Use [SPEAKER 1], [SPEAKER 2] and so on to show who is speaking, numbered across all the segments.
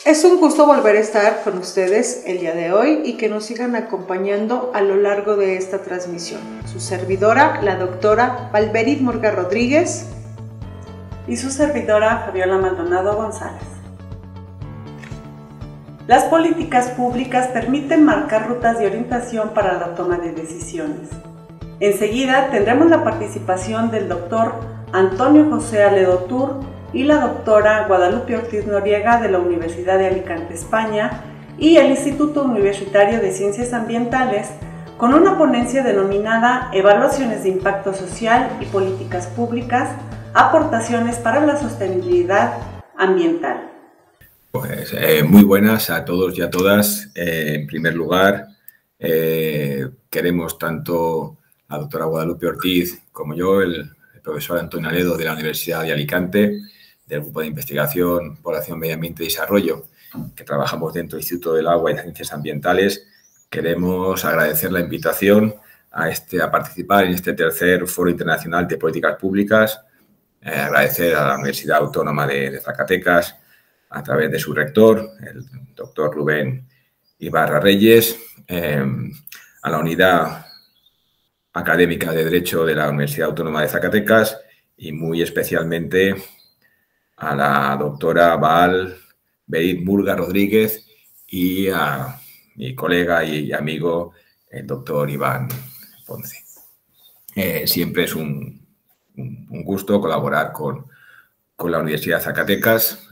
[SPEAKER 1] Es un gusto volver a estar con ustedes el día de hoy y que nos sigan acompañando a lo largo de esta transmisión. Su servidora, la doctora Valverit Murga Rodríguez.
[SPEAKER 2] Y su servidora, Fabiola Maldonado González. Las políticas públicas permiten marcar rutas de orientación para la toma de decisiones. Enseguida tendremos la participación del doctor Antonio José Aledo Tur y la doctora Guadalupe Ortiz Noriega de la Universidad de Alicante, España, y el Instituto Universitario de Ciencias Ambientales, con una ponencia denominada Evaluaciones de Impacto Social y Políticas Públicas, aportaciones para la sostenibilidad ambiental.
[SPEAKER 3] Pues muy buenas a todos y a todas. En primer lugar, queremos tanto la doctora Guadalupe Ortiz como yo, el profesor Antonio Aledo de la Universidad de Alicante, del Grupo de Investigación, Población, Medio Ambiente y Desarrollo, que trabajamos dentro del Instituto del Agua y las Ciencias Ambientales. Queremos agradecer la invitación a participar en este tercer Foro Internacional de Políticas Públicas, agradecer a la Universidad Autónoma de Zacatecas, a través de su rector, el doctor Rubén Ibarra Reyes, a la Unidad Académica de Derecho de la Universidad Autónoma de Zacatecas y muy especialmente a la doctora Valverit Murga Rodríguez y a mi colega y amigo, el doctor Iván Ponce. Siempre es un gusto colaborar con la Universidad de Zacatecas.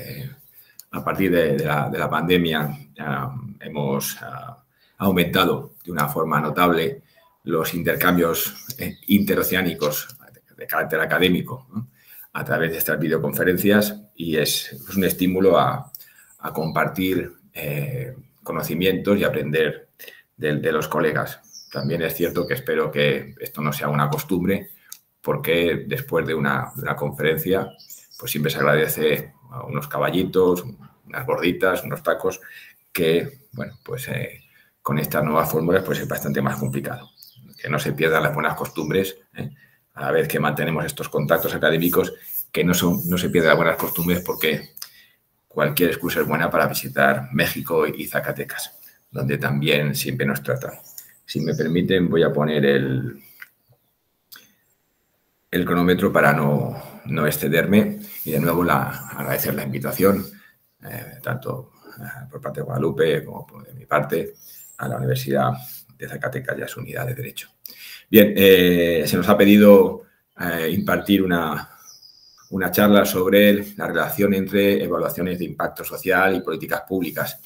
[SPEAKER 3] A partir de la pandemia hemos aumentado de una forma notable los intercambios interoceánicos de carácter académico, ¿no?, a través de estas videoconferencias, y es un estímulo a compartir conocimientos y aprender de los colegas. También es cierto que espero que esto no sea una costumbre, porque después de una conferencia pues siempre se agradece a unos caballitos, unas gorditas, unos tacos, que, bueno, pues con estas nuevas fórmulas pues es bastante más complicado. Que no se pierdan las buenas costumbres, a la vez que mantenemos estos contactos académicos, que no se pierdan las buenas costumbres, porque cualquier excusa es buena para visitar México y Zacatecas, donde también siempre nos tratan. Si me permiten, voy a poner el cronómetro para no excederme, y de nuevo agradecer la invitación, tanto por parte de Guadalupe como por mi parte a la Universidad de Zacatecas y a su unidad de Derecho. Bien, se nos ha pedido impartir una charla sobre la relación entre evaluaciones de impacto social y políticas públicas.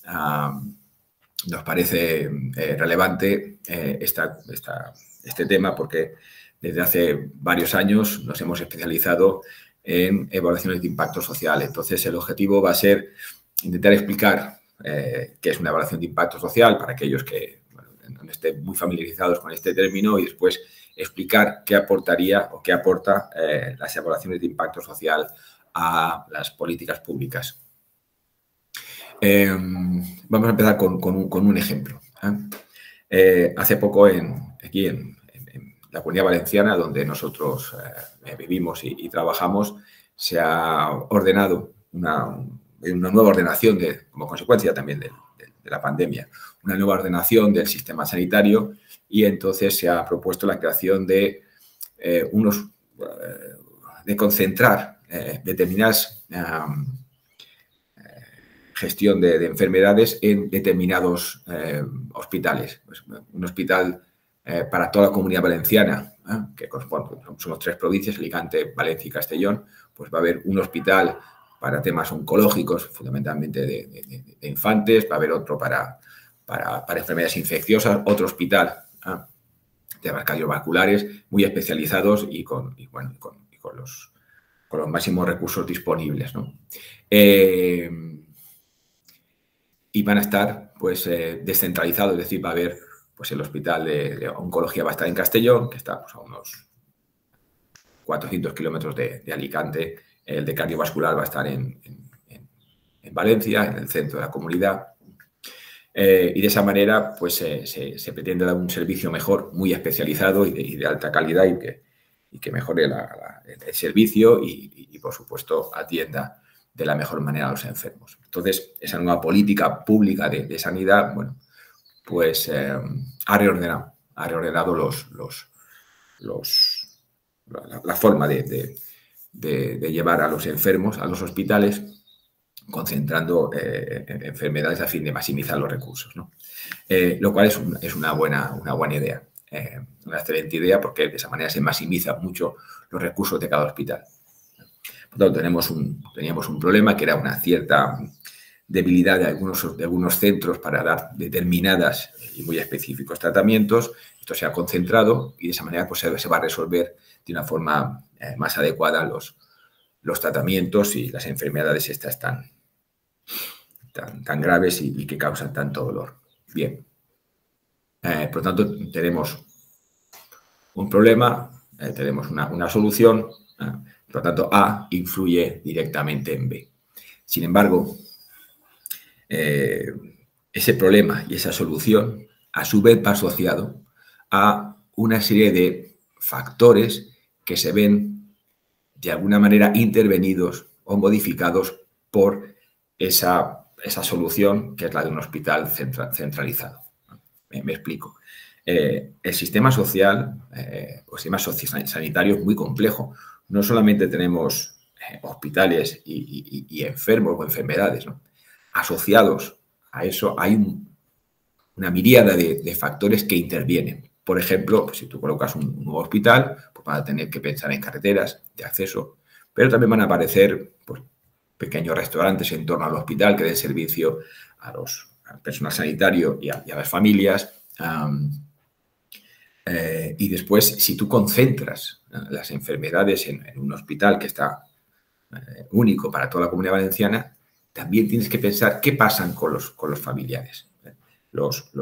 [SPEAKER 3] Nos parece relevante este tema porque desde hace varios años nos hemos especializado en evaluaciones de impacto social. Entonces, el objetivo va a ser intentar explicar qué es una evaluación de impacto social para aquellos que no estén muy familiarizados con este término, y después explicar qué aportaría o qué aporta las evaluaciones de impacto social a las políticas públicas. Vamos a empezar con un ejemplo. Hace poco aquí en la Comunidad Valenciana, donde nosotros vivimos y trabajamos, se ha ordenado una nueva ordenación como consecuencia también de la pandemia, una nueva ordenación del sistema sanitario, y entonces se ha propuesto la creación de concentrar determinadas gestión de enfermedades en determinados hospitales. Pues, un hospital para toda la Comunidad Valenciana, que somos 3 provincias, Alicante, Valencia y Castellón. Pues va a haber un hospital para temas oncológicos, fundamentalmente de infantes, va a haber otro para enfermedades infecciosas, otro hospital temas cardiovasculares muy especializados y con los máximos recursos disponibles, ¿no? Y van a estar pues descentralizados, es decir, va a haber pues el hospital de oncología va a estar en Castellón, que está pues, a unos 400 kilómetros de Alicante. El de cardiovascular va a estar en Valencia, en el centro de la comunidad. Y de esa manera pues se pretende dar un servicio mejor, muy especializado y de alta calidad, y que mejore el servicio y, por supuesto, atienda de la mejor manera a los enfermos. Entonces, esa nueva política pública de sanidad, bueno, pues ha reordenado la forma de llevar a los enfermos a los hospitales, concentrando enfermedades a fin de maximizar los recursos, ¿no? Lo cual es una buena idea, una excelente idea, porque de esa manera se maximizan mucho los recursos de cada hospital. Por lo tanto, teníamos un problema que era una cierta debilidad de algunos centros para dar determinadas y muy específicos tratamientos. Esto se ha concentrado y de esa manera pues, se va a resolver de una forma más adecuada los tratamientos y las enfermedades estas tan graves y que causan tanto dolor. Bien. Por lo tanto, tenemos un problema, tenemos una solución. Por lo tanto, A influye directamente en B. Sin embargo, ese problema y esa solución, a su vez, va asociado a una serie de factores que se ven, de alguna manera, intervenidos o modificados por esa solución, que es la de un hospital centralizado. Me explico. El sistema social o el sistema sociosanitario es muy complejo. No solamente tenemos hospitales y enfermos o enfermedades, ¿no? Asociados a eso hay una miríada de factores que intervienen. Por ejemplo, pues si tú colocas un nuevo hospital, pues van a tener que pensar en carreteras de acceso, pero también van a aparecer pues, pequeños restaurantes en torno al hospital que den servicio al personal sanitario y a las familias. Y después, si tú concentras las enfermedades en un hospital que está único para toda la Comunidad Valenciana, también tienes que pensar qué pasan con los familiares. Los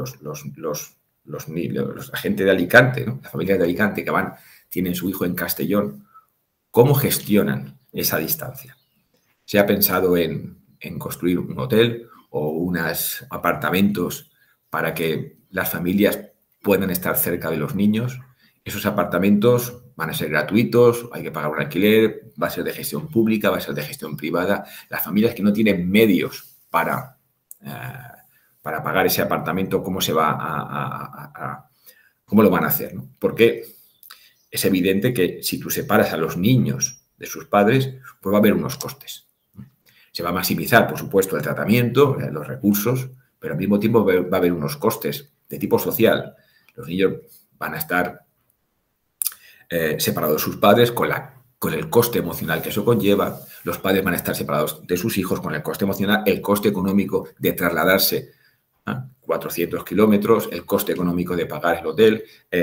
[SPEAKER 3] agentes de Alicante, ¿no? Las familias de Alicante que tienen su hijo en Castellón, ¿cómo gestionan esa distancia? ¿Se ha pensado en construir un hotel o unos apartamentos para que las familias puedan estar cerca de los niños? Esos apartamentos van a ser gratuitos, hay que pagar un alquiler, va a ser de gestión pública, va a ser de gestión privada. Las familias que no tienen medios para pagar ese apartamento, ¿cómo lo van a hacer, ¿no? Porque es evidente que si tú separas a los niños de sus padres, pues va a haber unos costes. Se va a maximizar, por supuesto, el tratamiento, los recursos, pero al mismo tiempo va a haber unos costes de tipo social. Los niños van a estar separados de sus padres con el coste emocional que eso conlleva. Los padres van a estar separados de sus hijos con el coste emocional, el coste económico de trasladarse a 400 kilómetros, el coste económico de pagar el hotel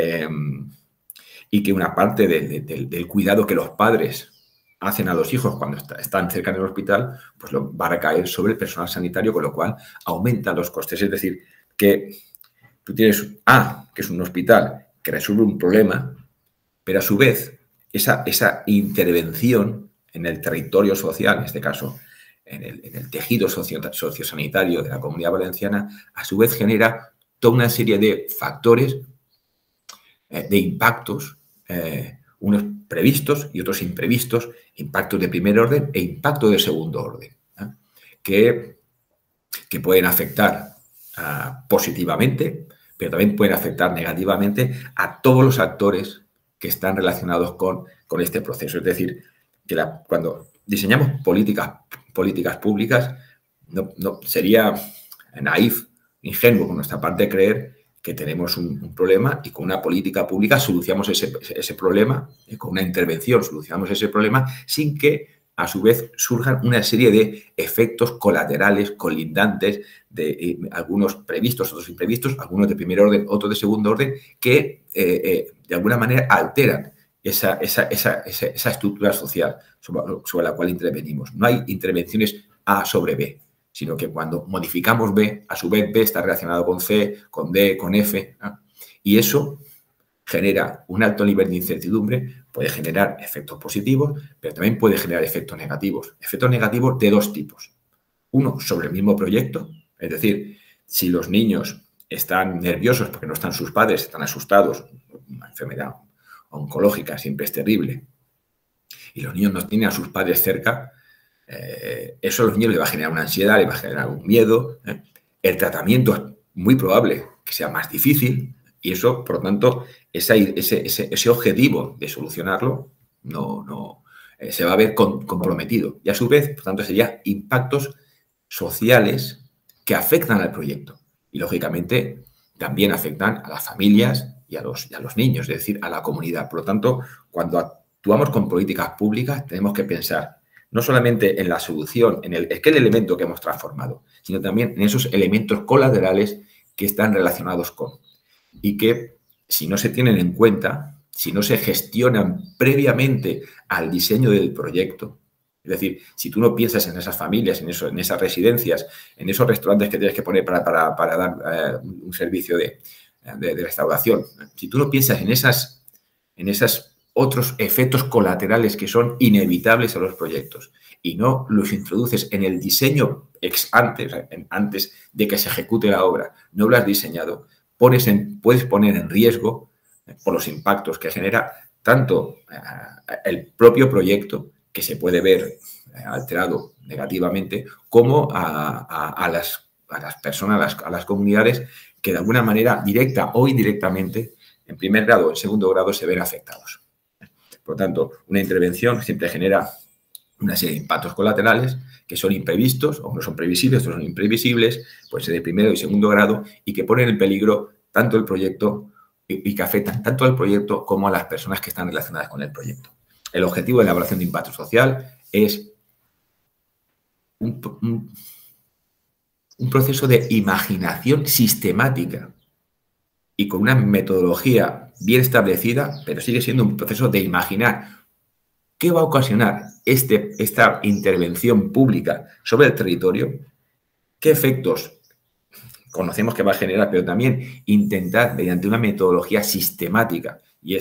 [SPEAKER 3] y que una parte del cuidado que los padres hacen a los hijos cuando están cerca del hospital, pues va a recaer sobre el personal sanitario, con lo cual aumentan los costes. Es decir, que tú tienes que es un hospital que resuelve un problema, pero a su vez esa intervención en el territorio social, en este caso en el tejido sociosanitario de la Comunidad Valenciana, a su vez genera toda una serie de factores, de impactos, unos previstos y otros imprevistos, impactos de primer orden e impactos de segundo orden, que pueden afectar positivamente, pero también pueden afectar negativamente a todos los actores que están relacionados con este proceso. Es decir, que cuando diseñamos políticas públicas, no sería naif, ingenuo por nuestra parte creer que tenemos un problema y con una política pública solucionamos ese problema, con una intervención solucionamos ese problema sin que a su vez surjan una serie de efectos colaterales, colindantes, de algunos previstos, otros imprevistos, algunos de primer orden, otros de segundo orden, que de alguna manera alteran esa estructura social sobre la cual intervenimos. No hay intervenciones A sobre B, sino que cuando modificamos B, a su vez B está relacionado con C, con D, con F, ¿no? Y eso genera un alto nivel de incertidumbre, puede generar efectos positivos, pero también puede generar efectos negativos. Efectos negativos de dos tipos. Uno, sobre el mismo proyecto, es decir, si los niños están nerviosos porque no están sus padres, están asustados, una enfermedad oncológica siempre es terrible, y los niños no tienen a sus padres cerca, Eso a los niños les va a generar una ansiedad, les va a generar un miedo. El tratamiento es muy probable que sea más difícil y eso, por lo tanto, ese objetivo de solucionarlo se va a ver comprometido. Y a su vez, por tanto, serían impactos sociales que afectan al proyecto. Y, lógicamente, también afectan a las familias y a los niños, es decir, a la comunidad. Por lo tanto, cuando actuamos con políticas públicas, tenemos que pensar no solamente en la solución, en el elemento que hemos transformado, sino también en esos elementos colaterales que están relacionados con. Y que, si no se tienen en cuenta, si no se gestionan previamente al diseño del proyecto, es decir, si tú no piensas en esas familias, en esas residencias, en esos restaurantes que tienes que poner para dar un servicio de restauración, si tú no piensas en esos otros efectos colaterales que son inevitables a los proyectos y no los introduces en el diseño ex ante, o sea, antes de que se ejecute la obra, no lo has diseñado, puedes poner en riesgo por los impactos que genera tanto el propio proyecto, que se puede ver alterado negativamente, como a las personas, a las comunidades que de alguna manera, directa o indirectamente, en primer grado o en segundo grado, se ven afectados. Por lo tanto, una intervención siempre genera una serie de impactos colaterales que son imprevistos, o no son previsibles, otros son imprevisibles, pueden ser de primero y segundo grado, y que ponen en peligro tanto el proyecto y que afectan tanto al proyecto como a las personas que están relacionadas con el proyecto. El objetivo de la evaluación de impacto social es un proceso de imaginación sistemática y con una metodología bien establecida, pero sigue siendo un proceso de imaginar qué va a ocasionar esta intervención pública sobre el territorio, qué efectos conocemos que va a generar, pero también intentar, mediante una metodología sistemática, y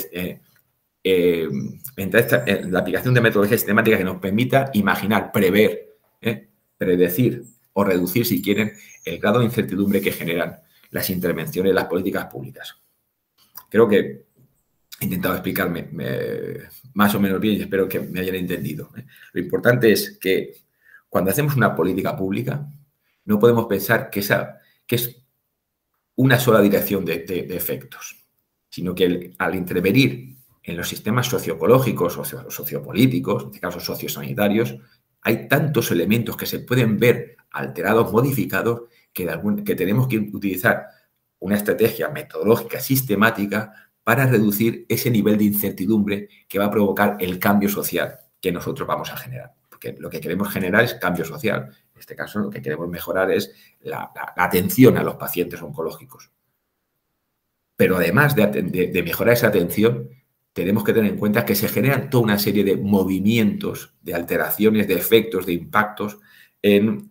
[SPEAKER 3] la aplicación de metodología sistemática que nos permita imaginar, prever, predecir o reducir, si quieren, el grado de incertidumbre que generan las intervenciones, las políticas públicas. Creo que he intentado explicarme más o menos bien y espero que me hayan entendido. Lo importante es que cuando hacemos una política pública no podemos pensar que es una sola dirección de efectos, sino que al intervenir en los sistemas socioecológicos o sociopolíticos, en este caso sociosanitarios, hay tantos elementos que se pueden ver alterados, modificados, que tenemos que utilizar una estrategia metodológica sistemática para reducir ese nivel de incertidumbre que va a provocar el cambio social que nosotros vamos a generar. Porque lo que queremos generar es cambio social. En este caso, lo que queremos mejorar es la atención a los pacientes oncológicos. Pero además de mejorar esa atención, tenemos que tener en cuenta que se generan toda una serie de movimientos, de alteraciones, de efectos, de impactos en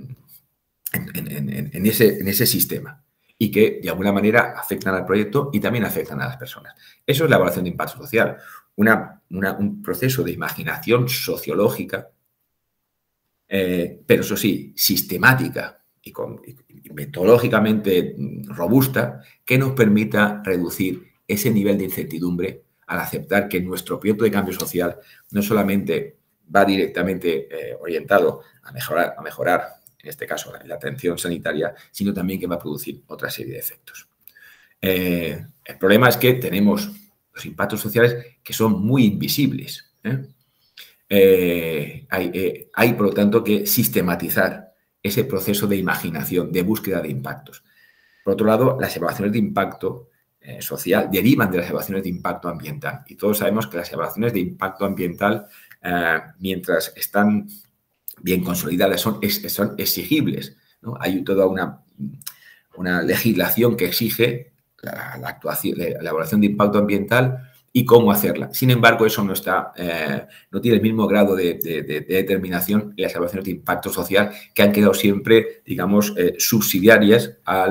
[SPEAKER 3] ese sistema y que de alguna manera afectan al proyecto y también afectan a las personas. Eso es la evaluación de impacto social, un proceso de imaginación sociológica, pero eso sí, sistemática y metodológicamente robusta, que nos permita reducir ese nivel de incertidumbre al aceptar que nuestro proyecto de cambio social no solamente va directamente orientado a mejorar, en este caso, la atención sanitaria, sino también que va a producir otra serie de efectos. El problema es que tenemos los impactos sociales que son muy invisibles. Hay, por lo tanto, que sistematizar ese proceso de imaginación, de búsqueda de impactos. Por otro lado, las evaluaciones de impacto social derivan de las evaluaciones de impacto ambiental. Y todos sabemos que las evaluaciones de impacto ambiental, mientras están bien consolidadas, son exigibles, ¿no? Hay toda una legislación que exige la evaluación de impacto ambiental y cómo hacerla. Sin embargo, eso no tiene el mismo grado de determinación en las evaluaciones de impacto social, que han quedado siempre, digamos, subsidiarias a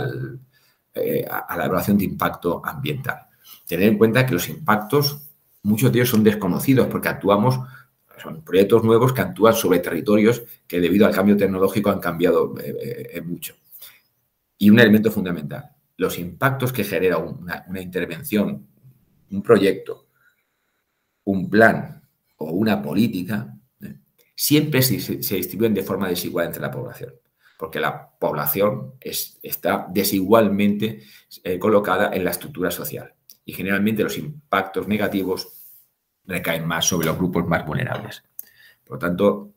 [SPEAKER 3] la evaluación de impacto ambiental. Tener en cuenta que los impactos, muchos de ellos son desconocidos porque son proyectos nuevos que actúan sobre territorios que debido al cambio tecnológico han cambiado mucho. Y un elemento fundamental, los impactos que genera una intervención, un proyecto, un plan o una política, siempre se distribuyen de forma desigual entre la población, porque la población está desigualmente colocada en la estructura social y generalmente los impactos negativos recaen más sobre los grupos más vulnerables. Por lo tanto,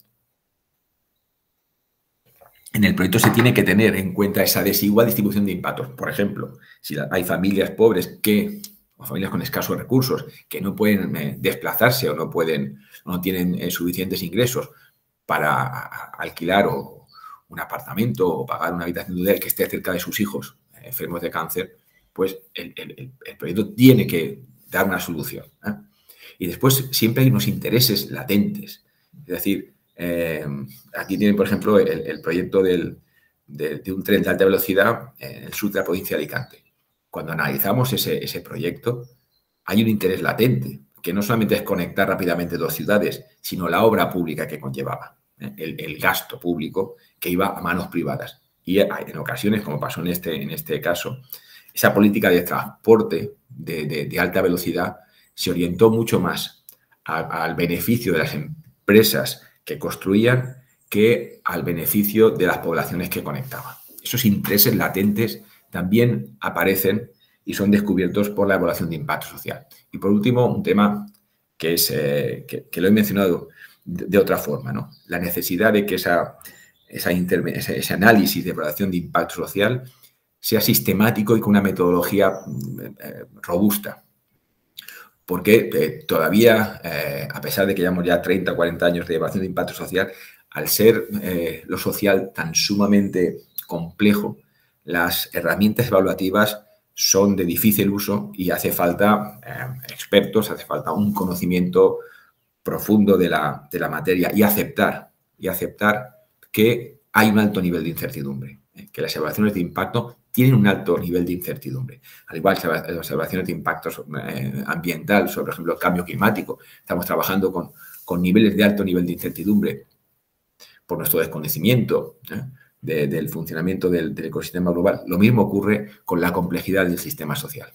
[SPEAKER 3] en el proyecto se tiene que tener en cuenta esa desigual distribución de impactos. Por ejemplo, si hay familias pobres o familias con escasos recursos que no pueden desplazarse o no tienen suficientes ingresos para alquilar un apartamento o pagar una habitación de hotel que esté cerca de sus hijos enfermos de cáncer, pues el proyecto tiene que dar una solución. Y después siempre hay unos intereses latentes. Es decir, aquí tienen, por ejemplo, el proyecto de un tren de alta velocidad en el sur de la provincia de Alicante. Cuando analizamos ese proyecto, hay un interés latente, que no solamente es conectar rápidamente dos ciudades, sino la obra pública que conllevaba, el gasto público que iba a manos privadas. Y en ocasiones, como pasó en este caso, esa política de transporte de alta velocidad se orientó mucho más al beneficio de las empresas que construían que al beneficio de las poblaciones que conectaban. Esos intereses latentes también aparecen y son descubiertos por la evaluación de impacto social. Y por último, un tema que lo he mencionado de otra forma, ¿no? La necesidad de que ese análisis de evaluación de impacto social sea sistemático y con una metodología robusta. Porque todavía, a pesar de que llevamos ya 30 o 40 años de evaluación de impacto social, al ser lo social tan sumamente complejo, las herramientas evaluativas son de difícil uso y hace falta expertos, hace falta un conocimiento profundo de la materia y aceptar que hay un alto nivel de incertidumbre, que las evaluaciones de impacto tienen un alto nivel de incertidumbre. Al igual que las evaluaciones de impacto ambiental, sobre, por ejemplo, el cambio climático, estamos trabajando con niveles de alto nivel de incertidumbre por nuestro desconocimiento del funcionamiento del ecosistema global. Lo mismo ocurre con la complejidad del sistema social.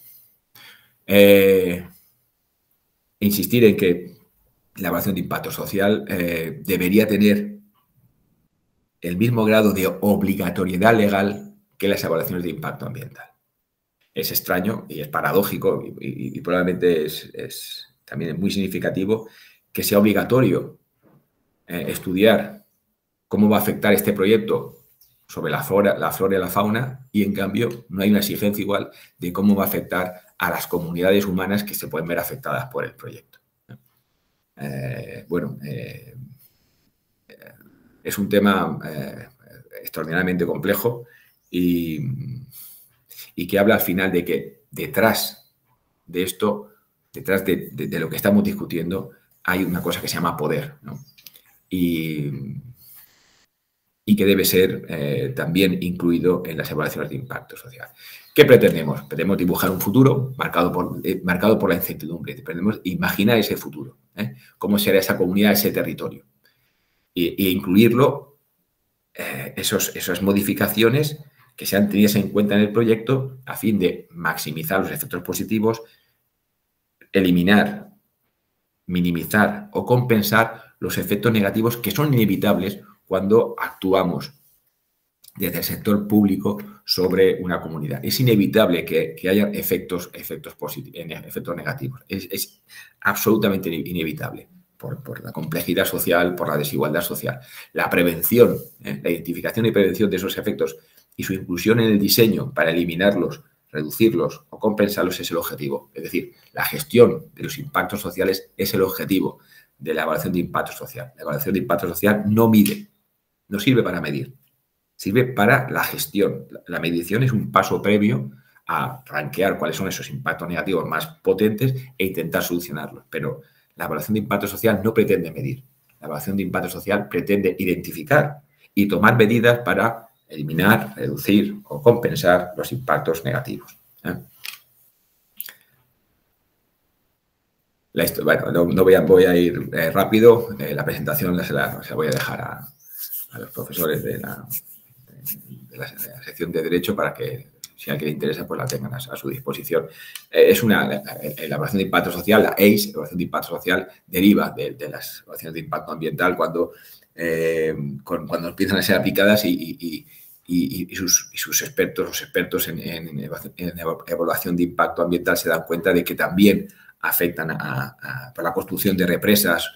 [SPEAKER 3] Insistir en que la evaluación de impacto social debería tener el mismo grado de obligatoriedad legal que las evaluaciones de impacto ambiental. Es extraño y es paradójico y probablemente también es muy significativo que sea obligatorio estudiar cómo va a afectar este proyecto sobre la flora y la fauna y, en cambio, no hay una exigencia igual de cómo va a afectar a las comunidades humanas que se pueden ver afectadas por el proyecto. Es un tema extraordinariamente complejo y que habla al final de que detrás de esto, detrás de lo que estamos discutiendo, hay una cosa que se llama poder, ¿no? Y que debe ser también incluido en las evaluaciones de impacto social. ¿Qué pretendemos? Pretendemos dibujar un futuro marcado por la incertidumbre. Pretendemos imaginar ese futuro, cómo será esa comunidad, ese territorio. E incluirlo, esas modificaciones que sean tenidas en cuenta en el proyecto a fin de maximizar los efectos positivos, eliminar, minimizar o compensar los efectos negativos que son inevitables cuando actuamos desde el sector público sobre una comunidad. Es inevitable que haya efectos negativos. Es absolutamente inevitable por la complejidad social, por la desigualdad social. La prevención, la identificación y prevención de esos efectos y su inclusión en el diseño para eliminarlos, reducirlos o compensarlos es el objetivo. Es decir, la gestión de los impactos sociales es el objetivo de la evaluación de impacto social. La evaluación de impacto social no mide, no sirve para medir, sirve para la gestión. La medición es un paso previo a rankear cuáles son esos impactos negativos más potentes e intentar solucionarlos. Pero la evaluación de impacto social no pretende medir. La evaluación de impacto social pretende identificar y tomar medidas para eliminar, reducir o compensar los impactos negativos. Bueno, voy a ir rápido. La presentación se la voy a dejar a los profesores de la sección de Derecho para que si a alguien le interesa, pues la tengan a su disposición. Es la evaluación de impacto social, la EIS, la evaluación de impacto social, deriva de las evaluaciones de impacto ambiental cuando empiezan a ser aplicadas y sus expertos, los expertos en evaluación de impacto ambiental se dan cuenta de que también afectan por la construcción de represas,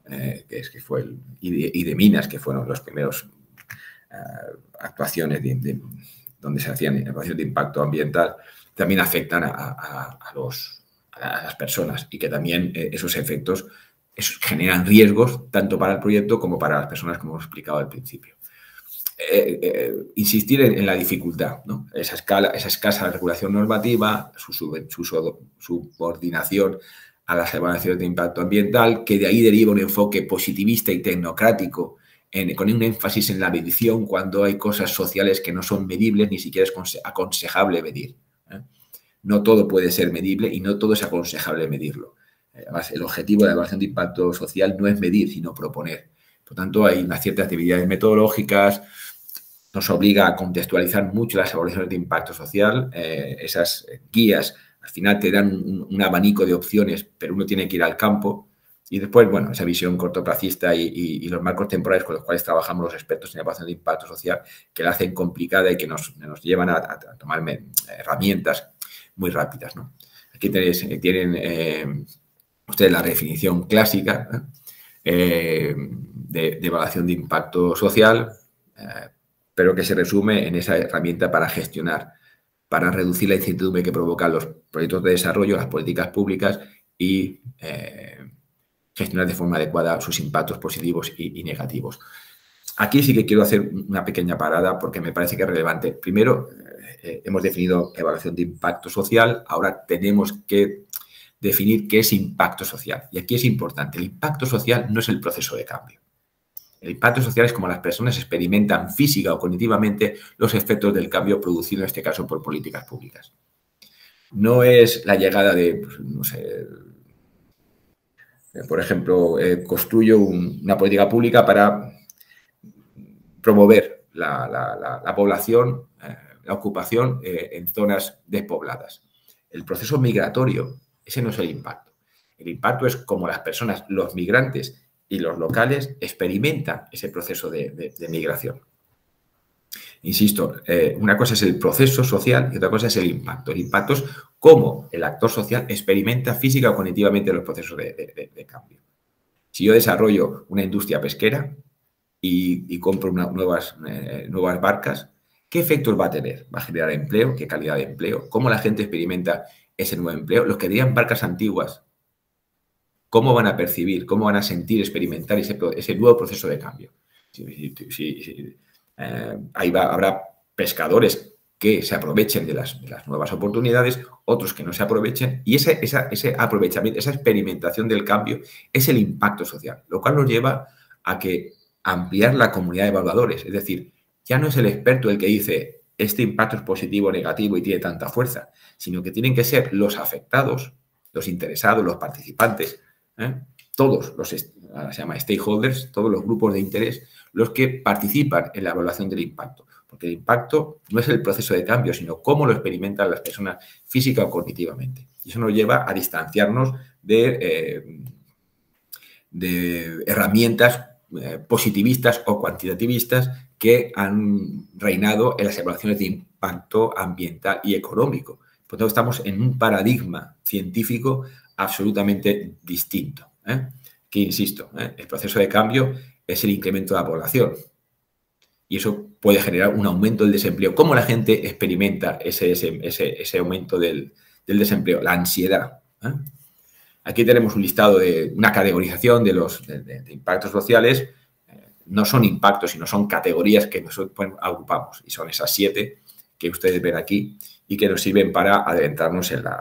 [SPEAKER 3] y de minas, que fueron los primeros actuaciones donde se hacían evaluación de impacto ambiental, también afectan a las personas, y que también esos efectos generan riesgos tanto para el proyecto como para las personas, como hemos explicado al principio. Insistir en la dificultad, ¿no? Esa escasa regulación normativa, su subordinación a las evaluaciones de impacto ambiental, que de ahí deriva un enfoque positivista y tecnocrático, con un énfasis en la medición cuando hay cosas sociales que no son medibles, ni siquiera es aconsejable medir. No todo puede ser medible y no todo es aconsejable medirlo. Además, el objetivo de la evaluación de impacto social no es medir, sino proponer. Por tanto, hay unas ciertas actividades metodológicas, nos obliga a contextualizar mucho las evaluaciones de impacto social. Esas guías al final te dan un abanico de opciones, pero uno tiene que ir al campo. Y después, bueno, esa visión cortoplacista y los marcos temporales con los cuales trabajamos los expertos en evaluación de impacto social, que la hacen complicada y que nos llevan a tomar herramientas muy rápidas, ¿no? Aquí tienen ustedes la definición clásica de evaluación de impacto social, pero que se resume en esa herramienta para gestionar, para reducir la incertidumbre que provocan los proyectos de desarrollo, las políticas públicas y gestionar de forma adecuada sus impactos positivos y negativos. Aquí sí que quiero hacer una pequeña parada porque me parece que es relevante. Primero, hemos definido evaluación de impacto social, ahora tenemos que definir qué es impacto social. Y aquí es importante, el impacto social no es el proceso de cambio. El impacto social es como las personas experimentan física o cognitivamente los efectos del cambio producido, en este caso, por políticas públicas. No es la llegada de, pues, no sé, por ejemplo, construyo una política pública para promover la población, la ocupación en zonas despobladas. El proceso migratorio, ese no es el impacto. El impacto es como las personas, los migrantes y los locales experimentan ese proceso de migración. Insisto, una cosa es el proceso social y otra cosa es el impacto. El impacto es cómo el actor social experimenta física o cognitivamente los procesos de cambio. Si yo desarrollo una industria pesquera y compro nuevas barcas, ¿qué efectos va a tener? ¿Va a generar empleo? ¿Qué calidad de empleo? ¿Cómo la gente experimenta ese nuevo empleo? Los que tenían barcas antiguas, ¿cómo van a percibir, cómo van a sentir, experimentar ese nuevo proceso de cambio? Habrá pescadores que se aprovechen de las nuevas oportunidades, otros que no se aprovechen, y ese aprovechamiento, esa experimentación del cambio es el impacto social, lo cual nos lleva a que ampliar la comunidad de evaluadores, es decir, ya no es el experto el que dice este impacto es positivo o negativo y tiene tanta fuerza, sino que tienen que ser los afectados, los interesados, los participantes, todos se llama stakeholders, todos los grupos de interés, los que participan en la evaluación del impacto. Porque el impacto no es el proceso de cambio, sino cómo lo experimentan las personas física o cognitivamente. Y eso nos lleva a distanciarnos de herramientas positivistas o cuantitativistas que han reinado en las evaluaciones de impacto ambiental y económico. Por lo tanto, estamos en un paradigma científico absolutamente distinto. Que, insisto, el proceso de cambio es el incremento de la población y eso puede generar un aumento del desempleo. ¿Cómo la gente experimenta ese aumento del desempleo? La ansiedad. Aquí tenemos un listado de una categorización de impactos sociales. No son impactos, sino son categorías que nosotros agrupamos y son esas 7 que ustedes ven aquí y que nos sirven para adentrarnos en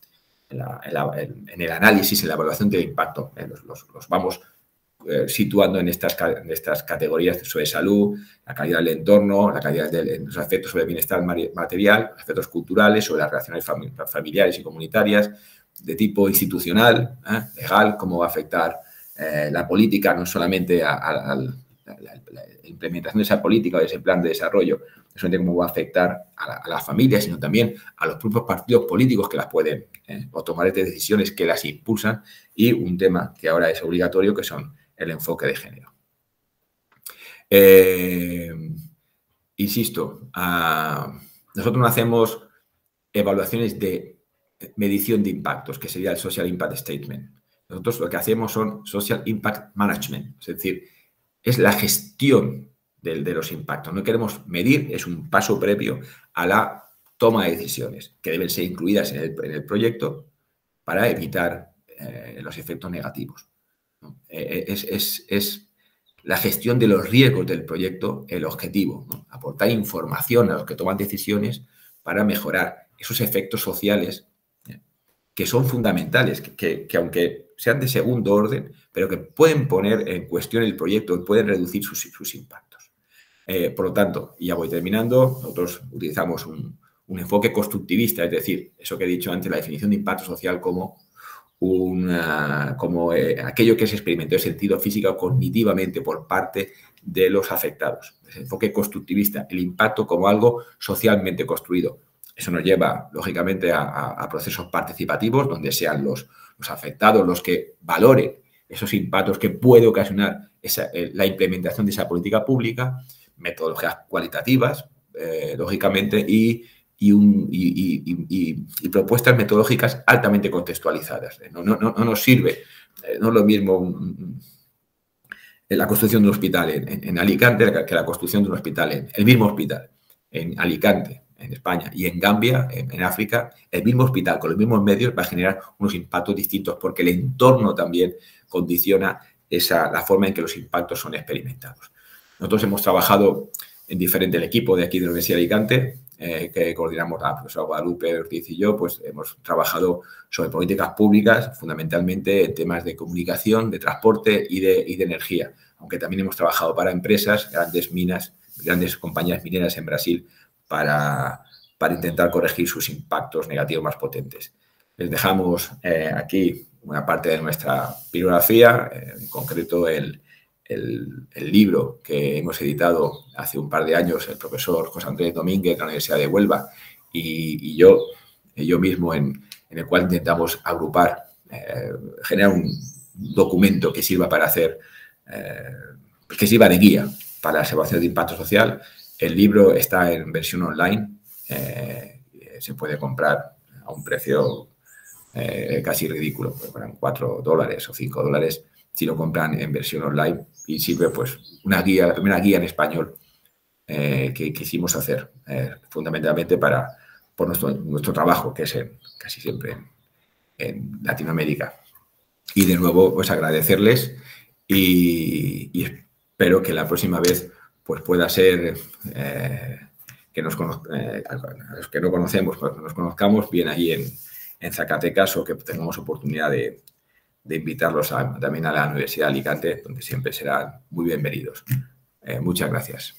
[SPEAKER 3] el análisis, en la evaluación del impacto. Los vamos situando en estas categorías sobre salud, la calidad del entorno, la calidad de los efectos sobre el bienestar material, los efectos culturales, sobre las relaciones familiares y comunitarias, de tipo institucional, legal, cómo va a afectar la política, no solamente a la implementación de esa política o de ese plan de desarrollo solamente cómo va a afectar a las familias, sino también a los propios partidos políticos que las pueden o tomar estas decisiones que las impulsan, y un tema que ahora es obligatorio, que son el enfoque de género. Insisto, nosotros no hacemos evaluaciones de medición de impactos, que sería el Social Impact Statement. Nosotros lo que hacemos son Social Impact Management, es decir, es la gestión de los impactos. No queremos medir, es un paso previo a la toma de decisiones que deben ser incluidas en el proyecto para evitar los efectos negativos, ¿no? Es la gestión de los riesgos del proyecto el objetivo, ¿no? Aportar información a los que toman decisiones para mejorar esos efectos sociales que son fundamentales, que aunque sean de segundo orden, pero que pueden poner en cuestión el proyecto y pueden reducir sus impactos. Por lo tanto, y ya voy terminando, nosotros utilizamos un enfoque constructivista, es decir, eso que he dicho antes, la definición de impacto social como aquello que se experimentó en sentido físico o cognitivamente por parte de los afectados. Ese enfoque constructivista, el impacto como algo socialmente construido. Eso nos lleva, lógicamente, a procesos participativos donde sean los afectados los que valoren esos impactos que puede ocasionar la implementación de esa política pública, metodologías cualitativas, lógicamente, y propuestas metodológicas altamente contextualizadas. No nos sirve, no es lo mismo la construcción de un hospital en Alicante que la construcción de un hospital en el mismo hospital en Alicante, en España, y en Gambia, en África, el mismo hospital con los mismos medios va a generar unos impactos distintos porque el entorno también condiciona la forma en que los impactos son experimentados. Nosotros hemos trabajado en diferente el equipo de aquí de la Universidad de Alicante, que coordinamos la profesora Guadalupe Ortiz y yo, pues hemos trabajado sobre políticas públicas, fundamentalmente en temas de comunicación, de transporte y de energía, aunque también hemos trabajado para empresas, grandes minas, grandes compañías mineras en Brasil, para intentar corregir sus impactos negativos más potentes. Les dejamos aquí una parte de nuestra bibliografía, en concreto el libro que hemos editado hace un par de años el profesor José Andrés Domínguez de la Universidad de Huelva y yo mismo, en el cual intentamos agrupar, generar un documento que sirva para que sirva de guía para las evaluaciones de impacto social. El libro está en versión online, se puede comprar a un precio casi ridículo, pues, $4 o $5 si lo compran en versión online, y sirve pues una guía, la primera guía en español que quisimos hacer fundamentalmente por nuestro trabajo, que es casi siempre en Latinoamérica. Y de nuevo pues agradecerles y espero que la próxima vez pues pueda ser que a los que no conocemos, pues nos conozcamos bien allí en Zacatecas, o que tengamos oportunidad de invitarlos también a la Universidad de Alicante, donde siempre serán muy bienvenidos. Muchas gracias.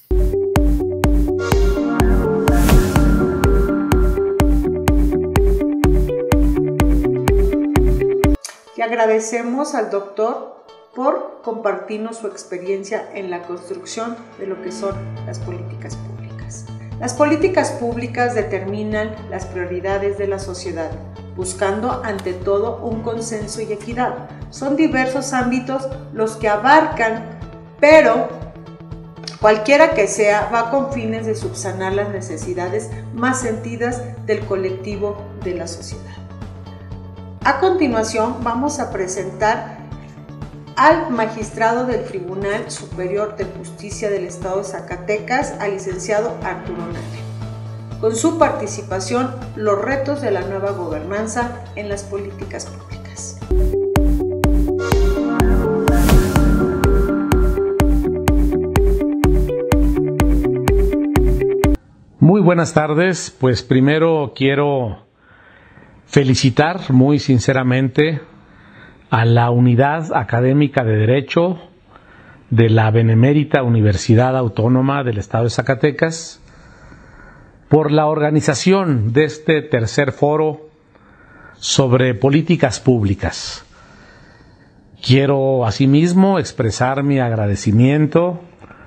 [SPEAKER 1] Y agradecemos al doctor por compartirnos su experiencia en la construcción de lo que son las políticas públicas. Las políticas públicas determinan las prioridades de la sociedad, buscando ante todo un consenso y equidad. Son diversos ámbitos los que abarcan, pero cualquiera que sea, va con fines de subsanar las necesidades más sentidas del colectivo de la sociedad. A continuación vamos a presentar al magistrado del Tribunal Superior de Justicia del Estado de Zacatecas, al licenciado Arturo Nale. Con su participación, los retos de la nueva gobernanza en las políticas públicas.
[SPEAKER 4] Muy buenas tardes. Pues primero quiero felicitar muy sinceramente a la Unidad Académica de Derecho de la Benemérita Universidad Autónoma del Estado de Zacatecas por la organización de este tercer foro sobre políticas públicas. Quiero asimismo expresar mi agradecimiento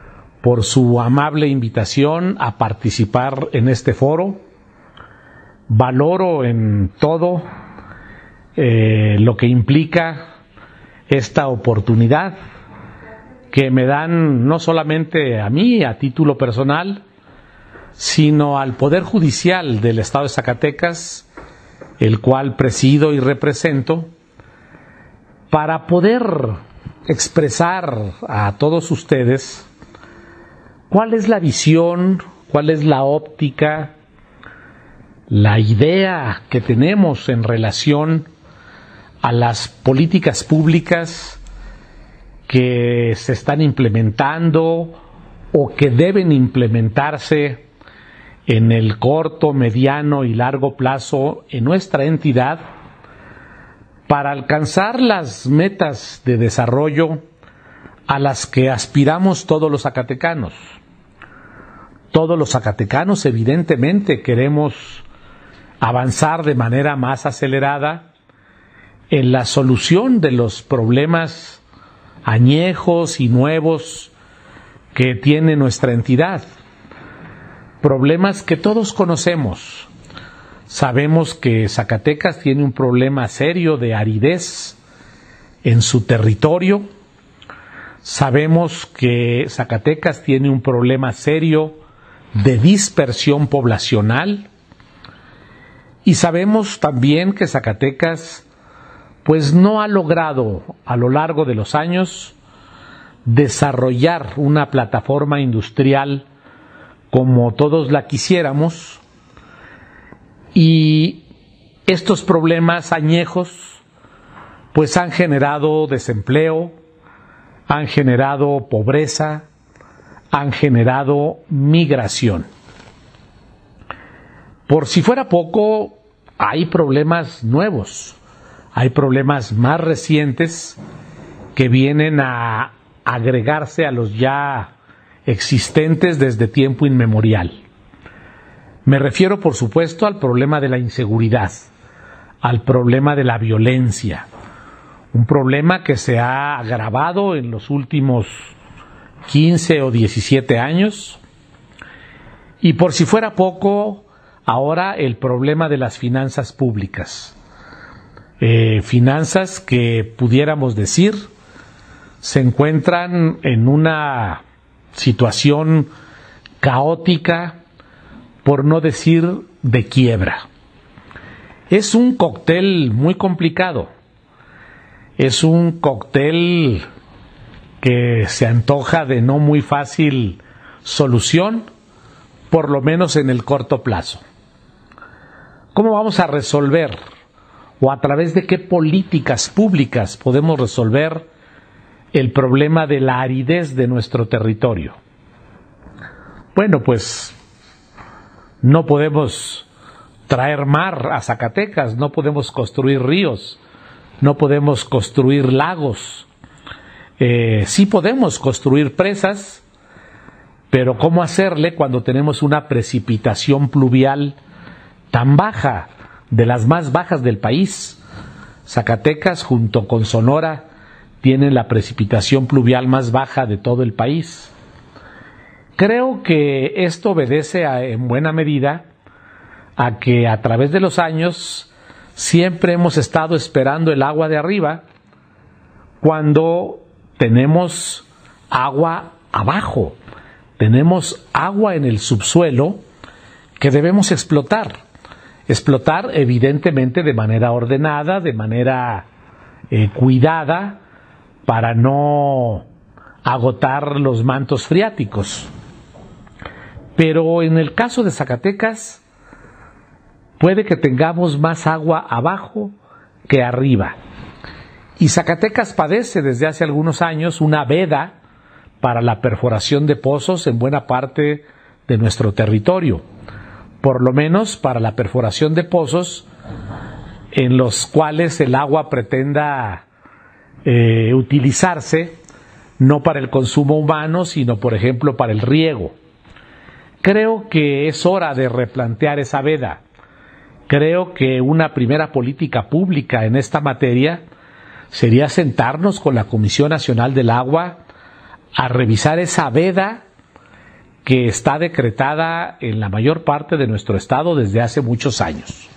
[SPEAKER 4] por su amable invitación a participar en este foro. Valoro en todo lo que implica esta oportunidad que me dan no solamente a mí a título personal, sino al Poder Judicial del Estado de Zacatecas, el cual presido y represento, para poder expresar a todos ustedes cuál es la visión, cuál es la óptica, la idea que tenemos en relación a las políticas públicas que se están implementando o que deben implementarse en el corto, mediano y largo plazo en nuestra entidad para alcanzar las metas de desarrollo a las que aspiramos todos los zacatecanos. Todos los zacatecanos evidentemente queremos avanzar de manera más acelerada en la solución de los problemas añejos y nuevos que tiene nuestra entidad. Problemas que todos conocemos. Sabemos que Zacatecas tiene un problema serio de aridez en su territorio. Sabemos que Zacatecas tiene un problema serio de dispersión poblacional. Y sabemos también que Zacatecas pues no ha logrado a lo largo de los años desarrollar una plataforma industrial como todos la quisiéramos, y estos problemas añejos pues han generado desempleo, han generado pobreza, han generado migración. Por si fuera poco, hay problemas nuevos, hay problemas más recientes que vienen a agregarse a los ya existentes desde tiempo inmemorial. Me refiero, por supuesto, al problema de la inseguridad, al problema de la violencia, un problema que se ha agravado en los últimos 15 o 17 años, y por si fuera poco, ahora el problema de las finanzas públicas. Finanzas que pudiéramos decir se encuentran en una situación caótica, por no decir de quiebra. Es un cóctel muy complicado. Es un cóctel que se antoja de no muy fácil solución, por lo menos en el corto plazo. ¿Cómo vamos a resolver o a través de qué políticas públicas podemos resolver el problema de la aridez de nuestro territorio? Bueno, pues no podemos traer mar a Zacatecas, no podemos construir ríos, no podemos construir lagos. Sí podemos construir presas, pero ¿cómo hacerle cuando tenemos una precipitación pluvial tan baja, de las más bajas del país? Zacatecas, junto con Sonora, tienen la precipitación pluvial más baja de todo el país. Creo que esto obedece en buena medida a que a través de los años siempre hemos estado esperando el agua de arriba cuando tenemos agua abajo, tenemos agua en el subsuelo que debemos explotar. Explotar evidentemente de manera ordenada, de manera cuidada, para no agotar los mantos freáticos. Pero en el caso de Zacatecas, puede que tengamos más agua abajo que arriba. Y Zacatecas padece desde hace algunos años una veda para la perforación de pozos en buena parte de nuestro territorio. Por lo menos para la perforación de pozos en los cuales el agua pretenda utilizarse no para el consumo humano, sino por ejemplo para el riego. Creo que es hora de replantear esa veda. Creo que una primera política pública en esta materia sería sentarnos con la Comisión Nacional del Agua a revisar esa veda que está decretada en la mayor parte de nuestro estado desde hace muchos años.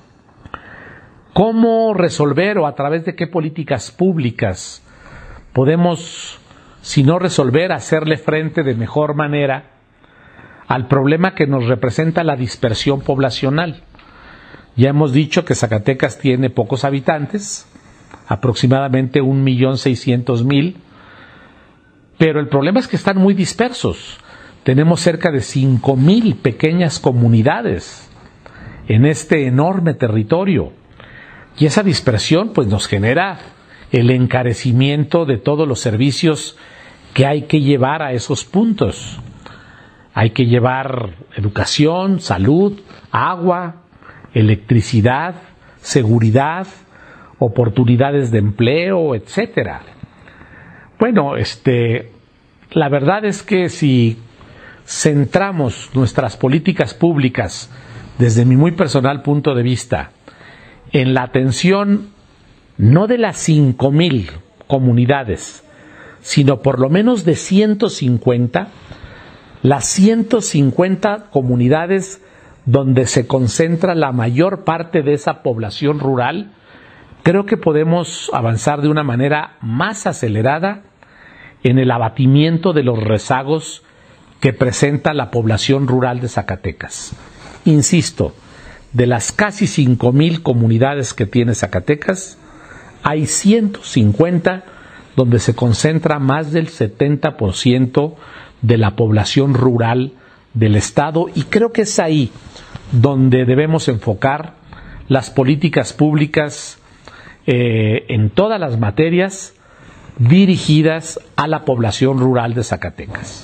[SPEAKER 4] ¿Cómo resolver o a través de qué políticas públicas podemos, si no resolver, hacerle frente de mejor manera al problema que nos representa la dispersión poblacional? Ya hemos dicho que Zacatecas tiene pocos habitantes, aproximadamente 1.600.000, pero el problema es que están muy dispersos. Tenemos cerca de 5.000 pequeñas comunidades en este enorme territorio. Y esa dispersión pues nos genera el encarecimiento de todos los servicios que hay que llevar a esos puntos. Hay que llevar educación, salud, agua, electricidad, seguridad, oportunidades de empleo, etcétera. Bueno, la verdad es que si centramos nuestras políticas públicas, desde mi muy personal punto de vista, en la atención no de las 5.000 comunidades, sino por lo menos de 150, las 150 comunidades donde se concentra la mayor parte de esa población rural, creo que podemos avanzar de una manera más acelerada en el abatimiento de los rezagos que presenta la población rural de Zacatecas. Insisto, de las casi 5.000 comunidades que tiene Zacatecas, hay 150 donde se concentra más del 70% de la población rural del estado, y creo que es ahí donde debemos enfocar las políticas públicas en todas las materias dirigidas a la población rural de Zacatecas.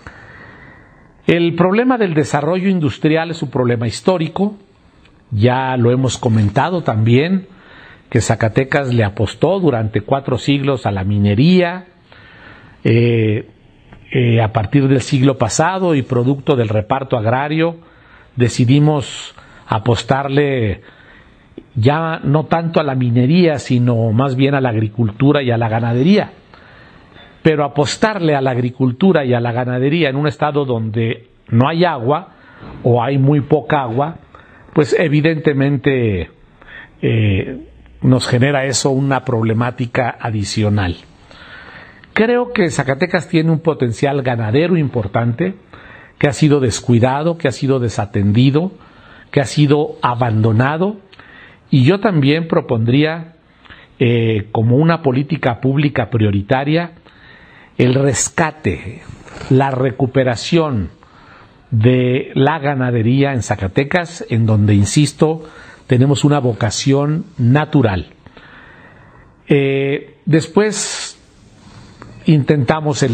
[SPEAKER 4] El problema del desarrollo industrial es un problema histórico. Ya lo hemos comentado también, que Zacatecas le apostó durante 4 siglos a la minería. A partir del siglo pasado y producto del reparto agrario, decidimos apostarle ya no tanto a la minería, sino más bien a la agricultura y a la ganadería. Pero apostarle a la agricultura y a la ganadería en un estado donde no hay agua o hay muy poca agua, pues evidentemente nos genera eso una problemática adicional. Creo que Zacatecas tiene un potencial ganadero importante, que ha sido descuidado, que ha sido desatendido, que ha sido abandonado, y yo también propondría como una política pública prioritaria el rescate, la recuperación de la ganadería en Zacatecas, en donde, insisto, tenemos una vocación natural. Después intentamos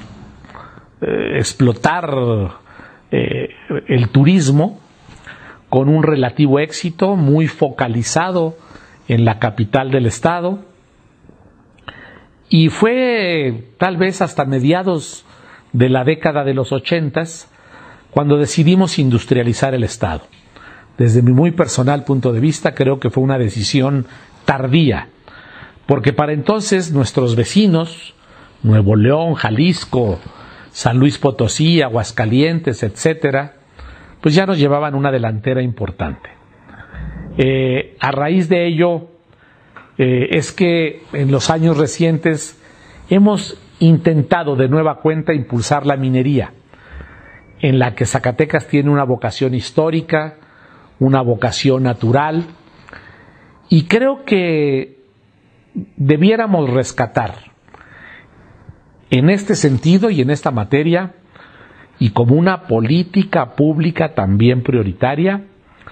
[SPEAKER 4] explotar el turismo con un relativo éxito, muy focalizado en la capital del estado, y fue tal vez hasta mediados de la década de los 80s cuando decidimos industrializar el estado. Desde mi muy personal punto de vista, creo que fue una decisión tardía, porque para entonces nuestros vecinos, Nuevo León, Jalisco, San Luis Potosí, Aguascalientes, etcétera, pues ya nos llevaban una delantera importante. A raíz de ello, es que en los años recientes hemos intentado de nueva cuenta impulsar la minería, en la que Zacatecas tiene una vocación histórica, una vocación natural, y creo que debiéramos rescatar en este sentido y en esta materia, y como una política pública también prioritaria,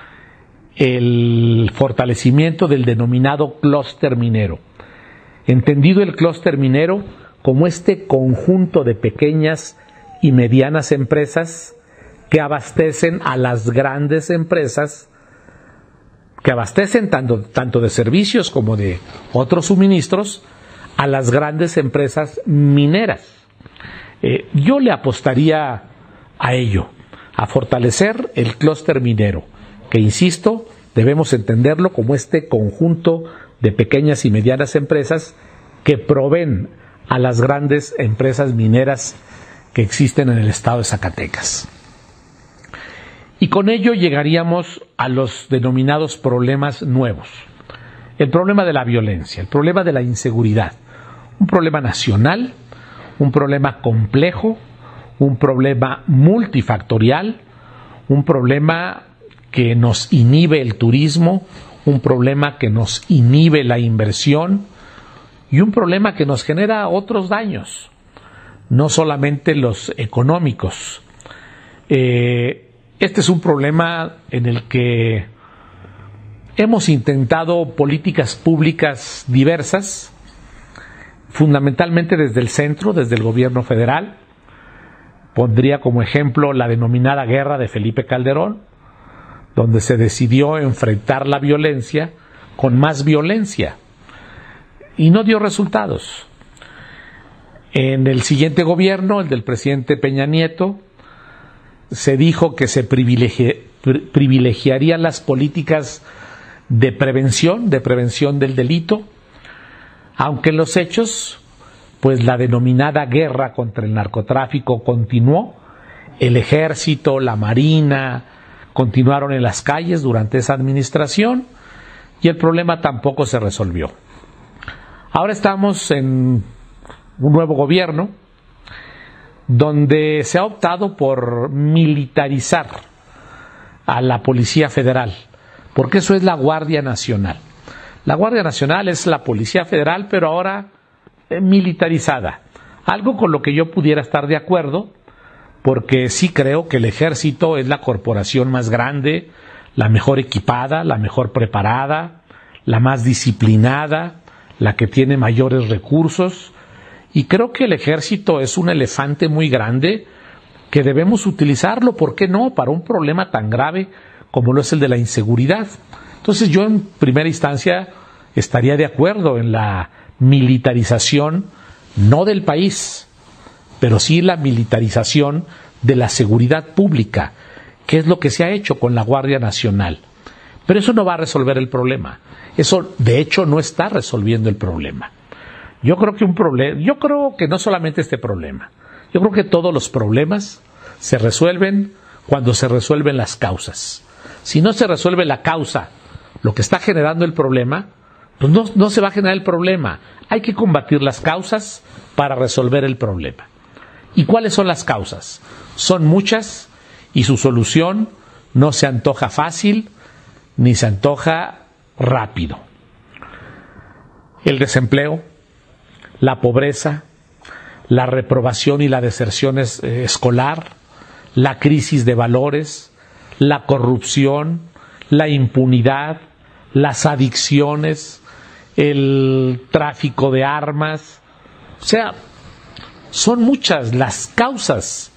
[SPEAKER 4] el fortalecimiento del denominado clúster minero. Entendido el clúster minero como este conjunto de pequeñas y medianas empresas que abastecen a las grandes empresas, que abastecen tanto de servicios como de otros suministros a las grandes empresas mineras. Yo le apostaría a ello, a fortalecer el clúster minero, que, insisto, debemos entenderlo como este conjunto de pequeñas y medianas empresas que proveen a las grandes empresas mineras que existen en el estado de Zacatecas. Y con ello llegaríamos a los denominados problemas nuevos. El problema de la violencia, el problema de la inseguridad, un problema nacional, un problema complejo, un problema multifactorial, un problema que nos inhibe el turismo, un problema que nos inhibe la inversión y un problema que nos genera otros daños, no solamente los económicos. Este es un problema en el que hemos intentado políticas públicas diversas, fundamentalmente desde el centro, desde el gobierno federal. Pondría como ejemplo la denominada guerra de Felipe Calderón, donde se decidió enfrentar la violencia con más violencia y no dio resultados. En el siguiente gobierno, el del presidente Peña Nieto, se dijo que se privilegiarían las políticas de prevención del delito, aunque en los hechos, pues la denominada guerra contra el narcotráfico continuó. El ejército, la marina, continuaron en las calles durante esa administración y el problema tampoco se resolvió. Ahora estamos en un nuevo gobierno donde se ha optado por militarizar a la Policía Federal, porque eso es la Guardia Nacional. La Guardia Nacional es la Policía Federal, pero ahora militarizada, algo con lo que yo pudiera estar de acuerdo, porque sí creo que el Ejército es la corporación más grande, la mejor equipada, la mejor preparada, la más disciplinada, la que tiene mayores recursos. Y creo que el Ejército es un elefante muy grande que debemos utilizarlo, ¿por qué no?, para un problema tan grave como lo es el de la inseguridad. Entonces yo en primera instancia estaría de acuerdo en la militarización, no del país, pero sí la militarización de la seguridad pública, que es lo que se ha hecho con la Guardia Nacional. Pero eso no va a resolver el problema. Eso, de hecho, no está resolviendo el problema. Yo creo que no solamente este problema, yo creo que todos los problemas se resuelven cuando se resuelven las causas. Si no se resuelve la causa, lo que está generando el problema, pues no se va a generar el problema. Hay que combatir las causas para resolver el problema. ¿Y cuáles son las causas? Son muchas y su solución no se antoja fácil ni se antoja rápido. El desempleo, la pobreza, la reprobación y la deserción escolar, la crisis de valores, la corrupción, la impunidad, las adicciones, el tráfico de armas. O sea, son muchas las causas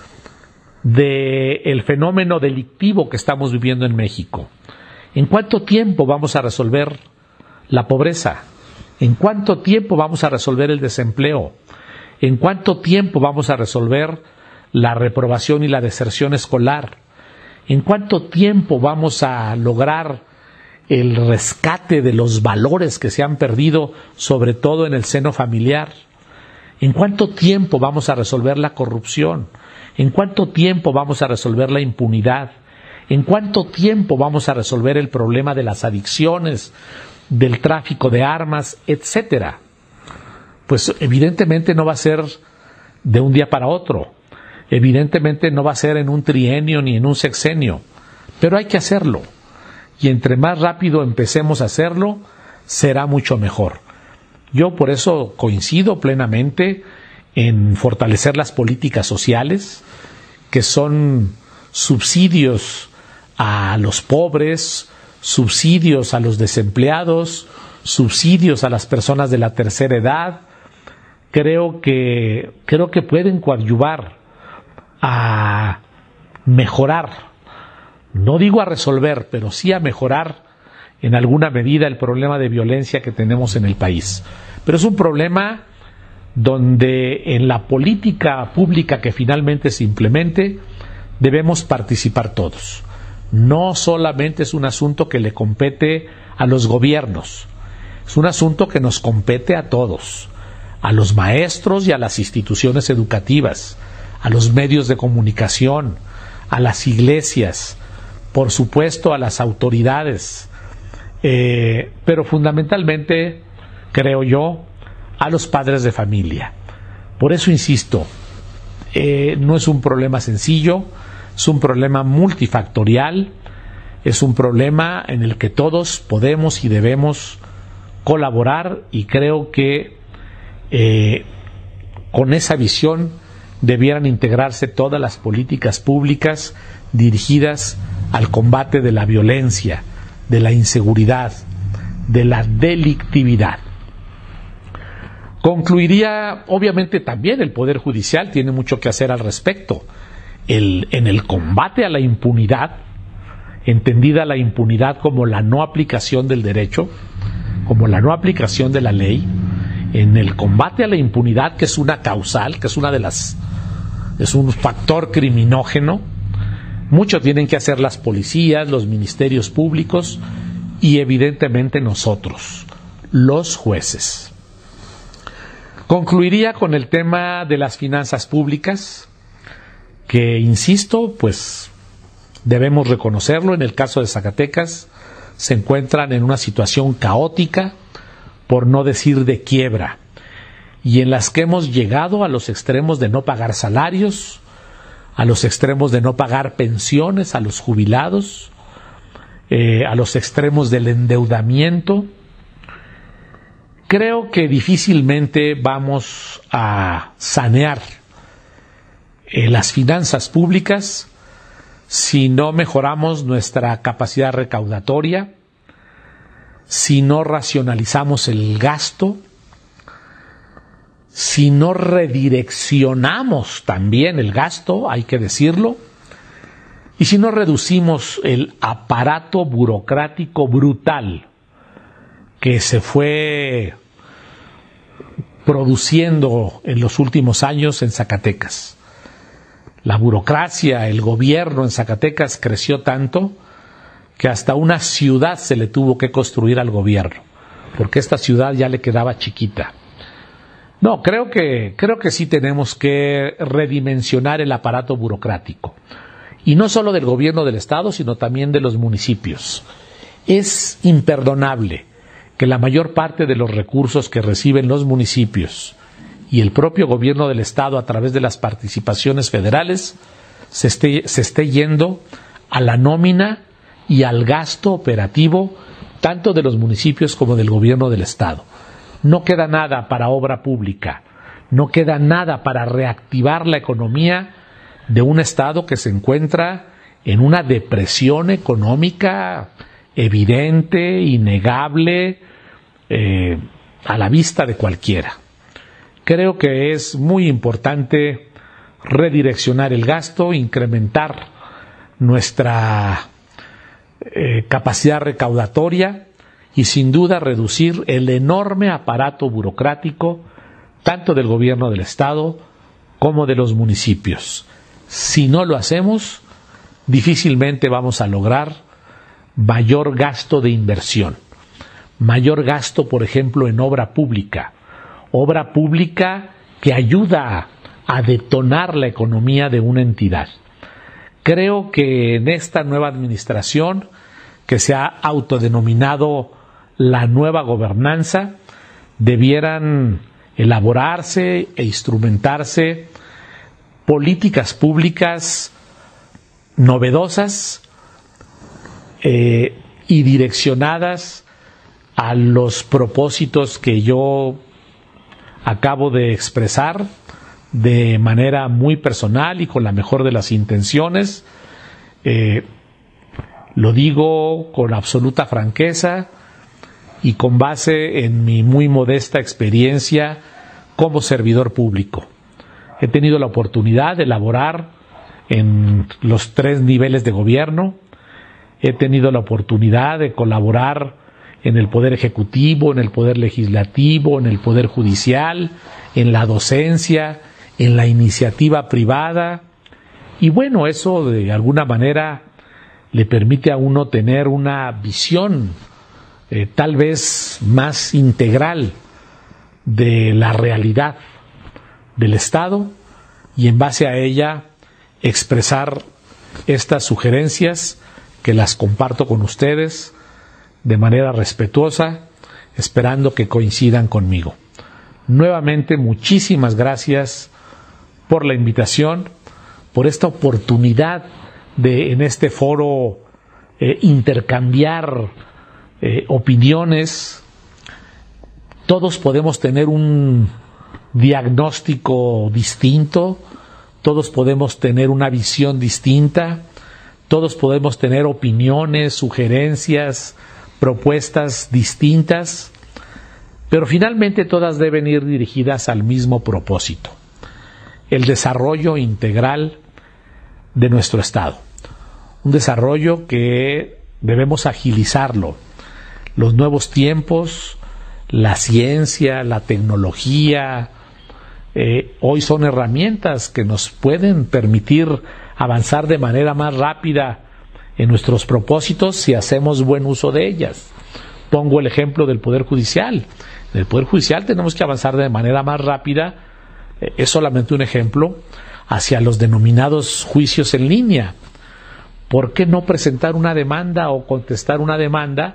[SPEAKER 4] del fenómeno delictivo que estamos viviendo en México. ¿En cuánto tiempo vamos a resolver la pobreza? ¿En cuánto tiempo vamos a resolver el desempleo? ¿En cuánto tiempo vamos a resolver la reprobación y la deserción escolar? ¿En cuánto tiempo vamos a lograr el rescate de los valores que se han perdido, sobre todo en el seno familiar? ¿En cuánto tiempo vamos a resolver la corrupción? ¿En cuánto tiempo vamos a resolver la impunidad? ¿En cuánto tiempo vamos a resolver el problema de las adicciones, del tráfico de armas, etcétera? Pues evidentemente no va a ser de un día para otro. Evidentemente no va a ser en un trienio ni en un sexenio. Pero hay que hacerlo. Y entre más rápido empecemos a hacerlo, será mucho mejor. Yo por eso coincido plenamente en fortalecer las políticas sociales, que son subsidios a los pobres, subsidios a los desempleados, subsidios a las personas de la tercera edad. Creo que pueden coadyuvar a mejorar, no digo a resolver, pero sí a mejorar en alguna medida el problema de violencia que tenemos en el país. Pero es un problema donde en la política pública que finalmente se implemente debemos participar todos. No solamente es un asunto que le compete a los gobiernos, es un asunto que nos compete a todos, a los maestros y a las instituciones educativas, a los medios de comunicación, a las iglesias, por supuesto a las autoridades, pero fundamentalmente, creo yo, a los padres de familia. Por eso insisto, no es un problema sencillo, es un problema multifactorial, es un problema en el que todos podemos y debemos colaborar, y creo que con esa visión debieran integrarse todas las políticas públicas dirigidas al combate de la violencia, de la inseguridad, de la delictividad. Concluiría, obviamente también el Poder Judicial tiene mucho que hacer al respecto. En el combate a la impunidad, entendida la impunidad como la no aplicación del derecho, como la no aplicación de la ley, en el combate a la impunidad, que es una causal, que es es un factor criminógeno, mucho tienen que hacer las policías, los ministerios públicos y evidentemente nosotros, los jueces. Concluiría con el tema de las finanzas públicas, que insisto, pues debemos reconocerlo, en el caso de Zacatecas se encuentran en una situación caótica, por no decir de quiebra, y en las que hemos llegado a los extremos de no pagar salarios, a los extremos de no pagar pensiones a los jubilados, a los extremos del endeudamiento. Creo que difícilmente vamos a sanear las finanzas públicas si no mejoramos nuestra capacidad recaudatoria, si no racionalizamos el gasto, si no redireccionamos también el gasto, hay que decirlo, y si no reducimos el aparato burocrático brutal que se fue produciendo en los últimos años en Zacatecas. La burocracia, el gobierno en Zacatecas creció tanto que hasta una ciudad se le tuvo que construir al gobierno, porque esta ciudad ya le quedaba chiquita. No, creo que sí tenemos que redimensionar el aparato burocrático, y no solo del gobierno del estado, sino también de los municipios. Es imperdonable que la mayor parte de los recursos que reciben los municipios y el propio gobierno del estado a través de las participaciones federales se esté yendo a la nómina y al gasto operativo tanto de los municipios como del gobierno del estado. No queda nada para obra pública, no queda nada para reactivar la economía de un estado que se encuentra en una depresión económica evidente, innegable, a la vista de cualquiera. Creo que es muy importante redireccionar el gasto, incrementar nuestra capacidad recaudatoria y sin duda reducir el enorme aparato burocrático tanto del gobierno del estado como de los municipios. Si no lo hacemos, difícilmente vamos a lograr mayor gasto de inversión, mayor gasto, por ejemplo, en obra pública que ayuda a detonar la economía de una entidad. Creo que en esta nueva administración, que se ha autodenominado la nueva gobernanza, debieran elaborarse e instrumentarse políticas públicas novedosas y direccionadas a los propósitos que yo acabo de expresar de manera muy personal y con la mejor de las intenciones. Lo digo con absoluta franqueza y con base en mi muy modesta experiencia como servidor público. He tenido la oportunidad de laborar en los 3 niveles de gobierno, he tenido la oportunidad de colaborar en el Poder Ejecutivo, en el Poder Legislativo, en el Poder Judicial, en la docencia, en la iniciativa privada, y bueno, eso de alguna manera le permite a uno tener una visión tal vez más integral de la realidad del Estado, y en base a ella expresar estas sugerencias que las comparto con ustedes de manera respetuosa, esperando que coincidan conmigo. Nuevamente, muchísimas gracias por la invitación, por esta oportunidad de en este foro intercambiar opiniones. Todos podemos tener un diagnóstico distinto, todos podemos tener una visión distinta, todos podemos tener opiniones, sugerencias, propuestas distintas, pero finalmente todas deben ir dirigidas al mismo propósito: el desarrollo integral de nuestro Estado. Un desarrollo que debemos agilizarlo. Los nuevos tiempos, la ciencia, la tecnología, hoy son herramientas que nos pueden permitir avanzar de manera más rápida en nuestros propósitos si hacemos buen uso de ellas. Pongo el ejemplo del Poder Judicial. En el Poder Judicial tenemos que avanzar de manera más rápida, es solamente un ejemplo, hacia los denominados juicios en línea. ¿Por qué no presentar una demanda o contestar una demanda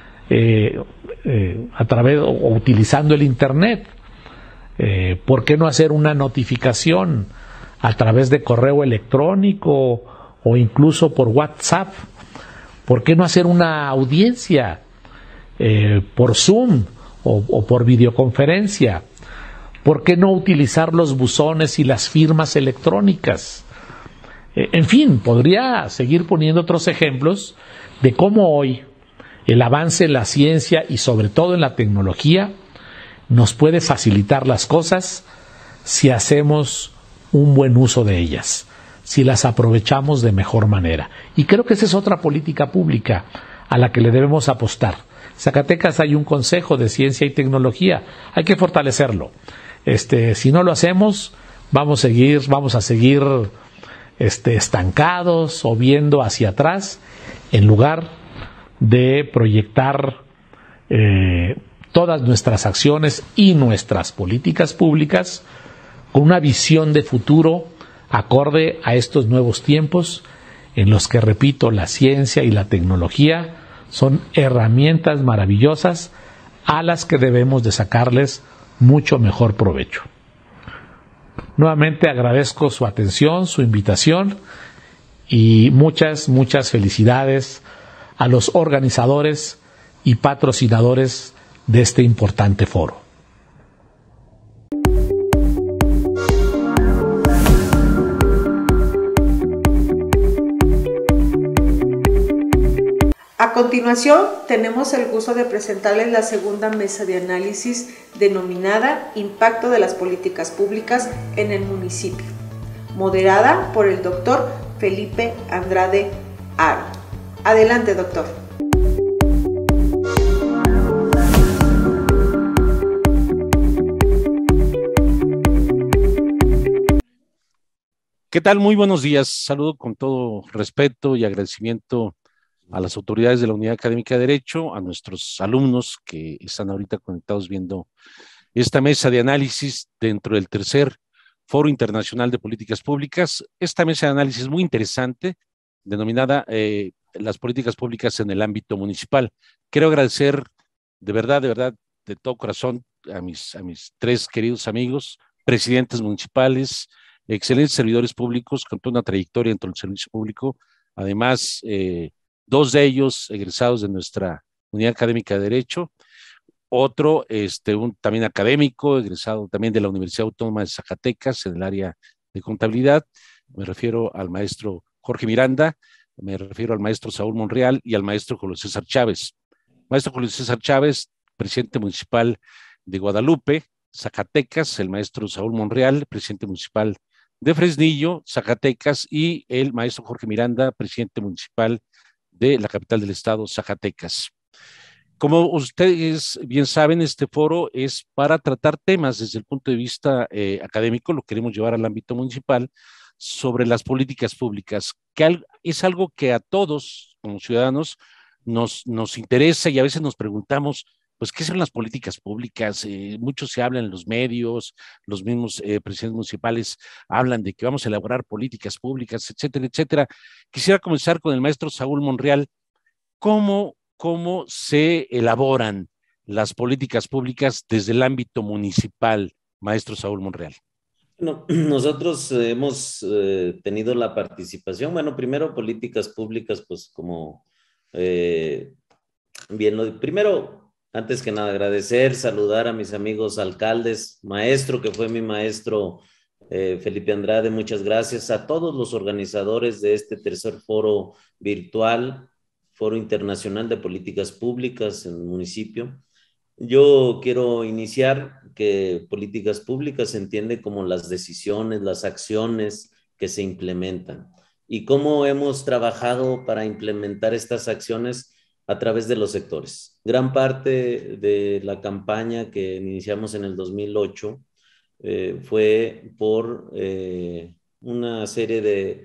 [SPEAKER 4] a través o utilizando el Internet? ¿Por qué no hacer una notificación a través de correo electrónico o incluso por WhatsApp? ¿Por qué no hacer una audiencia por Zoom o por videoconferencia? ¿Por qué no utilizar los buzones y las firmas electrónicas? En fin, podría seguir poniendo otros ejemplos de cómo hoy el avance en la ciencia y sobre todo en la tecnología nos puede facilitar las cosas si hacemos un buen uso de ellas, si las aprovechamos de mejor manera. Y creo que esa es otra política pública a la que le debemos apostar. En Zacatecas hay un Consejo de Ciencia y Tecnología, hay que fortalecerlo. Si no lo hacemos, vamos a seguir estancados o viendo hacia atrás, en lugar de proyectar todas nuestras acciones y nuestras políticas públicas con una visión de futuro acorde a estos nuevos tiempos en los que, repito, la ciencia y la tecnología son herramientas maravillosas a las que debemos de sacarles mucho mejor provecho. Nuevamente agradezco su atención, su invitación y muchas felicidades a los organizadores y patrocinadores de este importante foro.
[SPEAKER 1] A continuación, tenemos el gusto de presentarles la segunda mesa de análisis denominada Impacto de las políticas públicas en el municipio, moderada por el doctor Felipe Andrade Aro. Adelante, doctor.
[SPEAKER 5] ¿Qué tal? Muy buenos días. Saludo con todo respeto y agradecimiento a las autoridades de la Unidad Académica de Derecho, a nuestros alumnos que están ahorita conectados viendo esta mesa de análisis dentro del tercer Foro Internacional de Políticas Públicas. Esta mesa de análisis muy interesante, denominada las políticas públicas en el ámbito municipal. Quiero agradecer de verdad, de todo corazón a mis tres queridos amigos, presidentes municipales, excelentes servidores públicos con toda una trayectoria dentro del servicio público, además dos de ellos egresados de nuestra Unidad Académica de Derecho, otro también académico, egresado también de la Universidad Autónoma de Zacatecas en el área de contabilidad. Me refiero al maestro Jorge Miranda, me refiero al maestro Saúl Monreal y al maestro Julio César Chávez. Maestro Julio César Chávez, presidente municipal de Guadalupe, Zacatecas; el maestro Saúl Monreal, presidente municipal de Fresnillo, Zacatecas; y el maestro Jorge Miranda, presidente municipal de la capital del estado, Zacatecas. Como ustedes bien saben, este foro es para tratar temas desde el punto de vista académico, lo queremos llevar al ámbito municipal, sobre las políticas públicas, que es algo que a todos como ciudadanos nos interesa, y a veces nos preguntamos pues, ¿qué son las políticas públicas? Mucho se habla en los medios, los mismos presidentes municipales hablan de que vamos a elaborar políticas públicas, etcétera, etcétera. Quisiera comenzar con el maestro Saúl Monreal. ¿Cómo se elaboran las políticas públicas desde el ámbito municipal, maestro Saúl Monreal?
[SPEAKER 6] No, nosotros hemos tenido la participación, bueno, primero políticas públicas, pues como bien primero, antes que nada, agradecer, saludar a mis amigos alcaldes, maestro, que fue mi maestro Felipe Andrade, muchas gracias a todos los organizadores de este tercer foro virtual, Foro Internacional de Políticas Públicas en el municipio. Yo quiero iniciar que políticas públicas se entiende como las decisiones, las acciones que se implementan y cómo hemos trabajado para implementar estas acciones a través de los sectores. Gran parte de la campaña que iniciamos en el 2008 fue por una serie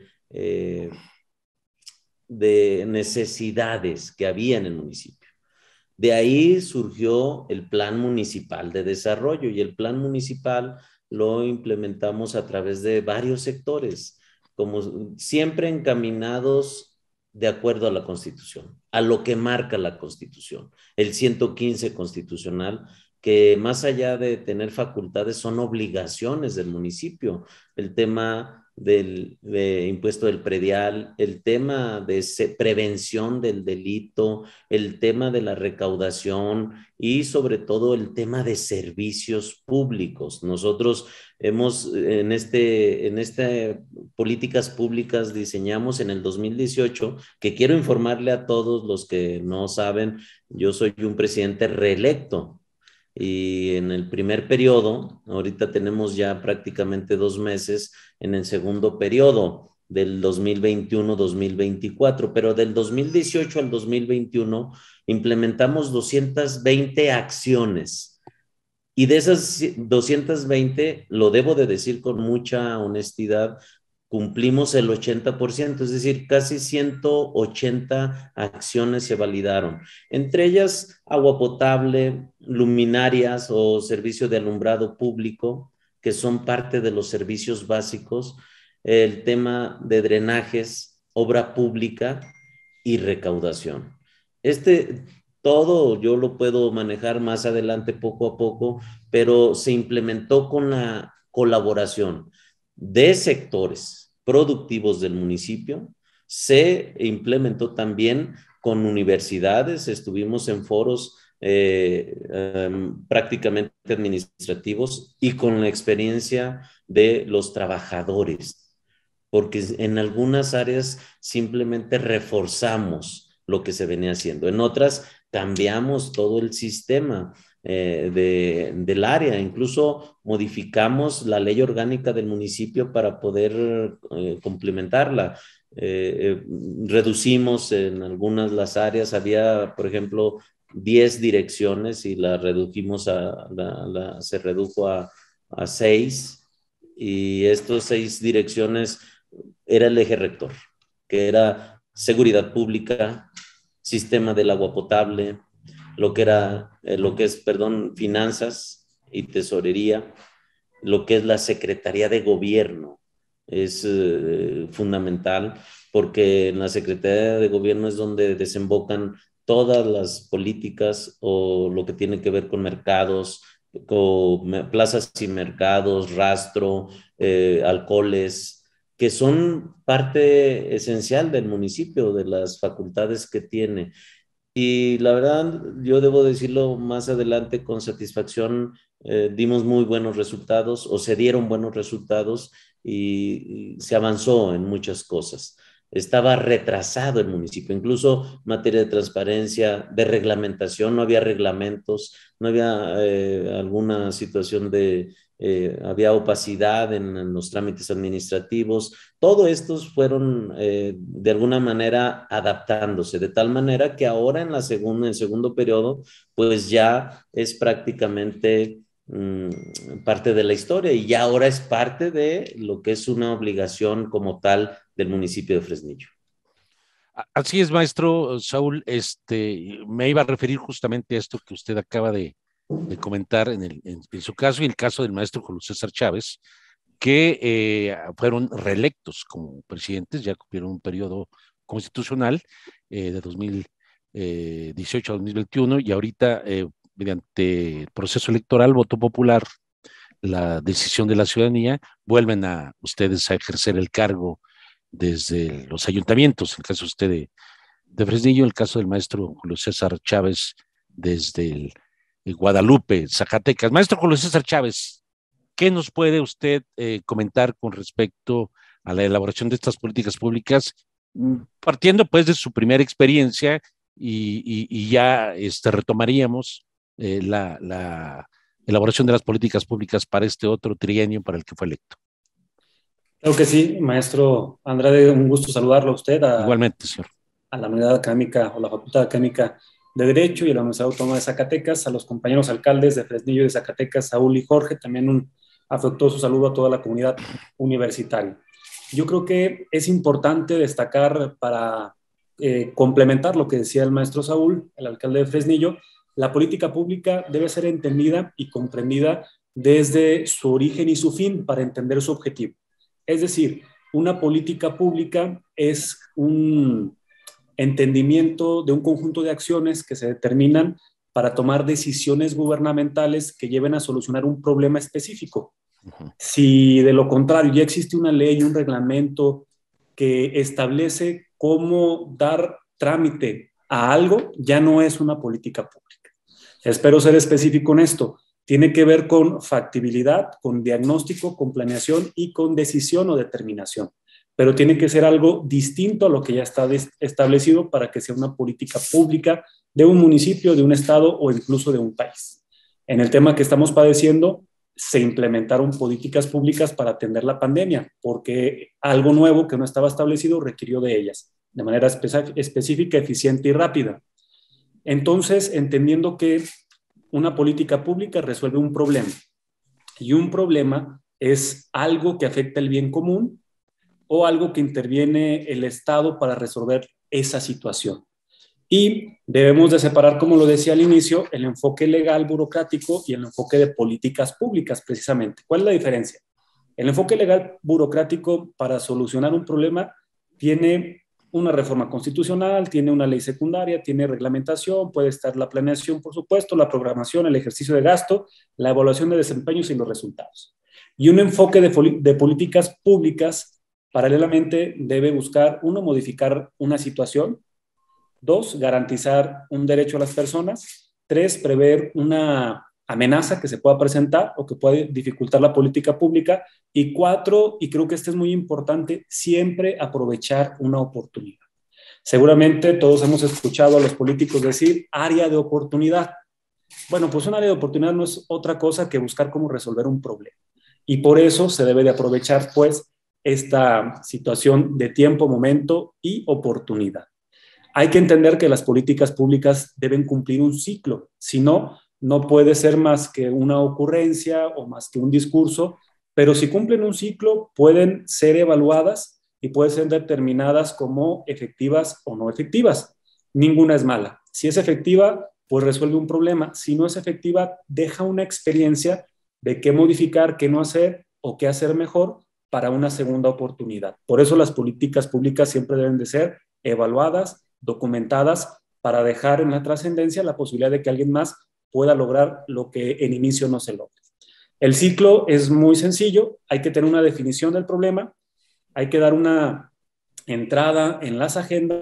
[SPEAKER 6] de necesidades que había en el municipio. De ahí surgió el Plan Municipal de Desarrollo y el Plan Municipal lo implementamos a través de varios sectores, como siempre encaminados de acuerdo a la Constitución, a lo que marca la Constitución, el 115 constitucional, que más allá de tener facultades son obligaciones del municipio. El tema de impuesto del predial, el tema de prevención del delito, el tema de la recaudación y sobre todo el tema de servicios públicos. Nosotros hemos en políticas públicas diseñamos en el 2018, que quiero informarle a todos los que no saben, yo soy un presidente reelecto. Y en el primer periodo, ahorita tenemos ya prácticamente 2 meses en el segundo periodo del 2021-2024, pero del 2018 al 2021 implementamos 220 acciones. Y de esas 220, lo debo de decir con mucha honestidad, cumplimos el 80%, es decir, casi 180 acciones se validaron. Entre ellas, agua potable, luminarias o servicio de alumbrado público, que son parte de los servicios básicos, el tema de drenajes, obra pública y recaudación. Todo yo lo puedo manejar más adelante poco a poco, pero se implementó con la colaboración de sectores productivos del municipio, se implementó también con universidades, estuvimos en foros prácticamente administrativos y con la experiencia de los trabajadores, porque en algunas áreas simplemente reforzamos lo que se venía haciendo, en otras cambiamos todo el sistema del área, incluso modificamos la ley orgánica del municipio para poder complementarla. Reducimos en algunas las áreas, había, por ejemplo, 10 direcciones y la redujimos se redujo a 6, y estos 6 direcciones era el eje rector, que era seguridad pública, sistema del agua potable, lo que es, finanzas y tesorería, lo que es la Secretaría de Gobierno. Es fundamental porque en la Secretaría de Gobierno es donde desembocan todas las políticas o lo que tiene que ver con mercados, con plazas y mercados, rastro, alcoholes, que son parte esencial del municipio, de las facultades que tiene. Y la verdad, yo debo decirlo más adelante con satisfacción, dimos muy buenos resultados o se dieron buenos resultados y se avanzó en muchas cosas. Estaba retrasado el municipio, incluso en materia de transparencia, de reglamentación, no había reglamentos, no había alguna situación había opacidad en los trámites administrativos. Todo estos fueron de alguna manera adaptándose, de tal manera que ahora en el segundo periodo, pues ya es prácticamente parte de la historia y ya ahora es parte de lo que es una obligación como tal del municipio de Fresnillo.
[SPEAKER 5] Así es, maestro Saúl. Me iba a referir justamente a esto que usted acaba de comentar en su caso y el caso del maestro Julio César Chávez, que fueron reelectos como presidentes, ya cumplieron un periodo constitucional de 2018 a 2021 y ahorita, mediante el proceso electoral, voto popular, la decisión de la ciudadanía, vuelven a ustedes a ejercer el cargo desde los ayuntamientos, en el caso usted de Fresnillo, el caso del maestro Julio César Chávez desde el Guadalupe, Zacatecas. Maestro Julio César Chávez, ¿qué nos puede usted comentar con respecto a la elaboración de estas políticas públicas, partiendo pues de su primera experiencia y ya retomaríamos la elaboración de las políticas públicas para este otro trienio para el que fue electo?
[SPEAKER 7] Claro que sí, maestro Andrade, un gusto saludarlo a usted,
[SPEAKER 5] Igualmente, señor.
[SPEAKER 7] A la Unidad Académica o la Facultad Académica de Derecho y a la Universidad Autónoma de Zacatecas, a los compañeros alcaldes de Fresnillo y de Zacatecas, Saúl y Jorge, también un afectuoso saludo a toda la comunidad universitaria. Yo creo que es importante destacar para complementar lo que decía el maestro Saúl, el alcalde de Fresnillo, la política pública debe ser entendida y comprendida desde su origen y su fin para entender su objetivo. Es decir, una política pública es un entendimiento de un conjunto de acciones que se determinan para tomar decisiones gubernamentales que lleven a solucionar un problema específico. Si de lo contrario ya existe una ley, un reglamento que establece cómo dar trámite a algo, ya no es una política pública. Espero ser específico en esto. Tiene que ver con factibilidad, con diagnóstico, con planeación y con decisión o determinación. Pero tiene que ser algo distinto a lo que ya está establecido para que sea una política pública de un municipio, de un estado o incluso de un país. En el tema que estamos padeciendo, se implementaron políticas públicas para atender la pandemia, porque algo nuevo que no estaba establecido requirió de ellas, de manera específica, eficiente y rápida. Entonces, entendiendo que una política pública resuelve un problema, y un problema es algo que afecta el bien común o algo que interviene el Estado para resolver esa situación. Y debemos de separar, como lo decía al inicio, el enfoque legal burocrático y el enfoque de políticas públicas, precisamente. ¿Cuál es la diferencia? El enfoque legal burocrático para solucionar un problema tiene una reforma constitucional, tiene una ley secundaria, tiene reglamentación, puede estar la planeación, por supuesto, la programación, el ejercicio de gasto, la evaluación de desempeños y los resultados. Y un enfoque de políticas públicas, paralelamente, debe buscar, uno, modificar una situación, dos, garantizar un derecho a las personas, tres, prever una amenaza que se pueda presentar o que pueda dificultar la política pública, y cuatro, y creo que este es muy importante, siempre aprovechar una oportunidad. Seguramente todos hemos escuchado a los políticos decir área de oportunidad. Bueno, pues un área de oportunidad no es otra cosa que buscar cómo resolver un problema. Y por eso se debe de aprovechar, pues, esta situación de tiempo, momento y oportunidad. Hay que entender que las políticas públicas deben cumplir un ciclo, si no, no puede ser más que una ocurrencia o más que un discurso, pero si cumplen un ciclo pueden ser evaluadas y pueden ser determinadas como efectivas o no efectivas. Ninguna es mala. Si es efectiva, pues resuelve un problema. Si no es efectiva, deja una experiencia de qué modificar, qué no hacer o qué hacer mejor para una segunda oportunidad. Por eso las políticas públicas siempre deben de ser evaluadas, documentadas, para dejar en la trascendencia la posibilidad de que alguien más pueda lograr lo que en inicio no se logra. El ciclo es muy sencillo, hay que tener una definición del problema, hay que dar una entrada en las agendas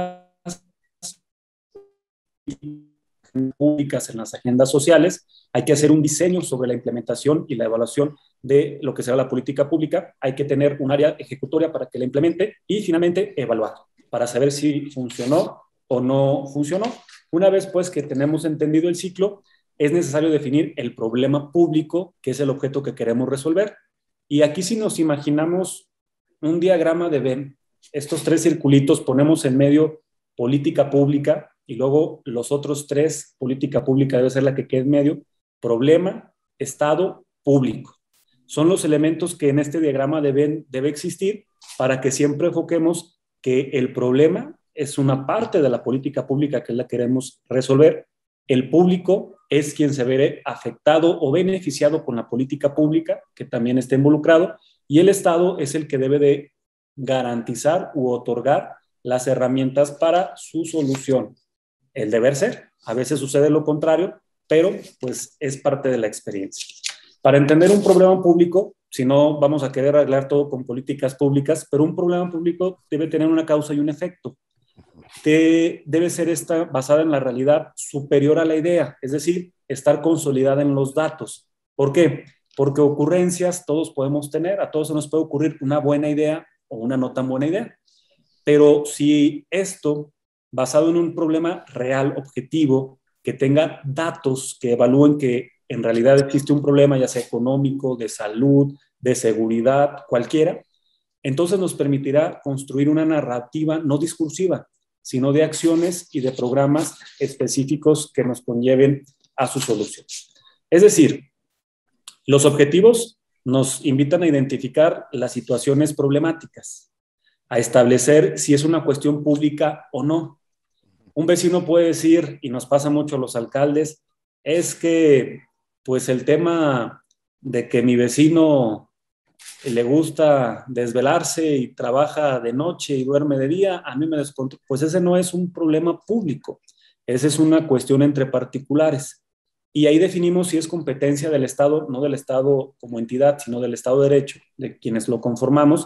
[SPEAKER 7] públicas, en las agendas sociales, hay que hacer un diseño sobre la implementación y la evaluación de lo que será la política pública, hay que tener un área ejecutoria para que la implemente y finalmente evaluar para saber si funcionó o no funcionó. Una vez pues que tenemos entendido el ciclo, es necesario definir el problema público, que es el objeto que queremos resolver. Y aquí si nos imaginamos un diagrama de Venn, estos tres circulitos ponemos en medio política pública y luego los otros tres, política pública debe ser la que quede en medio, problema, Estado, público. Son los elementos que en este diagrama debe existir para que siempre enfoquemos que el problema es una parte de la política pública que la queremos resolver. El público es quien se ve afectado o beneficiado con la política pública, que también está involucrado, y el Estado es el que debe de garantizar u otorgar las herramientas para su solución. El deber ser. A veces sucede lo contrario, pero pues es parte de la experiencia. Para entender un problema público, si no vamos a querer arreglar todo con políticas públicas, pero un problema público debe tener una causa y un efecto, que debe ser esta basada en la realidad superior a la idea, es decir, estar consolidada en los datos. ¿Por qué? Porque ocurrencias todos podemos tener, a todos se nos puede ocurrir una buena idea o una no tan buena idea, pero si esto, basado en un problema real, objetivo, que tenga datos que evalúen que en realidad existe un problema, ya sea económico, de salud, de seguridad, cualquiera, entonces nos permitirá construir una narrativa no discursiva, sino de acciones y de programas específicos que nos conlleven a su solución. Es decir, los objetivos nos invitan a identificar las situaciones problemáticas, a establecer si es una cuestión pública o no. Un vecino puede decir, y nos pasa mucho a los alcaldes, es que pues el tema de que mi vecino le gusta desvelarse y trabaja de noche y duerme de día, a mí me descontrol. Pues ese no es un problema público, esa es una cuestión entre particulares. Y ahí definimos si es competencia del Estado, no del Estado como entidad, sino del Estado de Derecho, de quienes lo conformamos.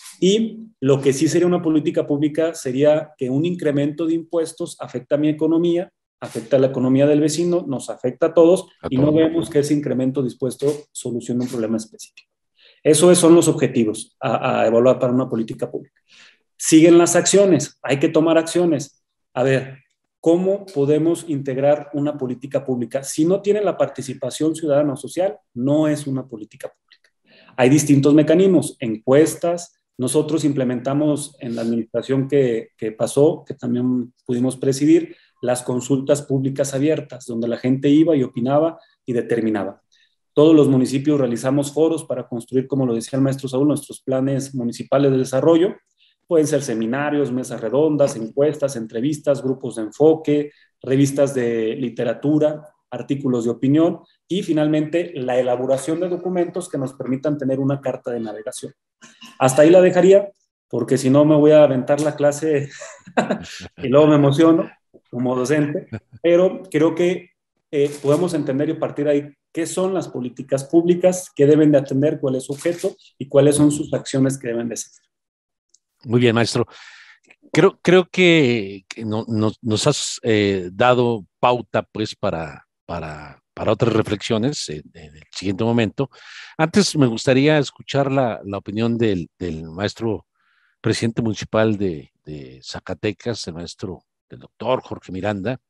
[SPEAKER 7] Y lo que sí sería una política pública sería que un incremento de impuestos afecta a mi economía, afecta a la economía del vecino, nos afecta a todos y no vemos que ese incremento dispuesto solucione un problema específico. Esos son los objetivos a evaluar para una política pública. Siguen las acciones, hay que tomar acciones. A ver, ¿cómo podemos integrar una política pública? Si no tiene la participación ciudadana o social, no es una política pública. Hay distintos mecanismos, encuestas. Nosotros implementamos en la administración que pasó, que también pudimos presidir, las consultas públicas abiertas, donde la gente iba y opinaba y determinaba. Todos los municipios realizamos foros para construir, como lo decía el maestro Saúl, nuestros planes municipales de desarrollo. Pueden ser seminarios, mesas redondas, encuestas, entrevistas, grupos de enfoque, revistas de literatura, artículos de opinión y finalmente la elaboración de documentos que nos permitan tener una carta de navegación. Hasta ahí la dejaría, porque si no me voy a aventar la clase y luego me emociono como docente, pero creo que podemos entender y partir de ahí qué son las políticas públicas, qué deben de atender, cuál es su objeto y cuáles son sus acciones que deben de seguir.
[SPEAKER 5] Muy bien, maestro. Creo que nos has dado pauta pues para otras reflexiones en el siguiente momento. Antes me gustaría escuchar la opinión del maestro presidente municipal de Zacatecas, del doctor Jorge Miranda,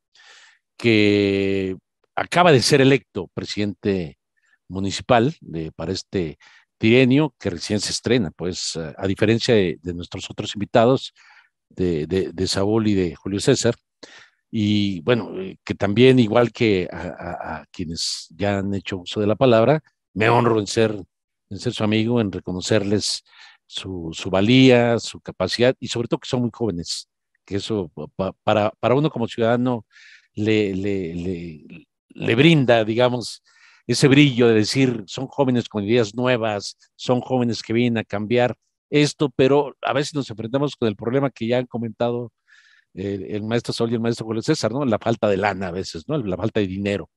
[SPEAKER 5] que acaba de ser electo presidente municipal para este trienio que recién se estrena, pues a diferencia de nuestros otros invitados, de Saúl y de Julio César, y bueno, que también, igual que a quienes ya han hecho uso de la palabra, me honro en ser su amigo, en reconocerles su valía, su capacidad y sobre todo que son muy jóvenes, que eso para uno como ciudadano le, le, le, le brinda, digamos, ese brillo de decir, son jóvenes con ideas nuevas, son jóvenes que vienen a cambiar esto, pero a veces nos enfrentamos con el problema que ya han comentado el maestro Sol y el maestro Julio César, ¿no? La falta de lana a veces, ¿no? La falta de dinero.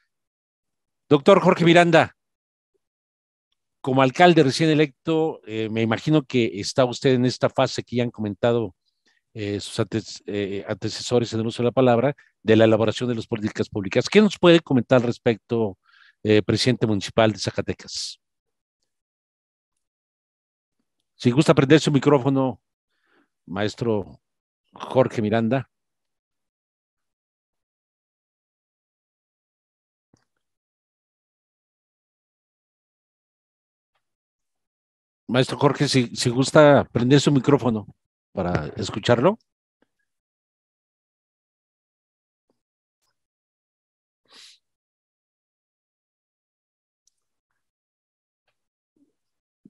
[SPEAKER 5] Doctor Jorge Miranda, como alcalde recién electo, me imagino que está usted en esta fase que ya han comentado sus antecesores en el uso de la palabra, de la elaboración de las políticas públicas. ¿Qué nos puede comentar al respecto, presidente municipal de Zacatecas? Si gusta prender su micrófono, maestro Jorge Miranda. Maestro Jorge, si gusta prender su micrófono para escucharlo.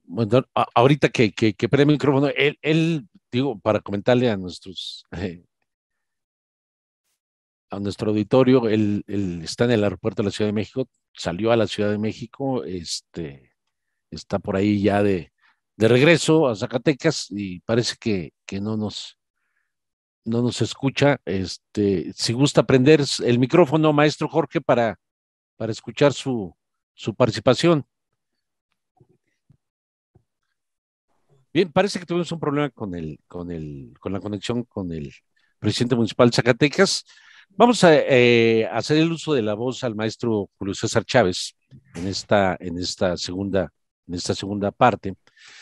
[SPEAKER 5] Bueno, ahorita que prende el micrófono, digo, para comentarle a nuestro auditorio, él está en el aeropuerto de la Ciudad de México, salió a la Ciudad de México, está por ahí ya de regreso a Zacatecas y parece que no nos escucha. Si gusta prender el micrófono, maestro Jorge, para escuchar su participación. Bien, parece que tuvimos un problema con la conexión con el presidente municipal de Zacatecas. Vamos a hacer el uso de la voz al maestro Julio César Chávez en esta segunda parte.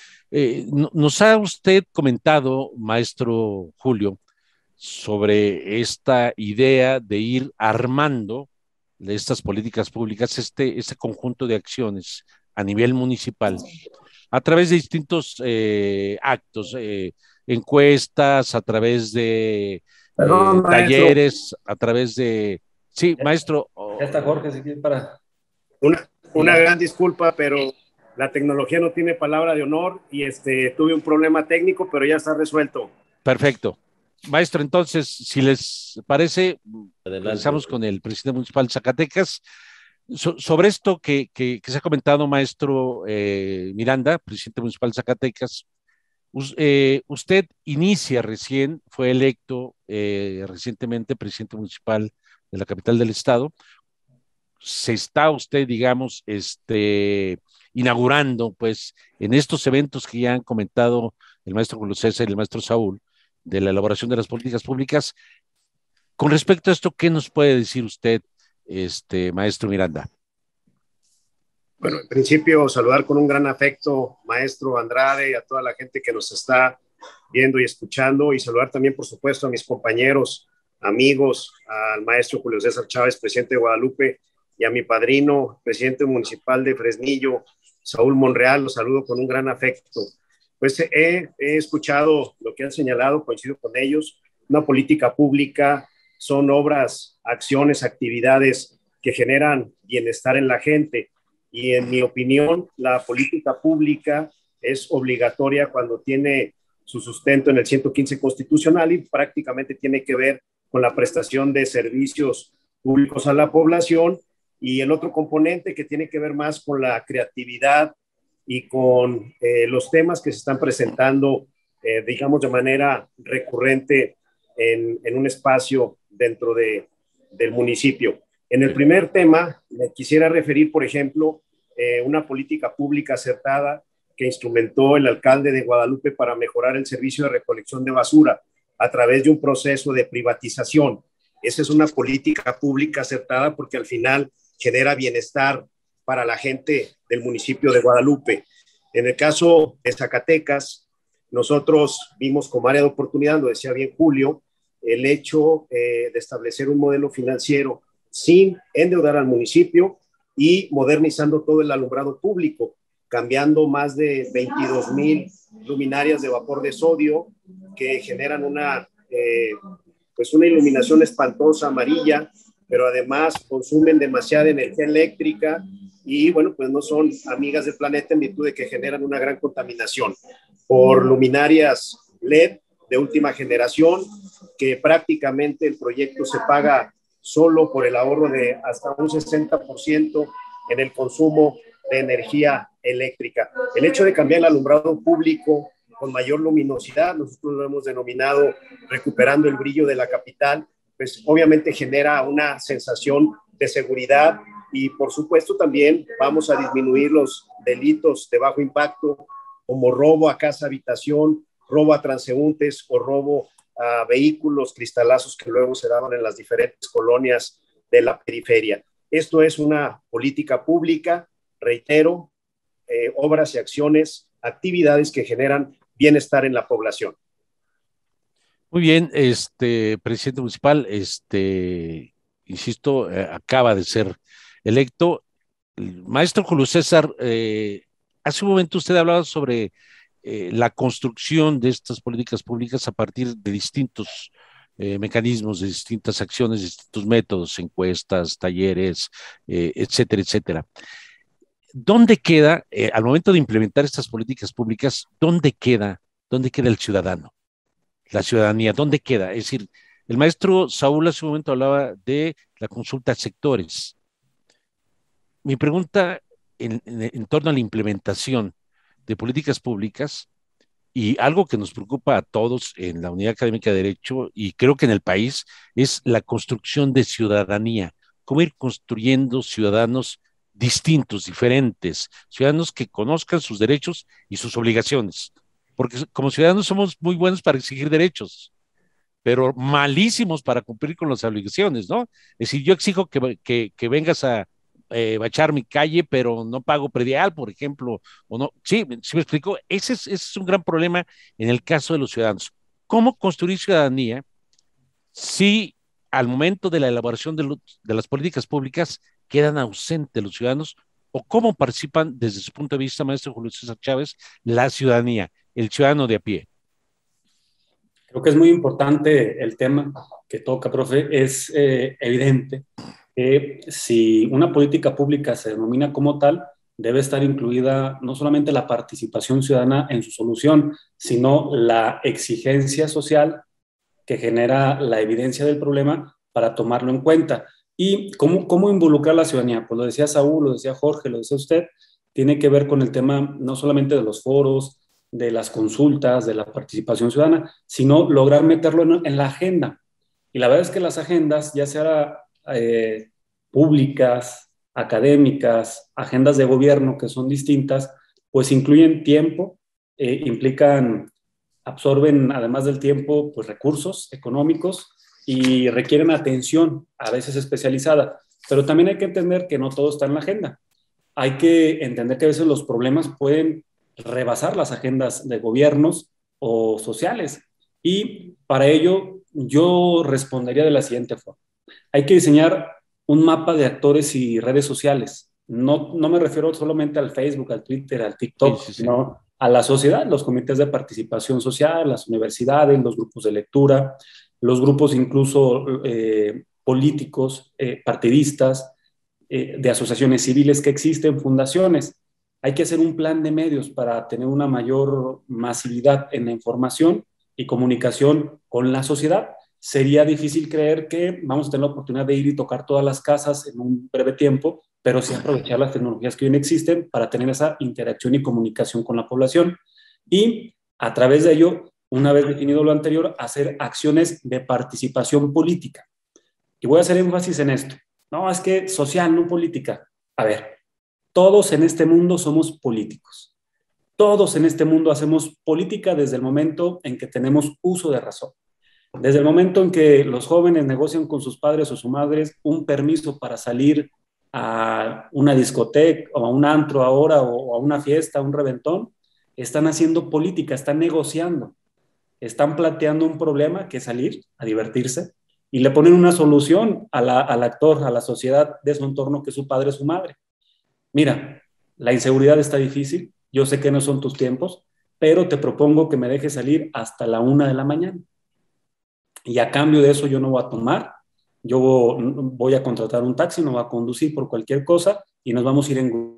[SPEAKER 5] Nos ha usted comentado, maestro Julio, sobre esta idea de ir armando de estas políticas públicas, este conjunto de acciones a nivel municipal, a través de distintos actos, encuestas, a través de
[SPEAKER 7] Perdón,
[SPEAKER 5] talleres, a través de... Sí, maestro.
[SPEAKER 7] Ya está Jorge, si quiere para...
[SPEAKER 8] Una gran disculpa, pero la tecnología no tiene palabra de honor y tuve un problema técnico, pero ya está resuelto.
[SPEAKER 5] Perfecto. Maestro, entonces, si les parece, comenzamos
[SPEAKER 6] Adelante.
[SPEAKER 5] con el presidente municipal de Zacatecas. Sobre esto que se ha comentado, maestro Miranda, presidente municipal de Zacatecas, usted fue electo recientemente presidente municipal de la capital del estado. Se está usted, digamos, inaugurando, pues, en estos eventos que ya han comentado el maestro Julio César y el maestro Saúl, de la elaboración de las políticas públicas. Con respecto a esto, ¿qué nos puede decir usted, maestro Miranda?
[SPEAKER 8] Bueno, en principio, saludar con un gran afecto, maestro Andrade, y a toda la gente que nos está viendo y escuchando, y saludar también, por supuesto, a mis compañeros, amigos, al maestro Julio César Chávez, presidente de Guadalupe, y a mi padrino, presidente municipal de Fresnillo, Saúl Monreal. Los saludo con un gran afecto. Pues he escuchado lo que han señalado, coincido con ellos. Una política pública son obras, acciones, actividades que generan bienestar en la gente. Y en mi opinión, la política pública es obligatoria cuando tiene su sustento en el 115 constitucional y prácticamente tiene que ver con la prestación de servicios públicos a la población. Y el otro componente que tiene que ver más con la creatividad y con los temas que se están presentando, digamos, de manera recurrente en un espacio dentro del municipio. En el primer tema, me quisiera referir, por ejemplo, una política pública acertada que instrumentó el alcalde de Guadalupe para mejorar el servicio de recolección de basura a través de un proceso de privatización. Esa es una política pública acertada porque al final genera bienestar para la gente del municipio de Guadalupe. En el caso de Zacatecas, nosotros vimos como área de oportunidad, lo decía bien Julio, el hecho de establecer un modelo financiero sin endeudar al municipio y modernizando todo el alumbrado público, cambiando más de 22,000 luminarias de vapor de sodio que generan una iluminación espantosa, amarilla, pero además consumen demasiada energía eléctrica y, bueno, pues no son amigas del planeta en virtud de que generan una gran contaminación. Por luminarias LED de última generación, que prácticamente el proyecto se paga solo por el ahorro de hasta un 60% en el consumo de energía eléctrica. El hecho de cambiar el alumbrado público con mayor luminosidad, nosotros lo hemos denominado recuperando el brillo de la capital, pues obviamente genera una sensación de seguridad y por supuesto también vamos a disminuir los delitos de bajo impacto como robo a casa habitación, robo a transeúntes o robo a vehículos, cristalazos que luego se daban en las diferentes colonias de la periferia. Esto es una política pública, reitero, obras y acciones, actividades que generan bienestar en la población.
[SPEAKER 5] Muy bien, presidente municipal, insisto, acaba de ser electo. El maestro Julio César, hace un momento usted hablaba sobre la construcción de estas políticas públicas a partir de distintos mecanismos, de distintas acciones, de distintos métodos, encuestas, talleres, etcétera, etcétera. ¿dónde queda, al momento de implementar estas políticas públicas, dónde queda el ciudadano? La ciudadanía, ¿dónde queda? Es decir, el maestro Saúl hace un momento hablaba de la consulta a sectores. Mi pregunta en torno a la implementación de políticas públicas y algo que nos preocupa a todos en la Unidad Académica de Derecho y creo que en el país es la construcción de ciudadanía. ¿Cómo ir construyendo ciudadanos distintos, diferentes, ciudadanos que conozcan sus derechos y sus obligaciones? Porque como ciudadanos somos muy buenos para exigir derechos, pero malísimos para cumplir con las obligaciones, ¿no? Es decir, yo exijo que vengas a bachar mi calle, pero no pago predial, por ejemplo, o no. Sí, sí me explico. Ese es un gran problema en el caso de los ciudadanos. ¿Cómo construir ciudadanía si al momento de la elaboración de las políticas públicas quedan ausentes los ciudadanos? ¿O cómo participan desde su punto de vista, maestro Julio César Chávez, la ciudadanía, el ciudadano de a pie?
[SPEAKER 7] Creo que es muy importante el tema que toca, profe. Es evidente que si una política pública se denomina como tal, debe estar incluida no solamente la participación ciudadana en su solución, sino la exigencia social que genera la evidencia del problema para tomarlo en cuenta. ¿Y cómo involucrar a la ciudadanía? Pues lo decía Saúl, lo decía Jorge, lo decía usted, tiene que ver con el tema no solamente de los foros, de las consultas, de la participación ciudadana, sino lograr meterlo en la agenda. Y la verdad es que las agendas, ya sea públicas, académicas, agendas de gobierno que son distintas, pues incluyen tiempo, absorben además del tiempo, pues recursos económicos y requieren atención, a veces especializada. Pero también hay que entender que no todo está en la agenda. Hay que entender que a veces los problemas pueden rebasar las agendas de gobiernos o sociales. Y para ello yo respondería de la siguiente forma. Hay que diseñar un mapa de actores y redes sociales. No me refiero solamente al Facebook, al Twitter, al TikTok, sí. Sino a la sociedad, los comités de participación social, las universidades, los grupos de lectura, los grupos incluso políticos, partidistas, de asociaciones civiles que existen, fundaciones. Hay que hacer un plan de medios para tener una mayor masividad en la información y comunicación con la sociedad. Sería difícil creer que vamos a tener la oportunidad de ir y tocar todas las casas en un breve tiempo, pero sí aprovechar las tecnologías que hoy existen para tener esa interacción y comunicación con la población. Y a través de ello, una vez definido lo anterior, hacer acciones de participación política. Y voy a hacer énfasis en esto. No, es que social, no política. A ver, todos en este mundo somos políticos. Todos en este mundo hacemos política desde el momento en que tenemos uso de razón. Desde el momento en que los jóvenes negocian con sus padres o sus madres un permiso para salir a una discoteca o a un antro ahora o a una fiesta, a un reventón, están haciendo política, están negociando, están planteando un problema que es salir a divertirse y le ponen una solución al actor, a la sociedad de su entorno que es su padre o su madre. Mira, la inseguridad está difícil, yo sé que no son tus tiempos, pero te propongo que me dejes salir hasta la 1 de la mañana. Y a cambio de eso yo no voy a tomar, yo voy a contratar un taxi, no voy a conducir por cualquier cosa y nos vamos a ir en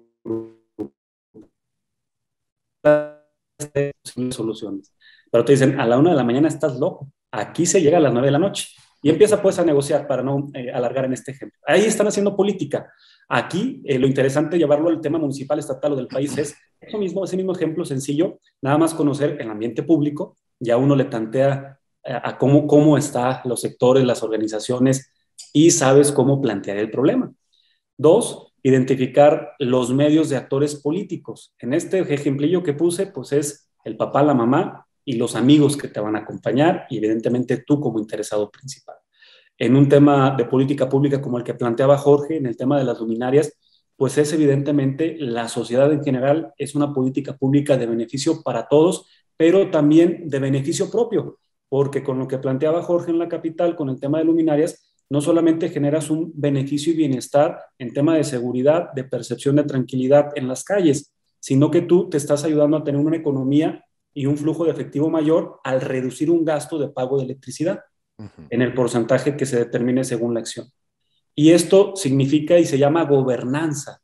[SPEAKER 7] soluciones. Pero te dicen, a la 1 de la mañana estás loco, aquí se llega a las 9 de la noche. Y empieza pues a negociar para no alargar en este ejemplo. Ahí están haciendo política. Aquí lo interesante de llevarlo al tema municipal, estatal o del país es ese mismo ejemplo sencillo, nada más conocer el ambiente público, ya uno le tantea a cómo están los sectores, las organizaciones y sabes cómo plantear el problema. 2, identificar los medios de actores políticos. En este ejemplillo que puse, pues es el papá, la mamá y los amigos que te van a acompañar y evidentemente tú como interesado principal. En un tema de política pública como el que planteaba Jorge, en el tema de las luminarias, pues es evidentemente la sociedad en general, es una política pública de beneficio para todos, pero también de beneficio propio, porque con lo que planteaba Jorge en la capital, con el tema de luminarias, no solamente generas un beneficio y bienestar en tema de seguridad, de percepción de tranquilidad en las calles, sino que tú te estás ayudando a tener una economía y un flujo de efectivo mayor al reducir un gasto de pago de electricidad en el porcentaje que se determine según la acción. Y esto significa y se llama gobernanza.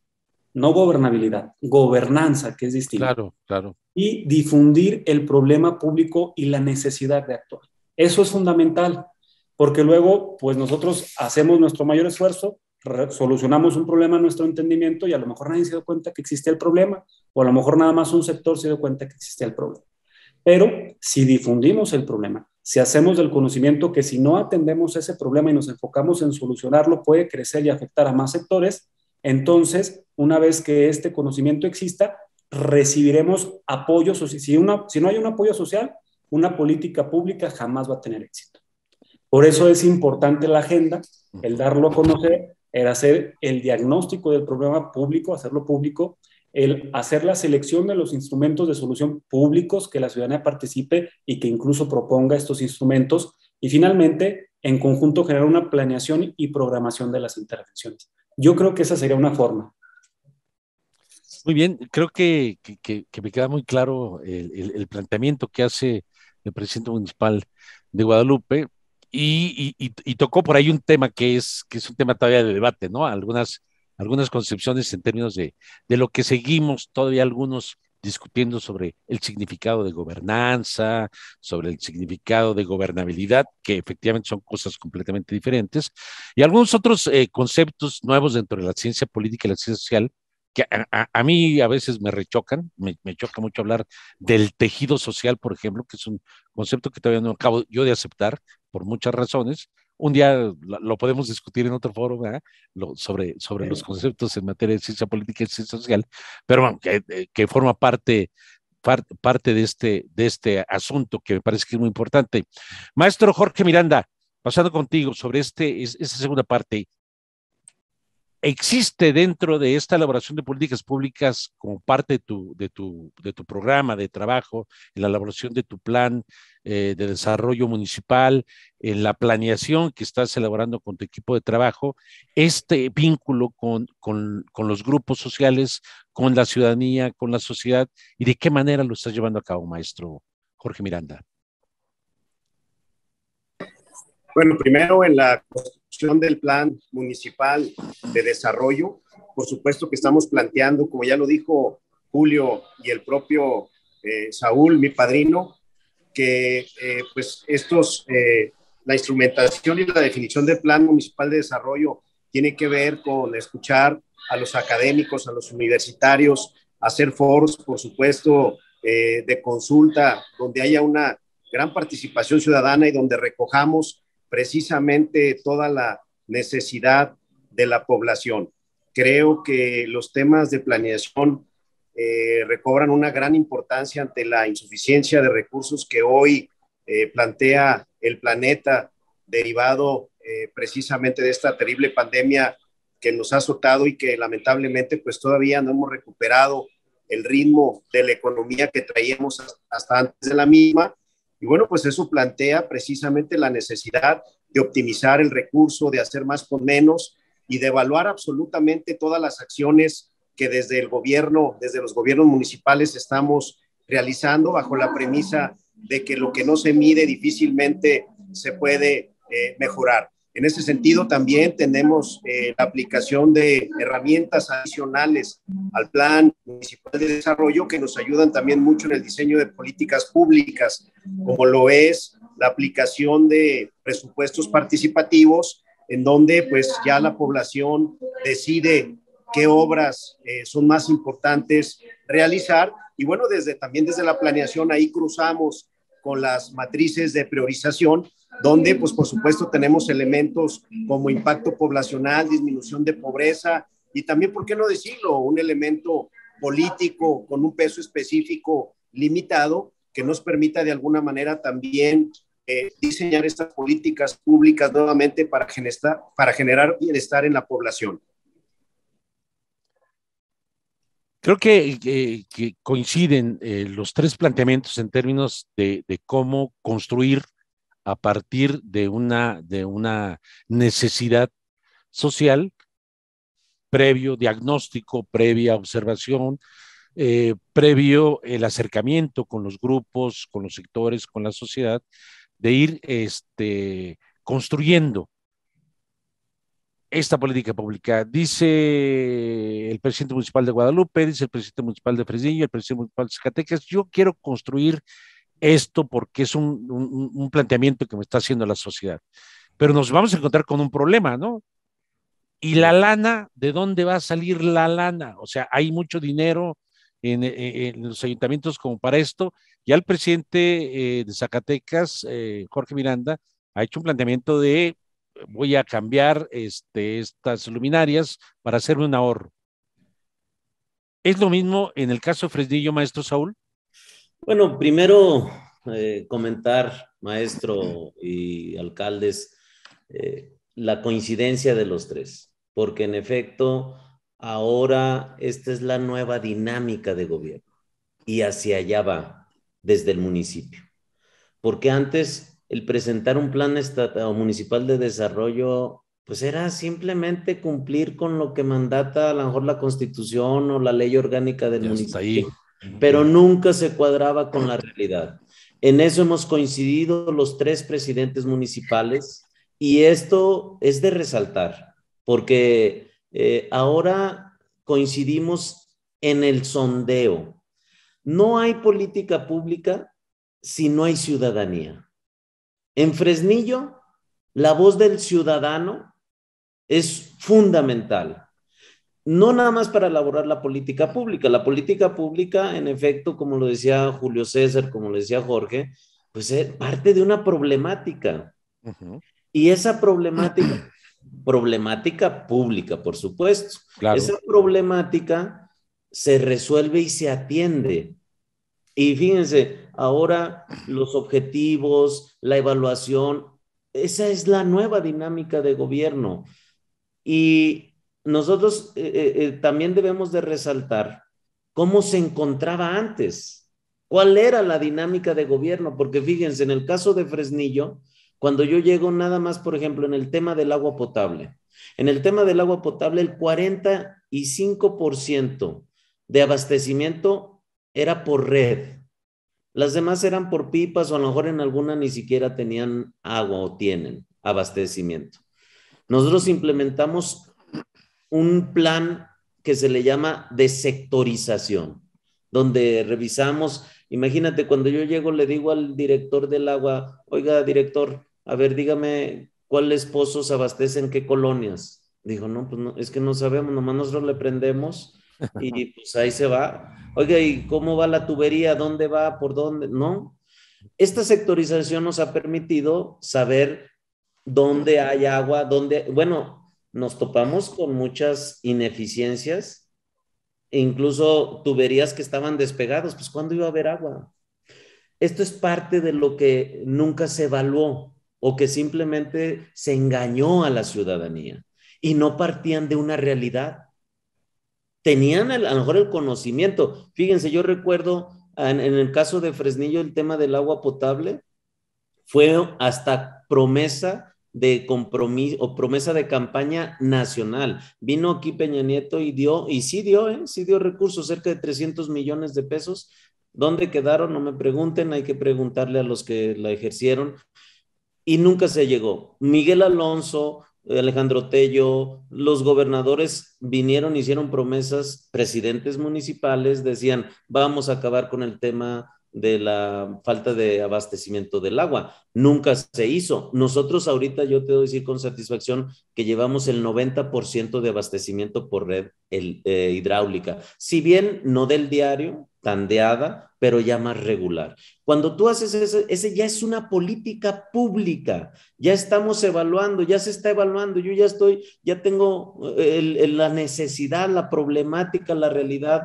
[SPEAKER 7] no gobernabilidad, gobernanza, que es distinto.
[SPEAKER 5] Claro, claro.
[SPEAKER 7] Y difundir el problema público y la necesidad de actuar. Eso es fundamental, porque luego, pues nosotros hacemos nuestro mayor esfuerzo, solucionamos un problema a nuestro entendimiento y a lo mejor nadie se dio cuenta que existía el problema, o a lo mejor nada más un sector se dio cuenta que existía el problema. Pero si difundimos el problema, si hacemos del conocimiento que si no atendemos ese problema y nos enfocamos en solucionarlo, puede crecer y afectar a más sectores, entonces, una vez que este conocimiento exista, recibiremos apoyos, o si no hay un apoyo social, una política pública jamás va a tener éxito. Por eso es importante la agenda, el darlo a conocer, el hacer el diagnóstico del problema público, hacerlo público, el hacer la selección de los instrumentos de solución públicos, que la ciudadanía participe y que incluso proponga estos instrumentos, y finalmente, en conjunto, generar una planeación y programación de las intervenciones. Yo creo que esa sería una forma.
[SPEAKER 5] Muy bien, creo que me queda muy claro el planteamiento que hace el presidente municipal de Guadalupe y tocó por ahí un tema que es un tema todavía de debate, ¿no? Algunas concepciones en términos de lo que seguimos todavía algunos discutiendo sobre el significado de gobernanza, sobre el significado de gobernabilidad, que efectivamente son cosas completamente diferentes, y algunos otros conceptos nuevos dentro de la ciencia política y la ciencia social que a mí a veces me rechocan, me choca mucho hablar del tejido social, por ejemplo, que es un concepto que todavía no acabo yo de aceptar por muchas razones. Un día lo podemos discutir en otro foro, ¿verdad? Sobre los conceptos en materia de ciencia política y ciencia social, pero bueno, que forma parte de este asunto que me parece que es muy importante. Maestro Jorge Miranda, pasando contigo sobre esta segunda parte, ¿existe dentro de esta elaboración de políticas públicas como parte de tu programa de trabajo, en la elaboración de tu plan de desarrollo municipal, en la planeación que estás elaborando con tu equipo de trabajo, este vínculo con los grupos sociales, con la ciudadanía, con la sociedad, y de qué manera lo estás llevando a cabo, maestro Jorge Miranda?
[SPEAKER 8] Bueno, primero en la construcción del plan municipal de desarrollo, por supuesto que estamos planteando, como ya lo dijo Julio y el propio Saúl, mi padrino, que pues la instrumentación y la definición del plan municipal de desarrollo tiene que ver con escuchar a los académicos, a los universitarios, hacer foros, por supuesto, de consulta, donde haya una gran participación ciudadana y donde recojamos precisamente toda la necesidad de la población. Creo que los temas de planeación recobran una gran importancia ante la insuficiencia de recursos que hoy plantea el planeta, derivado precisamente de esta terrible pandemia que nos ha azotado y que lamentablemente pues todavía no hemos recuperado el ritmo de la economía que traíamos hasta antes de la misma. Y bueno, pues eso plantea precisamente la necesidad de optimizar el recurso, de hacer más con menos y de evaluar absolutamente todas las acciones que desde los gobiernos municipales estamos realizando bajo la premisa de que lo que no se mide difícilmente se puede mejorar. En ese sentido, también tenemos la aplicación de herramientas adicionales al Plan Municipal de Desarrollo que nos ayudan también mucho en el diseño de políticas públicas, como lo es la aplicación de presupuestos participativos, en donde pues ya la población decide qué obras son más importantes realizar. Y bueno, también desde la planeación ahí cruzamos con las matrices de priorización, donde pues por supuesto tenemos elementos como impacto poblacional, disminución de pobreza y también, ¿por qué no decirlo?, un elemento político con un peso específico limitado que nos permita de alguna manera también diseñar estas políticas públicas nuevamente para generar bienestar en la población.
[SPEAKER 5] Creo que coinciden los tres planteamientos en términos de cómo construir a partir de una necesidad social, previo diagnóstico, previa observación, previo el acercamiento con los grupos, con los sectores, con la sociedad, de ir construyendo esta política pública. Dice el presidente municipal de Guadalupe, dice el presidente municipal de Fresnillo, el presidente municipal de Zacatecas, yo quiero construir esto porque es un planteamiento que me está haciendo la sociedad. Pero nos vamos a encontrar con un problema, ¿no? Y la lana, ¿de dónde va a salir la lana? O sea, hay mucho dinero en los ayuntamientos como para esto. Ya el presidente de Zacatecas, Jorge Miranda, ha hecho un planteamiento de voy a cambiar estas luminarias para hacerme un ahorro. ¿Es lo mismo en el caso de Fresnillo, maestro Saúl?
[SPEAKER 6] Bueno, primero comentar, maestro y alcaldes, la coincidencia de los tres, porque en efecto ahora esta es la nueva dinámica de gobierno y hacia allá va desde el municipio. Porque antes el presentar un plan municipal de desarrollo pues era simplemente cumplir con lo que mandata a lo mejor la Constitución o la ley orgánica del municipio, pero nunca se cuadraba con la realidad. En eso hemos coincidido los tres presidentes municipales y esto es de resaltar, porque ahora coincidimos en el sondeo. No hay política pública si no hay ciudadanía. En Fresnillo, la voz del ciudadano es fundamental. No nada más para elaborar la política pública. La política pública, en efecto, como lo decía Julio César, como lo decía Jorge, pues es parte de una problemática. Y esa problemática pública, por supuesto. Claro. Esa problemática se resuelve y se atiende. Y fíjense, ahora los objetivos, la evaluación, esa es la nueva dinámica de gobierno. Y nosotros también debemos de resaltar cómo se encontraba antes, cuál era la dinámica de gobierno, porque fíjense, en el caso de Fresnillo, cuando yo llego nada más, por ejemplo, en el tema del agua potable, el 45% de abastecimiento era por red. Las demás eran por pipas o a lo mejor en alguna ni siquiera tenían agua o tienen abastecimiento. Nosotros implementamos un plan que se le llama de sectorización, donde revisamos, imagínate, cuando yo llego le digo al director del agua, oiga, director, a ver, dígame cuáles pozos abastecen qué colonias. Dijo, no, pues no, es que no sabemos, nomás nosotros le prendemos y pues ahí se va. Oiga, ¿y cómo va la tubería? ¿Dónde va? ¿Por dónde? No. Esta sectorización nos ha permitido saber dónde hay agua, bueno, nos topamos con muchas ineficiencias e incluso tuberías que estaban despegadas. Pues, ¿cuándo iba a haber agua? Esto es parte de lo que nunca se evaluó o que simplemente se engañó a la ciudadanía y no partían de una realidad. Tenían a lo mejor el conocimiento. Fíjense, yo recuerdo en el caso de Fresnillo el tema del agua potable fue hasta promesa de compromiso o promesa de campaña nacional. Vino aquí Peña Nieto y sí dio recursos, cerca de 300 millones de pesos. ¿Dónde quedaron? No me pregunten, hay que preguntarle a los que la ejercieron. Y nunca se llegó. Miguel Alonso, Alejandro Tello, los gobernadores vinieron, hicieron promesas, presidentes municipales decían, vamos a acabar con el tema de la falta de abastecimiento del agua. Nunca se hizo. Nosotros ahorita, yo te debo decir con satisfacción que llevamos el 90% de abastecimiento por red hidráulica. Si bien no del diario, tandeada, pero ya más regular. Cuando tú haces ese ya es una política pública, ya estamos evaluando, ya se está evaluando, yo ya tengo la necesidad, la problemática, la realidad,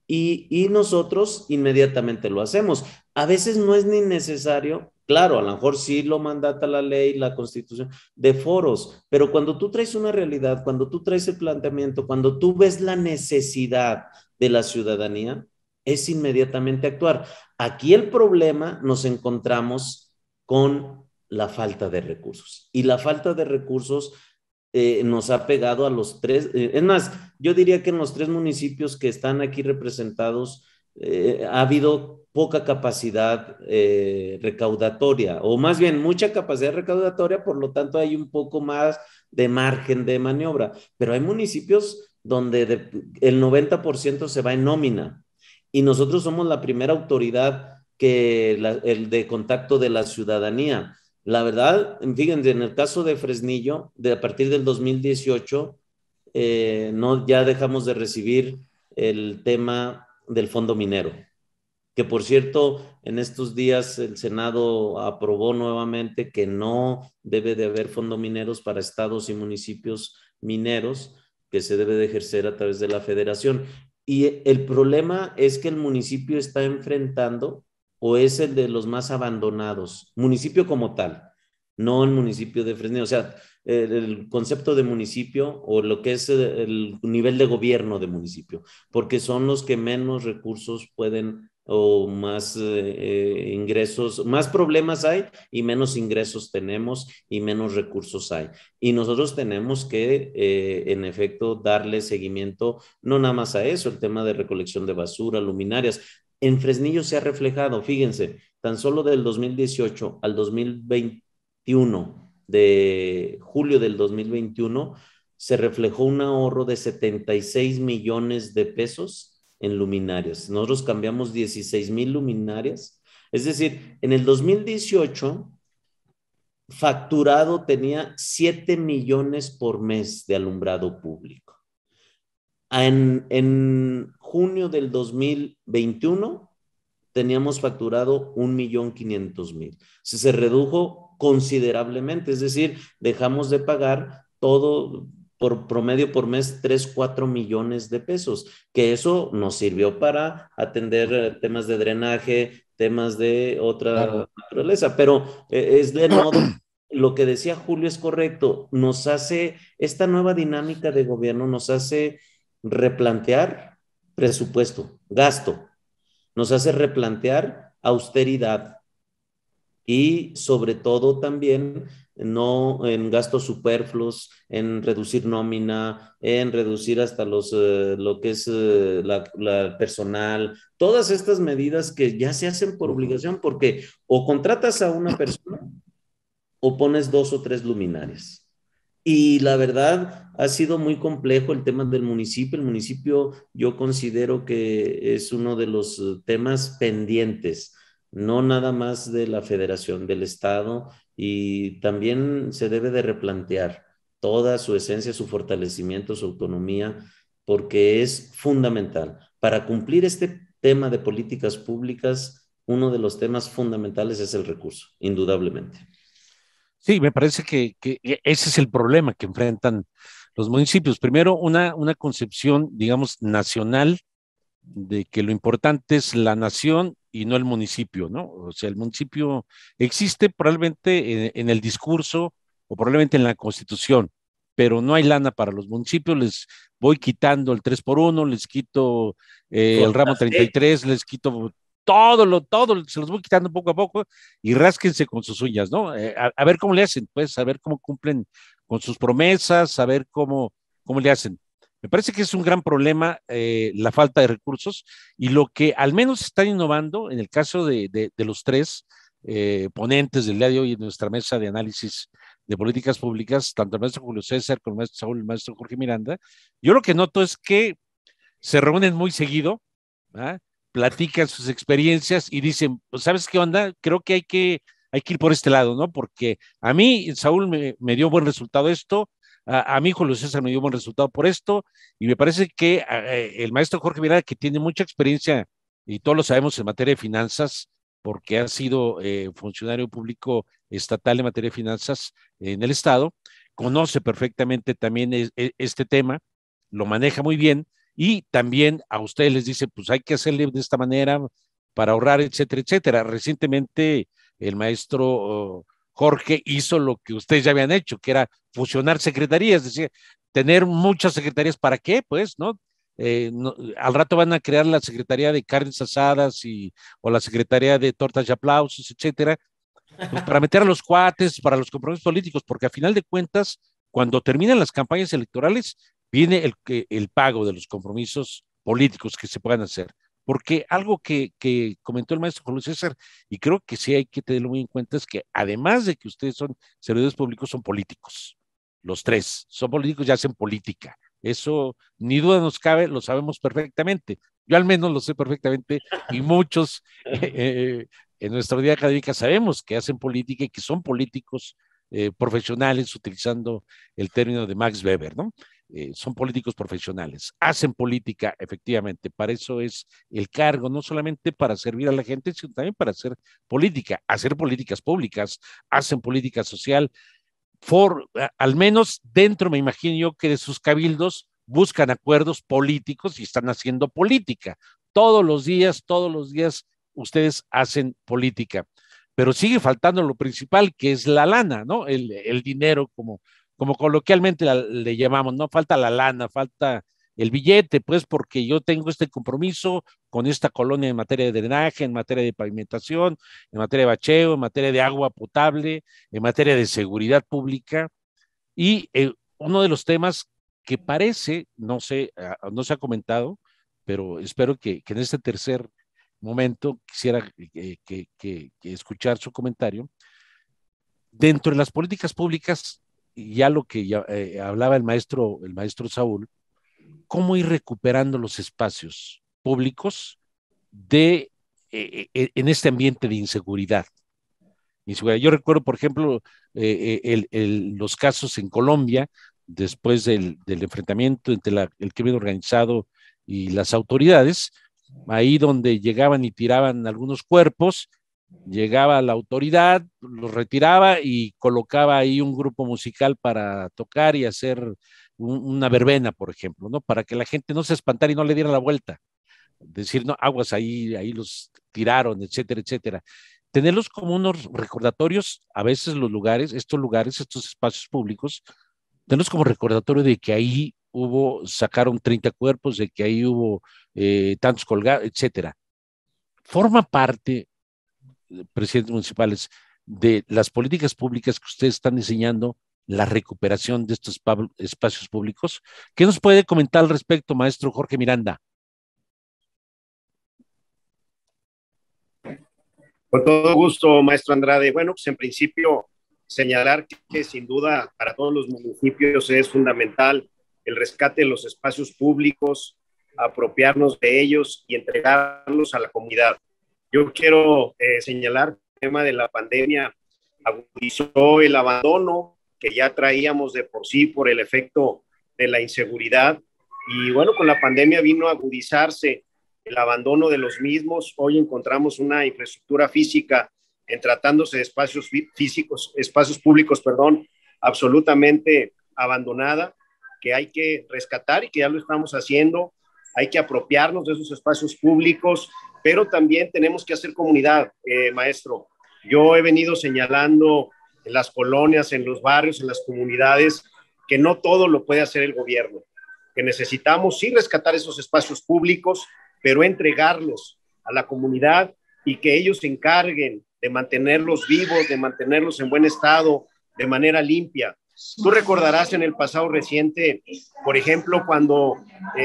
[SPEAKER 6] y nosotros inmediatamente lo hacemos. A veces no es ni necesario, claro, a lo mejor sí lo mandata la ley, la Constitución, de foros, pero cuando tú traes una realidad, cuando tú traes el planteamiento, cuando tú ves la necesidad de la ciudadanía, es inmediatamente actuar. Aquí el problema nos encontramos con la falta de recursos. Y la falta de recursos nos ha pegado a los tres. Es más, yo diría que en los tres municipios que están aquí representados ha habido poca capacidad recaudatoria, o más bien mucha capacidad recaudatoria, por lo tanto hay un poco más de margen de maniobra, pero hay municipios donde el 90% se va en nómina, y nosotros somos la primera autoridad el de contacto de la ciudadanía. La verdad, fíjense, en el caso de Fresnillo, a partir del 2018, no, ya dejamos de recibir el tema del fondo minero, que por cierto, en estos días el Senado aprobó nuevamente que no debe de haber fondo mineros para estados y municipios mineros, que se debe de ejercer a través de la federación. Y el problema es que el municipio está enfrentando, o es el de los más abandonados, municipio como tal, no el municipio de Fresnillo. O sea, el concepto de municipio, o lo que es el nivel de gobierno de municipio, porque son los que menos recursos pueden, o más ingresos, más problemas hay y menos ingresos tenemos y menos recursos hay. Y nosotros tenemos que, en efecto, darle seguimiento, no nada más a eso, el tema de recolección de basura, luminarias. En Fresnillo se ha reflejado, fíjense, tan solo del 2018 al 2021, de julio del 2021, se reflejó un ahorro de 76 millones de pesos en luminarias. Nosotros cambiamos 16,000 luminarias. Es decir, en el 2018, facturado tenía 7 millones por mes de alumbrado público. En junio del 2021 teníamos facturado 1,500,000. Se redujo considerablemente, es decir, dejamos de pagar todo por promedio por mes 3, 4 millones de pesos, que eso nos sirvió para atender temas de drenaje, temas de otra naturaleza, pero es de modo, lo que decía Julio es correcto, nos hace, esta nueva dinámica de gobierno nos hace replantear presupuesto, gasto, nos hace replantear austeridad y sobre todo también no en gastos superfluos, en reducir nómina, en reducir hasta lo que es la personal, todas estas medidas que ya se hacen por obligación, porque o contratas a una persona o pones 2 o 3 luminarias. Y la verdad, ha sido muy complejo el tema del municipio. El municipio, yo considero que es uno de los temas pendientes, no nada más de la federación, del estado, y también se debe de replantear toda su esencia, su fortalecimiento, su autonomía, porque es fundamental. Para cumplir este tema de políticas públicas, uno de los temas fundamentales es el recurso, indudablemente.
[SPEAKER 5] Sí, me parece que ese es el problema que enfrentan los municipios. Primero, una concepción, digamos, nacional, de que lo importante es la nación y no el municipio, ¿no? O sea, el municipio existe probablemente en el discurso o probablemente en la Constitución, pero no hay lana para los municipios. Les voy quitando el 3x1, les quito el ramo 33, les quito todo, se los voy quitando poco a poco y rásquense con sus uñas, ¿no? A ver cómo le hacen, pues, a ver cómo cumplen con sus promesas, a ver cómo le hacen. Me parece que es un gran problema la falta de recursos, y lo que al menos están innovando en el caso de los tres ponentes del día de hoy en nuestra mesa de análisis de políticas públicas, tanto el maestro Julio César como el maestro Saúl y el maestro Jorge Miranda. Yo lo que noto es que se reúnen muy seguido, ¿verdad? Platican sus experiencias y dicen, pues, ¿sabes qué onda? Creo que hay que ir por este lado, ¿no? Porque a mí, Saúl, me dio buen resultado esto, a mi hijo Julio César me dio buen resultado por esto, y me parece que el maestro Jorge Miranda, que tiene mucha experiencia, y todos lo sabemos en materia de finanzas, porque ha sido funcionario público estatal en materia de finanzas en el Estado, conoce perfectamente también este tema, lo maneja muy bien, y también a ustedes les dice, pues hay que hacerle de esta manera para ahorrar, etcétera, etcétera. Recientemente el maestro Jorge hizo lo que ustedes ya habían hecho, que era fusionar secretarías, es decir, tener muchas secretarías. ¿Para qué? Pues, ¿no? Al rato van a crear la Secretaría de Carnes Asadas o la Secretaría de Tortas y Aplausos, etcétera, pues para meter a los cuates, para los compromisos políticos, porque a final de cuentas, cuando terminan las campañas electorales, viene el pago de los compromisos políticos que se puedan hacer. porque algo que comentó el maestro Julio César, y creo que sí hay que tenerlo muy en cuenta, es que además de que ustedes son servidores públicos, son políticos. Los tres son políticos y hacen política. Eso ni duda nos cabe, lo sabemos perfectamente. Yo al menos lo sé perfectamente y muchos en nuestra vida académica sabemos que hacen política y que son políticos profesionales, utilizando el término de Max Weber, ¿no? Son políticos profesionales, hacen política efectivamente, para eso es el cargo, no solamente para servir a la gente, sino también para hacer política, hacer políticas públicas, hacen política social, al menos dentro, me imagino yo, que de sus cabildos buscan acuerdos políticos y están haciendo política. Todos los días ustedes hacen política, pero sigue faltando lo principal, que es la lana, ¿no? El dinero, como coloquialmente le llamamos, no falta la lana, falta el billete, pues porque yo tengo este compromiso con esta colonia en materia de drenaje, en materia de pavimentación, en materia de bacheo, en materia de agua potable, en materia de seguridad pública. Y uno de los temas que parece, no sé, no se ha comentado, pero espero que en este tercer momento quisiera que escuchar su comentario. Dentro de las políticas públicas, ya lo que ya, hablaba el maestro Saúl, cómo ir recuperando los espacios públicos en este ambiente de inseguridad. Yo recuerdo, por ejemplo, los casos en Colombia, después del enfrentamiento entre el crimen organizado y las autoridades, ahí donde llegaban y tiraban algunos cuerpos, llegaba la autoridad, los retiraba y colocaba ahí un grupo musical para tocar y hacer una verbena, por ejemplo, ¿no? Para que la gente no se espantara y no le diera la vuelta. Decir, no, aguas, ahí los tiraron, etcétera, etcétera. Tenerlos como unos recordatorios, a veces estos espacios públicos, tenerlos como recordatorio de que ahí sacaron 30 cuerpos, de que ahí hubo tantos colgados, etcétera. Forma parte, presidentes municipales, de las políticas públicas que ustedes están diseñando, la recuperación de estos espacios públicos. ¿Qué nos puede comentar al respecto, maestro Jorge Miranda?
[SPEAKER 8] Con todo gusto, maestro Andrade. Bueno, pues en principio señalar que sin duda para todos los municipios es fundamental el rescate de los espacios públicos, apropiarnos de ellos y entregarlos a la comunidad. Yo quiero señalar que el tema de la pandemia agudizó el abandono que ya traíamos de por sí por el efecto de la inseguridad, y bueno, con la pandemia vino a agudizarse el abandono de los mismos. Hoy encontramos una infraestructura física en tratándose de espacios públicos, absolutamente abandonada, que hay que rescatar y que ya lo estamos haciendo. Hay que apropiarnos de esos espacios públicos, pero también tenemos que hacer comunidad, maestro. Yo he venido señalando en las colonias, en los barrios, en las comunidades, que no todo lo puede hacer el gobierno, que necesitamos sí rescatar esos espacios públicos, pero entregarlos a la comunidad y que ellos se encarguen de mantenerlos vivos, de mantenerlos en buen estado, de manera limpia. Tú recordarás en el pasado reciente, por ejemplo, cuando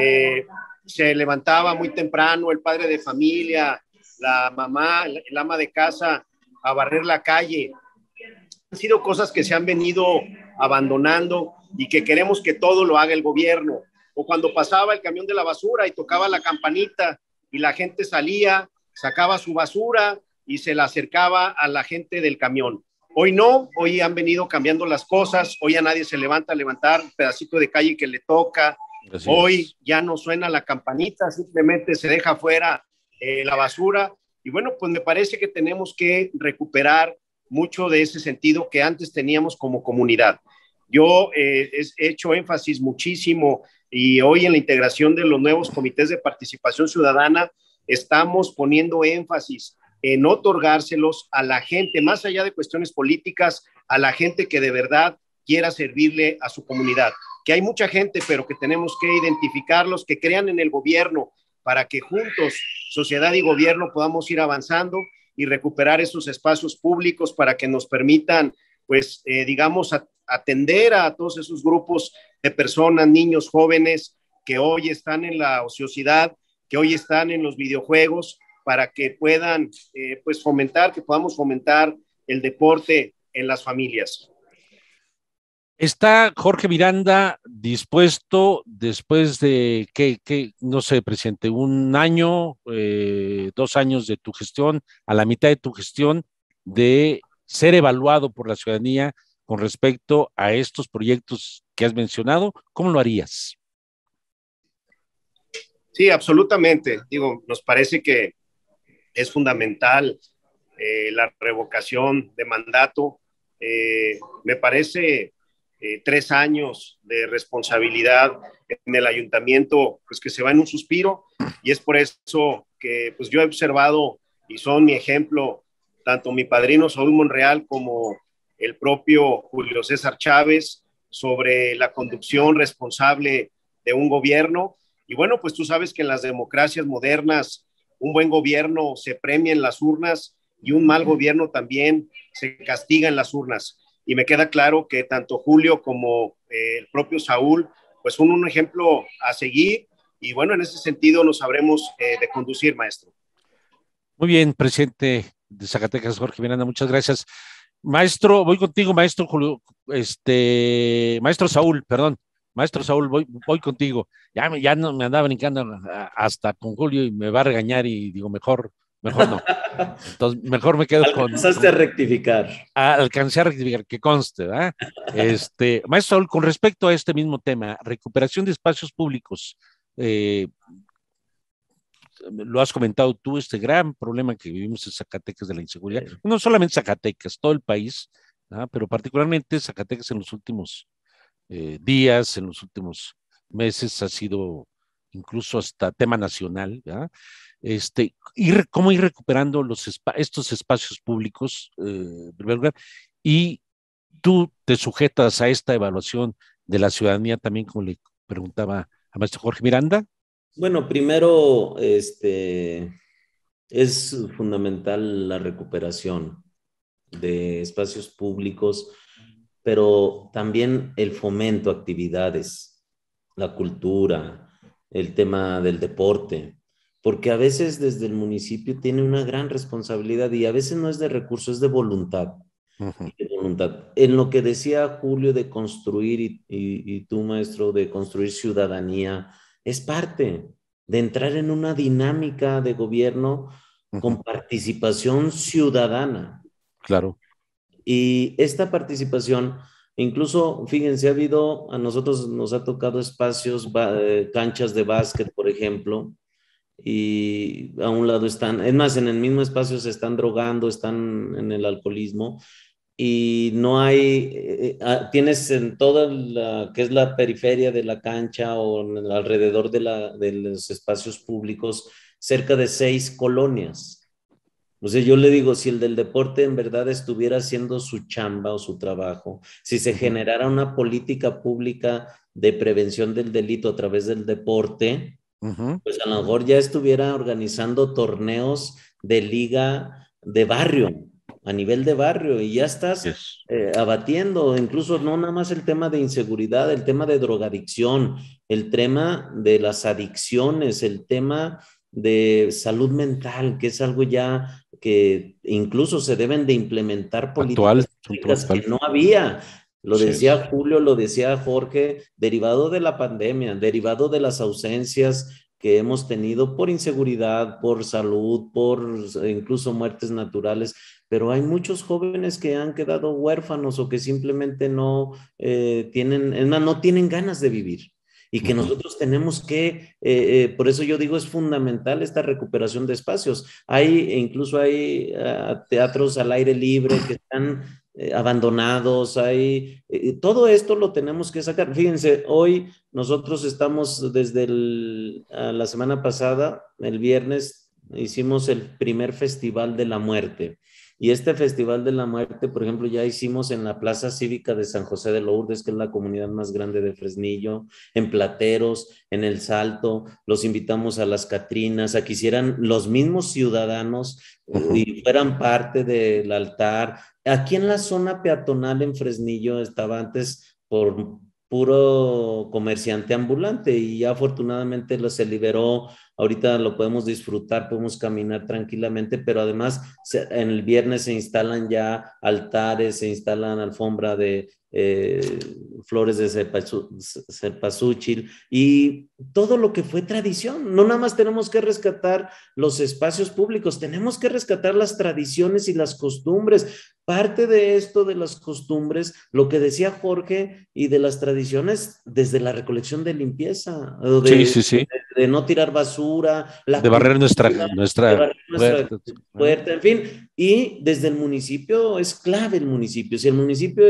[SPEAKER 8] se levantaba muy temprano el padre de familia, la mamá, el ama de casa, a barrer la calle. Han sido cosas que se han venido abandonando y que queremos que todo lo haga el gobierno. O cuando pasaba el camión de la basura y tocaba la campanita y la gente salía, sacaba su basura y se la acercaba a la gente del camión. Hoy no, hoy han venido cambiando las cosas, hoy a nadie se levanta a levantar un pedacito de calle que le toca, hoy ya no suena la campanita, simplemente se deja fuera la basura. Y bueno, pues me parece que tenemos que recuperar mucho de ese sentido que antes teníamos como comunidad. Yo he hecho énfasis muchísimo, y hoy en la integración de los nuevos comités de participación ciudadana estamos poniendo énfasis en otorgárselos a la gente, más allá de cuestiones políticas, a la gente que de verdad quiera servirle a su comunidad. Que hay mucha gente, pero que tenemos que identificarlos, que crean en el gobierno, para que juntos, sociedad y gobierno, podamos ir avanzando y recuperar esos espacios públicos para que nos permitan, pues, digamos, atender a todos esos grupos de personas, niños, jóvenes, que hoy están en la ociosidad, que hoy están en los videojuegos para que puedan pues fomentar, que podamos fomentar el deporte en las familias.
[SPEAKER 5] ¿Está Jorge Miranda dispuesto, después de no sé, presidente, un año, 2 años de tu gestión, a la mitad de tu gestión, de ser evaluado por la ciudadanía con respecto a estos proyectos que has mencionado? ¿Cómo lo harías?
[SPEAKER 8] Sí, absolutamente. Digo, nos parece que es fundamental la revocación de mandato. Me parece 3 años de responsabilidad en el ayuntamiento, pues que se va en un suspiro, y es por eso que pues yo he observado y son mi ejemplo tanto mi padrino Saúl Monreal como el propio Julio César Chávez sobre la conducción responsable de un gobierno. Y bueno, pues tú sabes que en las democracias modernas un buen gobierno se premia en las urnas y un mal gobierno también se castiga en las urnas. Y me queda claro que tanto Julio como el propio Saúl, pues son un ejemplo a seguir, y bueno, en ese sentido nos sabremos de conducir, maestro.
[SPEAKER 5] Muy bien, presidente de Zacatecas, Jorge Miranda, muchas gracias. Maestro, voy contigo, maestro Julio, maestro Saúl, perdón, maestro Saúl, voy contigo. Ya no me andaba brincando hasta con Julio y me va a regañar y digo, mejor no. Entonces, mejor me quedo con...
[SPEAKER 6] Alcanzaste a rectificar.
[SPEAKER 5] Alcancé a rectificar, que conste, ¿verdad? Maestro Saúl, con respecto a este mismo tema, recuperación de espacios públicos, lo has comentado tú, este gran problema que vivimos en Zacatecas de la inseguridad, no solamente Zacatecas, todo el país, ¿verdad? Pero particularmente Zacatecas en los últimos días, en los últimos meses ha sido incluso hasta tema nacional, ¿verdad? ¿Cómo ir recuperando estos espacios públicos, en primer lugar? Y tú te sujetas a esta evaluación de la ciudadanía también, como le preguntaba a maestro Jorge Miranda.
[SPEAKER 6] Bueno, primero, es fundamental la recuperación de espacios públicos, pero también el fomento a actividades, la cultura, el tema del deporte, porque a veces desde el municipio tiene una gran responsabilidad y a veces no es de recursos, es de voluntad. De voluntad. En lo que decía Julio de construir y tú, maestro, de construir ciudadanía, es parte de entrar en una dinámica de gobierno con participación ciudadana.
[SPEAKER 5] Claro.
[SPEAKER 6] Y esta participación, incluso, fíjense, a nosotros nos ha tocado espacios, canchas de básquet, por ejemplo, y a un lado están, es más, en el mismo espacio se están drogando, están en el alcoholismo, y no hay, tienes en toda la que es la periferia de la cancha o alrededor de los espacios públicos, cerca de 6 colonias. O sea, yo le digo, si el del deporte en verdad estuviera haciendo su chamba o su trabajo, si se generara una política pública de prevención del delito a través del deporte, pues a lo mejor ya estuviera organizando torneos de liga de barrio, a nivel de barrio, y ya estás abatiendo, incluso no nada más el tema de inseguridad, el tema de drogadicción, el tema de las adicciones, el tema de salud mental, que es algo ya que incluso se deben de implementar políticas públicas que no había. Lo decía Julio, lo decía Jorge, derivado de la pandemia, derivado de las ausencias que hemos tenido por inseguridad, por salud, por incluso muertes naturales, pero hay muchos jóvenes que han quedado huérfanos o que simplemente no tienen, es más, no tienen ganas de vivir. Y que nosotros tenemos que, por eso yo digo, es fundamental esta recuperación de espacios. Incluso hay teatros al aire libre que están abandonados, todo esto lo tenemos que sacar. Fíjense, hoy nosotros estamos desde la semana pasada, el viernes, hicimos el primer Festival de la Muerte. Y este Festival de la Muerte, por ejemplo, ya hicimos en la Plaza Cívica de San José de Lourdes, que es la comunidad más grande de Fresnillo, en Plateros, en El Salto, los invitamos a las Catrinas, a que hicieran los mismos ciudadanos y fueran parte del altar. Aquí en la zona peatonal en Fresnillo estaba antes por puro comerciante ambulante y ya afortunadamente se liberó ahorita lo podemos disfrutar, podemos caminar tranquilamente, pero además en el viernes se instalan ya altares, se instalan alfombra de flores de cempasúchil y todo lo que fue tradición. No nada más tenemos que rescatar los espacios públicos, tenemos que rescatar las tradiciones y las costumbres. Parte de esto de las costumbres, lo que decía Jorge, y de las tradiciones desde la recolección de limpieza, de no tirar basura,
[SPEAKER 5] de barrer nuestra
[SPEAKER 6] puerta, en fin, y desde el municipio es clave el municipio. Si el municipio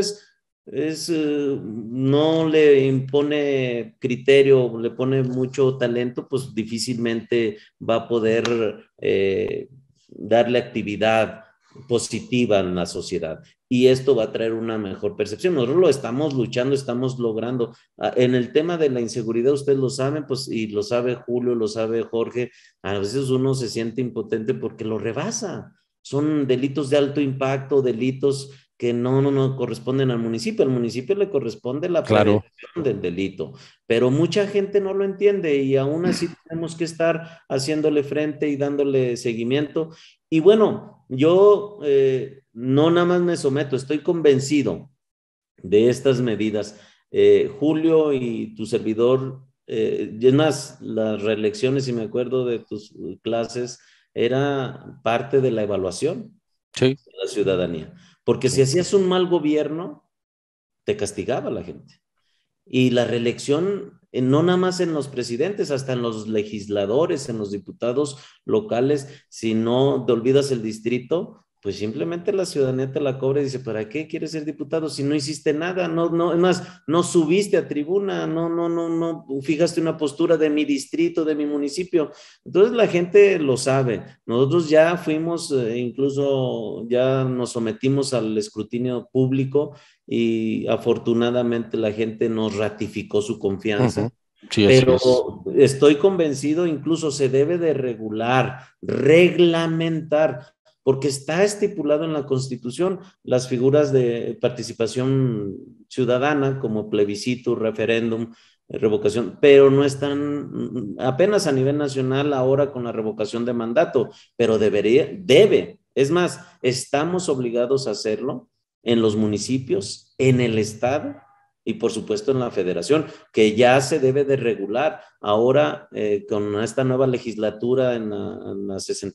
[SPEAKER 6] no le impone criterio, le pone mucho talento, pues difícilmente va a poder darle actividad positiva en la sociedad, y esto va a traer una mejor percepción. Nosotros lo estamos luchando, estamos logrando. En el tema de la inseguridad, ustedes lo saben, pues, y lo sabe Julio, lo sabe Jorge, a veces uno se siente impotente porque lo rebasa. Son delitos de alto impacto, delitos que no corresponden al municipio le corresponde la prevención del delito, pero mucha gente no lo entiende, y aún así tenemos que estar haciéndole frente y dándole seguimiento. Y bueno, yo no nada más me someto, estoy convencido de estas medidas. Julio y tu servidor, es más, las reelecciones, si me acuerdo de tus clases, era parte de la evaluación de la ciudadanía. Porque si hacías un mal gobierno, te castigaba la gente. Y la reelección, no nada más en los presidentes, hasta en los legisladores, en los diputados locales, si no te olvidas el distrito, pues simplemente la ciudadanía te la cobra y dice, ¿para qué quieres ser diputado si no hiciste nada? Es más, no subiste a tribuna, no fijaste una postura de mi distrito, de mi municipio. Entonces la gente lo sabe. Nosotros ya fuimos, incluso ya nos sometimos al escrutinio público y afortunadamente la gente nos ratificó su confianza. Sí, pero estoy convencido, incluso se debe de reglamentar, porque está estipulado en la Constitución las figuras de participación ciudadana como plebiscito, referéndum, revocación, pero no están apenas a nivel nacional ahora con la revocación de mandato, pero debe, es más, estamos obligados a hacerlo en los municipios, en el estado y por supuesto en la federación, que ya se debe de regular. Ahora con esta nueva legislatura en la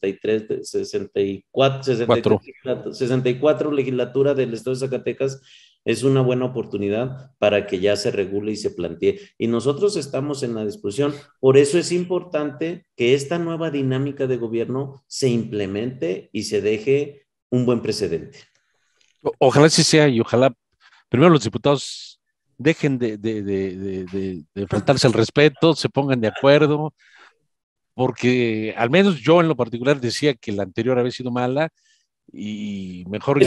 [SPEAKER 6] 64 legislatura del estado de Zacatecas, es una buena oportunidad para que ya se regule y se plantee. Y nosotros estamos en la discusión. Por eso es importante que esta nueva dinámica de gobierno se implemente y se deje un buen precedente.
[SPEAKER 5] Ojalá sí sea, y ojalá primero los diputados dejen de faltarse el respeto, se pongan de acuerdo, porque al menos yo en lo particular decía que la anterior había sido mala y mejor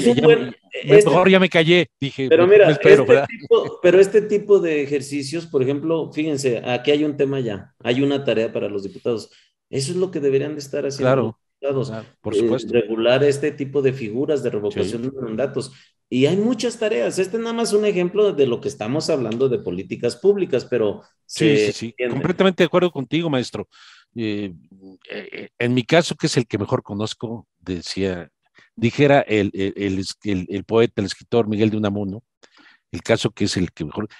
[SPEAKER 5] ya me callé, dije.
[SPEAKER 6] Pero mira, este tipo de ejercicios, por ejemplo, fíjense, aquí hay un tema ya, hay una tarea para los diputados. Eso es lo que deberían de estar haciendo los diputados. Claro, por supuesto. Regular este tipo de figuras de revocación de mandatos. Y hay muchas tareas. Este es nada más un ejemplo de lo que estamos hablando de políticas públicas, pero
[SPEAKER 5] sí, completamente de acuerdo contigo, maestro. En mi caso, que es el que mejor conozco, dijera el poeta, el escritor Miguel de Unamuno, el caso que es el que mejor.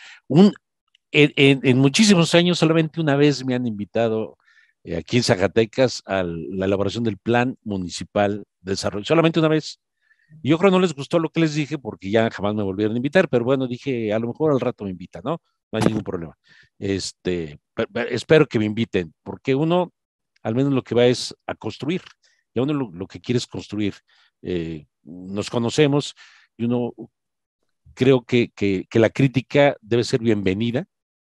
[SPEAKER 5] En muchísimos años, solamente una vez me han invitado aquí en Zacatecas a la elaboración del Plan Municipal de Desarrollo, solamente una vez. Yo creo que no les gustó lo que les dije porque ya jamás me volvieron a invitar, pero bueno, dije, a lo mejor al rato me invitan, ¿no? No hay ningún problema. Espero que me inviten, porque uno, al menos lo que va es a construir, y uno lo que quiere es construir. Nos conocemos y uno creo que la crítica debe ser bienvenida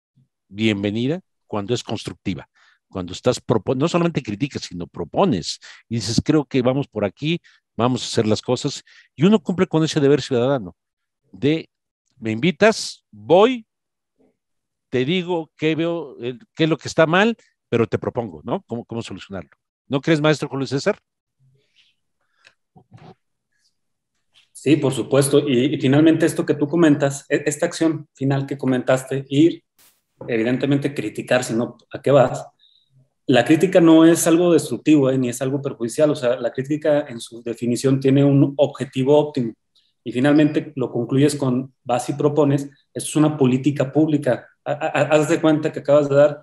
[SPEAKER 5] cuando es constructiva. Cuando estás no solamente criticas, sino propones y dices, creo que vamos por aquí, vamos a hacer las cosas, y uno cumple con ese deber ciudadano de, me invitas, voy, te digo qué veo, qué es lo que está mal, pero te propongo, ¿no? ¿Cómo solucionarlo? ¿No crees, maestro Julio César?
[SPEAKER 7] Sí, por supuesto, y finalmente esto que tú comentas, esta acción final que comentaste, ir, evidentemente criticar, si no, ¿a qué vas? la crítica no es algo destructivo, ni es algo perjudicial. O sea, la crítica en su definición tiene un objetivo óptimo. Y finalmente lo concluyes con vas y propones. Esto es una política pública. Haz de cuenta que acabas de dar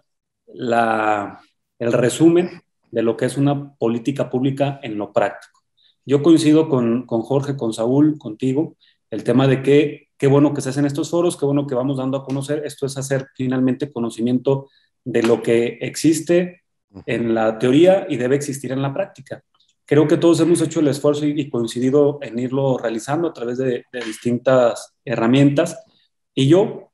[SPEAKER 7] el resumen de lo que es una política pública en lo práctico. Yo coincido con Jorge, con Saúl, contigo, el tema de que qué bueno que se hacen estos foros, qué bueno que vamos dando a conocer. Esto es hacer finalmente conocimiento de lo que existe en la teoría y debe existir en la práctica. Creo que todos hemos hecho el esfuerzo y coincidido en irlo realizando a través de distintas herramientas. Y yo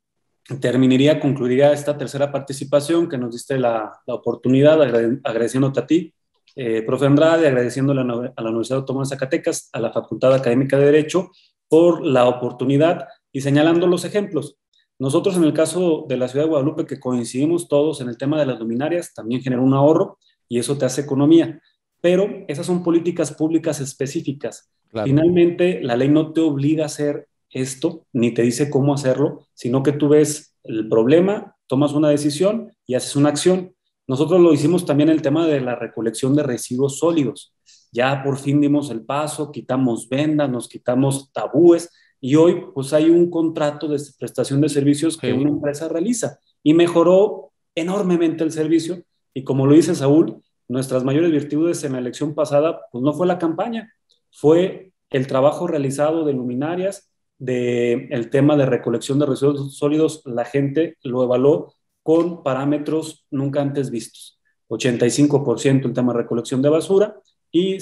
[SPEAKER 7] concluiría esta tercera participación que nos diste la oportunidad, agradeciéndote a ti, profe Andrade, agradeciéndole a la Universidad Autónoma de Zacatecas, a la Facultad Académica de Derecho, por la oportunidad y señalando los ejemplos. Nosotros en el caso de la ciudad de Guadalupe, que coincidimos todos en el tema de las luminarias, también genera un ahorro y eso te hace economía. Pero esas son políticas públicas específicas. Claro. Finalmente, la ley no te obliga a hacer esto, ni te dice cómo hacerlo, sino que tú ves el problema, tomas una decisión y haces una acción. Nosotros lo hicimos también en el tema de la recolección de residuos sólidos. Ya por fin dimos el paso, quitamos vendas, nos quitamos tabúes, y hoy pues hay un contrato de prestación de servicios que una empresa realiza y mejoró enormemente el servicio. Y como lo dice Saúl, nuestras mayores virtudes en la elección pasada pues no fue la campaña, fue el trabajo realizado de luminarias, el tema de recolección de residuos sólidos. La gente lo evaluó con parámetros nunca antes vistos. 85% el tema de recolección de basura y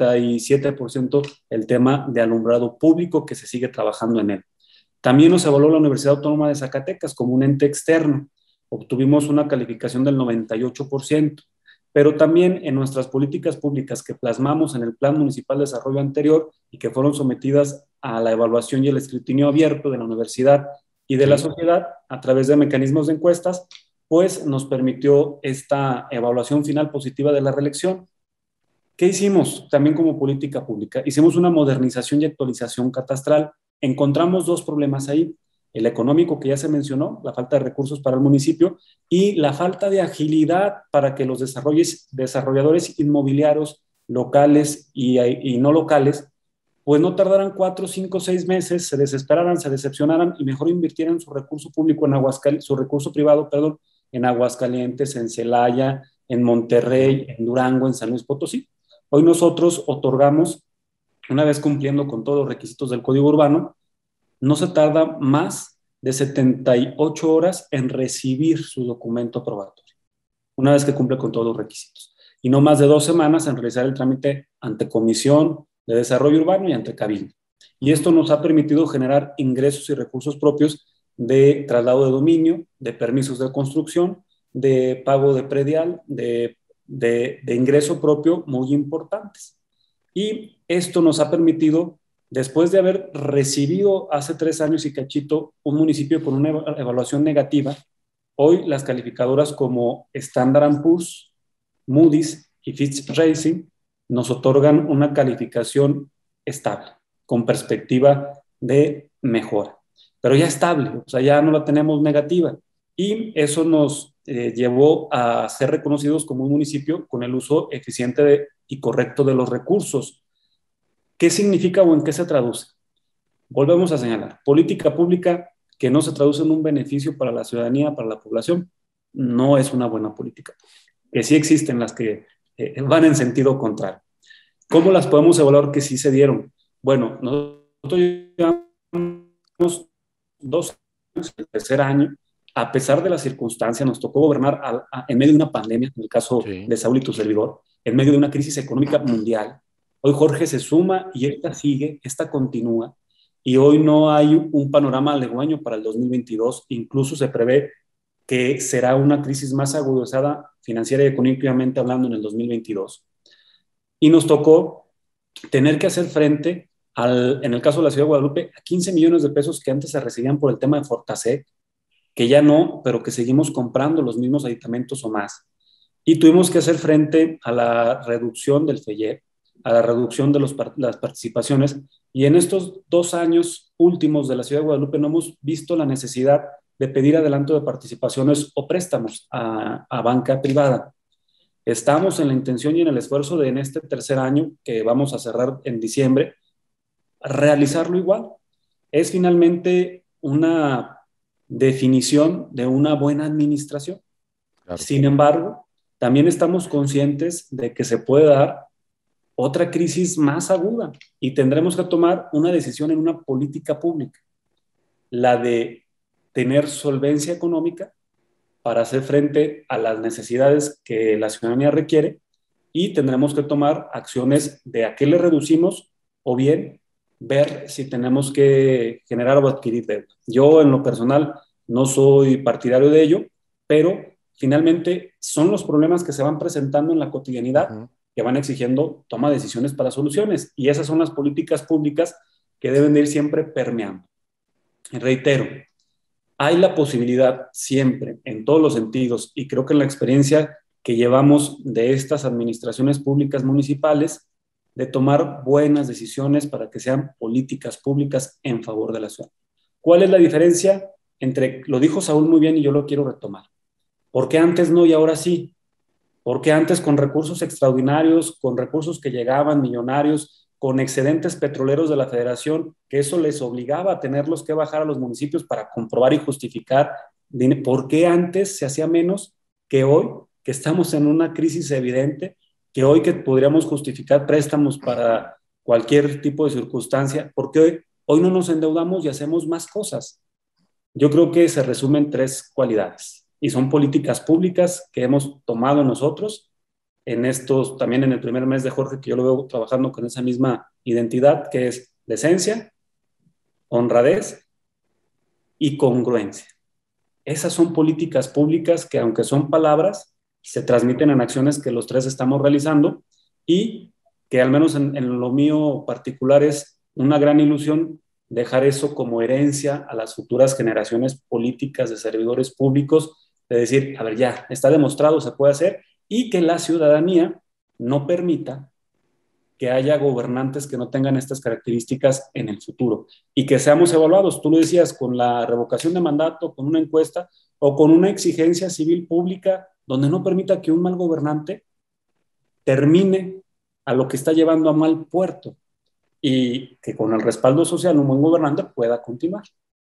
[SPEAKER 7] 77% el tema de alumbrado público, que se sigue trabajando en él. También nos evaluó la Universidad Autónoma de Zacatecas como un ente externo. Obtuvimos una calificación del 98%, pero también en nuestras políticas públicas que plasmamos en el Plan Municipal de Desarrollo anterior y que fueron sometidas a la evaluación y el escrutinio abierto de la universidad y de la sociedad a través de mecanismos de encuestas, pues nos permitió esta evaluación final positiva de la reelección. ¿Qué hicimos también como política pública? Hicimos una modernización y actualización catastral. Encontramos dos problemas ahí: el económico, que ya se mencionó, la falta de recursos para el municipio, y la falta de agilidad para que los desarrolladores inmobiliarios locales y no locales, pues no tardaran 4, 5, 6 meses, se desesperaran, se decepcionaran y mejor invirtieran su recurso público su recurso privado, perdón, en Aguascalientes, en Celaya, en Monterrey, en Durango, en San Luis Potosí. Hoy nosotros otorgamos, una vez cumpliendo con todos los requisitos del Código Urbano, no se tarda más de 78 horas en recibir su documento aprobatorio, una vez que cumple con todos los requisitos. Y no más de 2 semanas en realizar el trámite ante Comisión de Desarrollo Urbano y ante Cabildo. Y esto nos ha permitido generar ingresos y recursos propios de traslado de dominio, de permisos de construcción, de pago de predial, de ingreso propio muy importantes. Y esto nos ha permitido, después de haber recibido hace 3 años y cachito un municipio con una evaluación negativa, hoy las calificadoras como Standard & Poor's, Moody's y Fitch Ratings nos otorgan una calificación estable, con perspectiva de mejora, pero ya estable, o sea, ya no la tenemos negativa. Y eso nos llevó a ser reconocidos como un municipio con el uso eficiente y correcto de los recursos. ¿Qué significa o en qué se traduce? Volvemos a señalar, política pública que no se traduce en un beneficio para la ciudadanía, para la población, no es una buena política. Que sí existen las que van en sentido contrario. ¿Cómo las podemos evaluar que sí se dieron? Bueno, nosotros llevamos 2 años, el tercer año, a pesar de las circunstancias, nos tocó gobernar en medio de una pandemia, en el caso de Saúl y tu servidor, en medio de una crisis económica mundial. Hoy Jorge se suma y esta sigue, esta continúa, y hoy no hay un panorama halagüeño para el 2022, incluso se prevé que será una crisis más agudizada financiera y económicamente hablando en el 2022. Y nos tocó tener que hacer frente, en el caso de la ciudad de Guadalupe, a 15 millones de pesos que antes se recibían por el tema de Fortasec, que ya no, pero que seguimos comprando los mismos aditamentos o más. Y tuvimos que hacer frente a la reducción del FEYEP, a la reducción de las participaciones, y en estos 2 años últimos de la ciudad de Guadalupe no hemos visto la necesidad de pedir adelanto de participaciones o préstamos a banca privada. estamos en la intención y en el esfuerzo de en este tercer año, que vamos a cerrar en diciembre, realizarlo igual. Es finalmente una definición de una buena administración. Claro. Sin embargo, también estamos conscientes de que se puede dar otra crisis más aguda y tendremos que tomar una decisión en una política pública, la de tener solvencia económica para hacer frente a las necesidades que la ciudadanía requiere, y tendremos que tomar acciones de a qué le reducimos o bien ver si tenemos que generar o adquirir deuda. Yo en lo personal no soy partidario de ello, pero finalmente son los problemas que se van presentando en la cotidianidad que van exigiendo toma de decisiones para soluciones, y esas son las políticas públicas que deben de ir siempre permeando. Y reitero, hay la posibilidad siempre, en todos los sentidos, y creo que en la experiencia que llevamos de estas administraciones públicas municipales, de tomar buenas decisiones para que sean políticas públicas en favor de la ciudad. ¿Cuál es la diferencia entre, lo dijo Saúl muy bien y yo lo quiero retomar, ¿por qué antes no y ahora sí? ¿Por qué antes con recursos extraordinarios, con recursos que llegaban millonarios, con excedentes petroleros de la Federación, que eso les obligaba a tenerlos que bajar a los municipios para comprobar y justificar? ¿Por qué antes se hacía menos que hoy, que estamos en una crisis evidente, que hoy que podríamos justificar préstamos para cualquier tipo de circunstancia? ¿Por qué hoy no nos endeudamos y hacemos más cosas? Yo creo que se resumen tres cualidades, y son políticas públicas que hemos tomado nosotros en estos, también en el primer mes de Jorge, que yo lo veo trabajando con esa misma identidad, que es decencia, honradez y congruencia. Esas son políticas públicas que, aunque son palabras, se transmiten en acciones que los tres estamos realizando, y que al menos en lo mío particular es una gran ilusión dejar eso como herencia a las futuras generaciones políticas de servidores públicos, de decir, a ver, ya, está demostrado, se puede hacer, y que la ciudadanía no permita que haya gobernantes que no tengan estas características en el futuro, y que seamos evaluados, tú lo decías, con la revocación de mandato, con una encuesta o con una exigencia civil pública donde no permita que un mal gobernante termine a lo que está llevando a mal puerto, y que con el respaldo social un buen gobernante pueda continuar.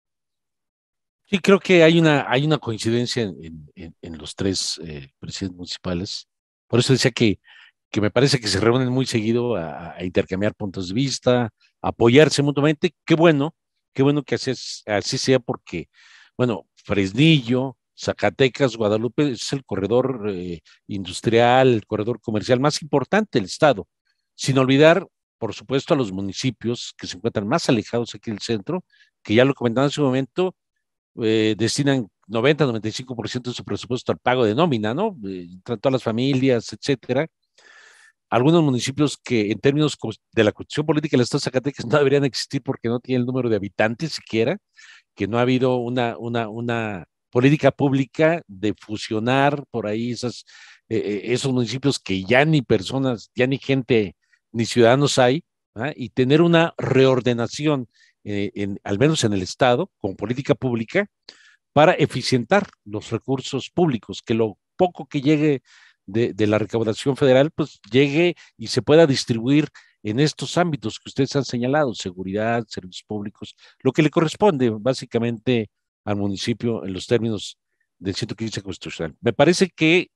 [SPEAKER 5] Sí, creo que hay una coincidencia en los tres presidentes municipales. Por eso decía que me parece que se reúnen muy seguido a intercambiar puntos de vista, a apoyarse mutuamente. Qué bueno que así sea, porque, bueno, Fresnillo, Zacatecas, Guadalupe es el corredor industrial, el corredor comercial más importante del estado, sin olvidar, por supuesto, a los municipios que se encuentran más alejados aquí del centro, que ya lo comentaba en su momento, destinan 90-95% de su presupuesto al pago de nómina, ¿no? Todas las familias, etcétera. Algunos municipios que en términos de la constitución política del estado de Zacatecas no deberían existir porque no tienen el número de habitantes siquiera, que no ha habido una política pública de fusionar por ahí esos municipios que ya ni personas, ya ni gente, ni ciudadanos hay, ¿ah? Y tener una reordenación, al menos en el Estado, como política pública, para eficientar los recursos públicos, que lo poco que llegue de la recaudación federal, pues llegue y se pueda distribuir en estos ámbitos que ustedes han señalado: seguridad, servicios públicos, lo que le corresponde básicamente al municipio en los términos del 115 constitucional. Me parece que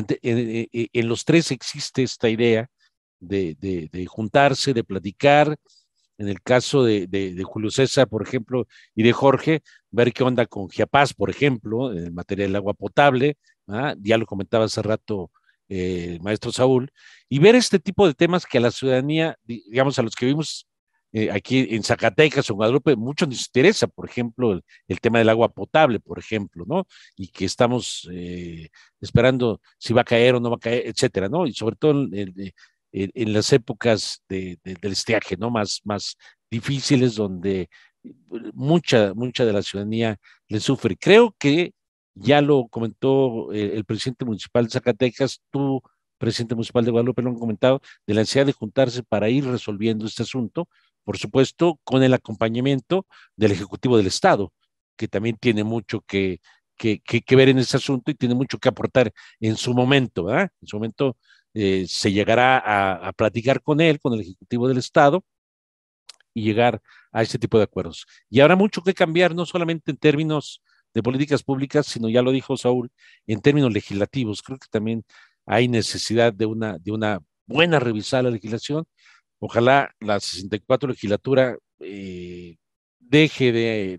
[SPEAKER 5] en los tres existe esta idea de juntarse, de platicar. En el caso de Julio César, por ejemplo, y de Jorge, ver qué onda con Chiapas, por ejemplo, en materia del agua potable, ¿ah? Ya lo comentaba hace rato el maestro Saúl, y ver este tipo de temas que a la ciudadanía, digamos, a los que vivimos aquí en Zacatecas o en Guadalupe, mucho nos interesa, por ejemplo, el tema del agua potable, por ejemplo, ¿no? Y que estamos esperando si va a caer o no va a caer, etcétera, ¿no? Y sobre todo en las épocas del estiaje, ¿no? Más difíciles, donde mucha de la ciudadanía le sufre. Creo que ya lo comentó el presidente municipal de Zacatecas, tú, presidente municipal de Guadalupe, lo han comentado, de la necesidad de juntarse para ir resolviendo este asunto, por supuesto, con el acompañamiento del Ejecutivo del Estado, que también tiene mucho que que ver en ese asunto y tiene mucho que aportar en su momento, ¿verdad? En su momento se llegará a platicar con él, con el Ejecutivo del Estado, y llegar a ese tipo de acuerdos. Y habrá mucho que cambiar, no solamente en términos de políticas públicas, sino ya lo dijo Saúl, en términos legislativos. Creo que también hay necesidad de una buena revisada la legislación. Ojalá la 64 legislatura deje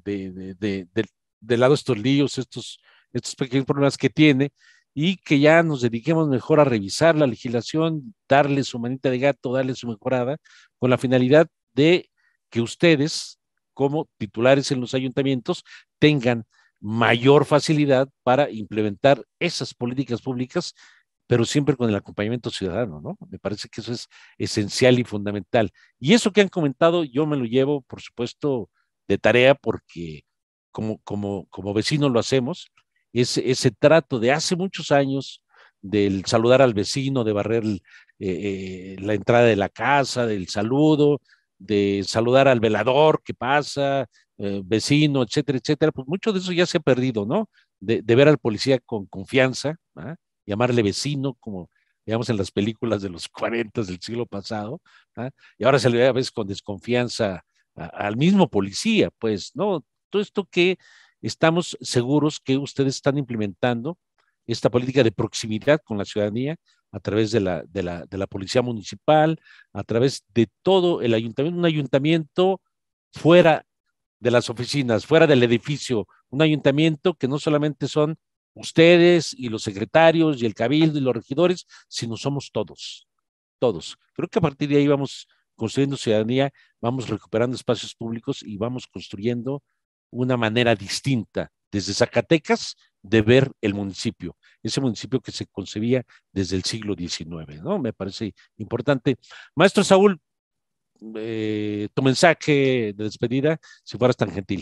[SPEAKER 5] de lado estos líos, estos pequeños problemas que tiene, y que ya nos dediquemos mejor a revisar la legislación, darle su manita de gato, darle su mejorada, con la finalidad de que ustedes, como titulares en los ayuntamientos, tengan mayor facilidad para implementar esas políticas públicas, pero siempre con el acompañamiento ciudadano, ¿no? Me parece que eso es esencial y fundamental. Y eso que han comentado, yo me lo llevo, por supuesto, de tarea, porque como vecinos lo hacemos, ese trato de hace muchos años, del saludar al vecino, de barrer la entrada de la casa, del saludo, de saludar al velador que pasa, vecino, etcétera, etcétera, pues mucho de eso ya se ha perdido, ¿no? De ver al policía con confianza, ¿ah? Llamarle vecino, como digamos en las películas de los 40 del siglo pasado, ¿ah? Y ahora se le ve a veces con desconfianza al mismo policía, pues, ¿no? Todo esto que estamos seguros que ustedes están implementando, esta política de proximidad con la ciudadanía, a través de la policía municipal, a través de todo el ayuntamiento, un ayuntamiento fuera de las oficinas, fuera del edificio, un ayuntamiento que no solamente son ustedes y los secretarios y el cabildo y los regidores, sino somos todos, todos. Creo que a partir de ahí vamos construyendo ciudadanía, vamos recuperando espacios públicos y vamos construyendo una manera distinta desde Zacatecas de ver el municipio, ese municipio que se concebía desde el siglo XIX, ¿no? Me parece importante. Maestro Saúl, tu mensaje de despedida, si fueras tan gentil.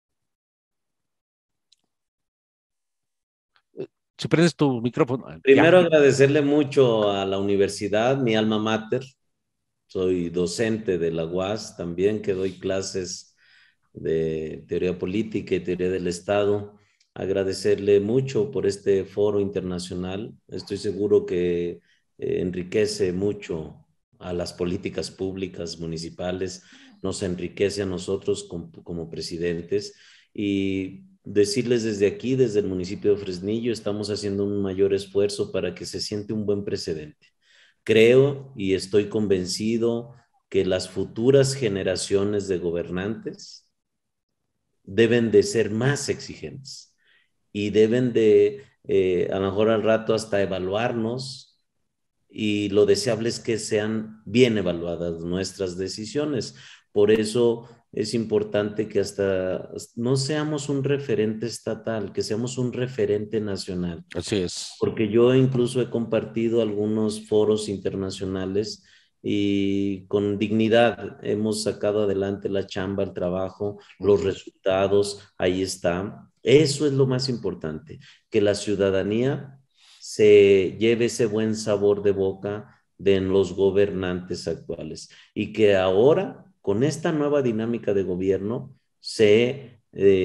[SPEAKER 5] Si prendes tu micrófono.
[SPEAKER 6] Primero agradecerle mucho a la universidad, mi alma mater. Soy docente de la UAS también, que doy clases de teoría política y teoría del Estado. Agradecerle mucho por este foro internacional. Estoy seguro que enriquece mucho a las políticas públicas municipales, nos enriquece a nosotros como presidentes, y decirles desde aquí, desde el municipio de Fresnillo, estamos haciendo un mayor esfuerzo para que se siente un buen precedente. Creo y estoy convencido que las futuras generaciones de gobernantes deben de ser más exigentes y deben de, a lo mejor al rato hasta evaluarnos, y lo deseable es que sean bien evaluadas nuestras decisiones. Por eso es importante que hasta no seamos un referente estatal, que seamos un referente nacional.
[SPEAKER 5] Así es.
[SPEAKER 6] Porque yo incluso he compartido algunos foros internacionales y con dignidad hemos sacado adelante la chamba, el trabajo, los resultados, ahí está. Eso es lo más importante, que la ciudadanía se lleve ese buen sabor de boca de los gobernantes actuales, y que ahora, con esta nueva dinámica de gobierno, se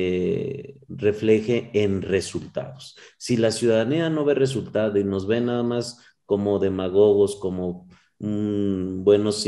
[SPEAKER 6] refleje en resultados. Si la ciudadanía no ve resultado y nos ve nada más como demagogos, como buenos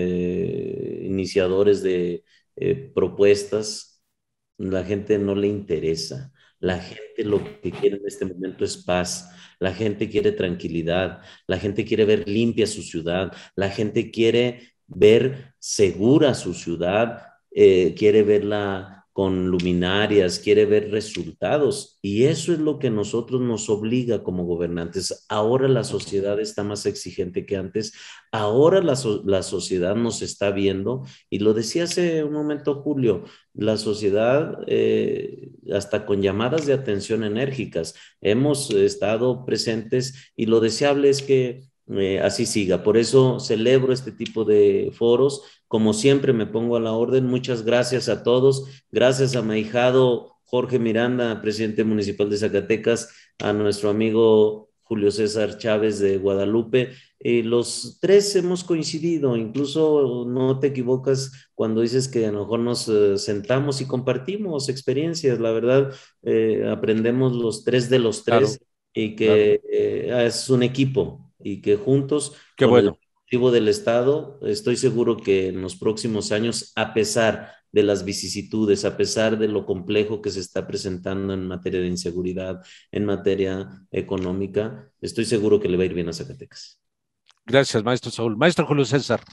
[SPEAKER 6] iniciadores de propuestas, la gente no le interesa. La gente lo que quiere en este momento es paz, la gente quiere tranquilidad, la gente quiere ver limpia su ciudad, la gente quiere ver segura su ciudad, quiere verla con luminarias, quiere ver resultados, y eso es lo que nosotros nos obliga como gobernantes. Ahora la sociedad está más exigente que antes, ahora la sociedad nos está viendo, y lo decía hace un momento Julio, la sociedad, hasta con llamadas de atención enérgicas, hemos estado presentes, y lo deseable es que así siga. Por eso celebro este tipo de foros. Como siempre me pongo a la orden. Muchas gracias a todos. Gracias a mi ahijado Jorge Miranda, presidente municipal de Zacatecas, a nuestro amigo Julio César Chávez de Guadalupe. Los tres hemos coincidido, incluso no te equivocas cuando dices que a lo mejor nos sentamos y compartimos experiencias. La verdad, aprendemos los tres de los tres, claro, y que es un equipo y que juntos,
[SPEAKER 5] qué
[SPEAKER 6] con
[SPEAKER 5] bueno,
[SPEAKER 6] el objetivo del Estado, estoy seguro que en los próximos años, a pesar de las vicisitudes, a pesar de lo complejo que se está presentando en materia de inseguridad, en materia económica, estoy seguro que le va a ir bien a Zacatecas.
[SPEAKER 5] Gracias, maestro Saúl. Maestro Julio César.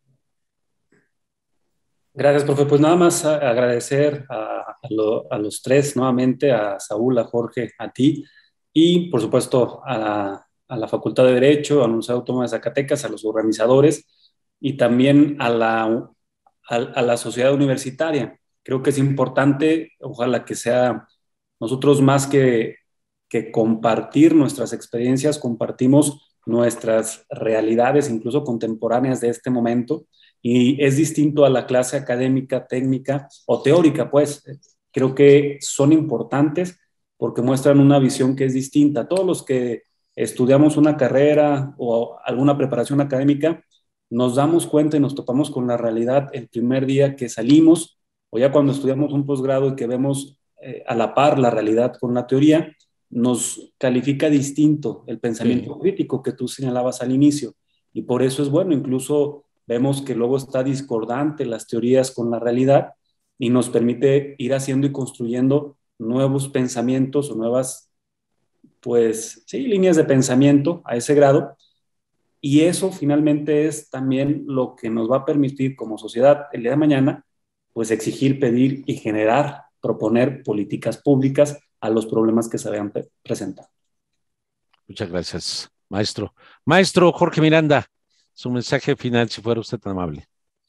[SPEAKER 7] Gracias, profe. Pues nada más agradecer a los tres nuevamente, a Saúl, a Jorge, a ti, y por supuesto a la Facultad de Derecho, a la Universidad Autónoma de Zacatecas, a los organizadores y también a la sociedad universitaria. Creo que es importante, ojalá que sea, nosotros más que compartir nuestras experiencias, compartimos nuestras realidades, incluso contemporáneas de este momento, y es distinto a la clase académica, técnica o teórica, pues. Creo que son importantes porque muestran una visión que es distinta. Todos los que estudiamos una carrera o alguna preparación académica, nos damos cuenta y nos topamos con la realidad el primer día que salimos, o ya cuando estudiamos un posgrado y que vemos a la par la realidad con la teoría, nos califica distinto el pensamiento crítico que tú señalabas al inicio. Y por eso es bueno, incluso vemos que luego está discordante las teorías con la realidad y nos permite ir haciendo y construyendo nuevos pensamientos o nuevas, pues sí, líneas de pensamiento a ese grado. Y eso finalmente es también lo que nos va a permitir como sociedad el día de mañana, pues exigir, pedir y generar, proponer políticas públicas a los problemas que se vean presentado.
[SPEAKER 5] Muchas gracias, maestro. Maestro Jorge Miranda, su mensaje final, si fuera usted tan amable.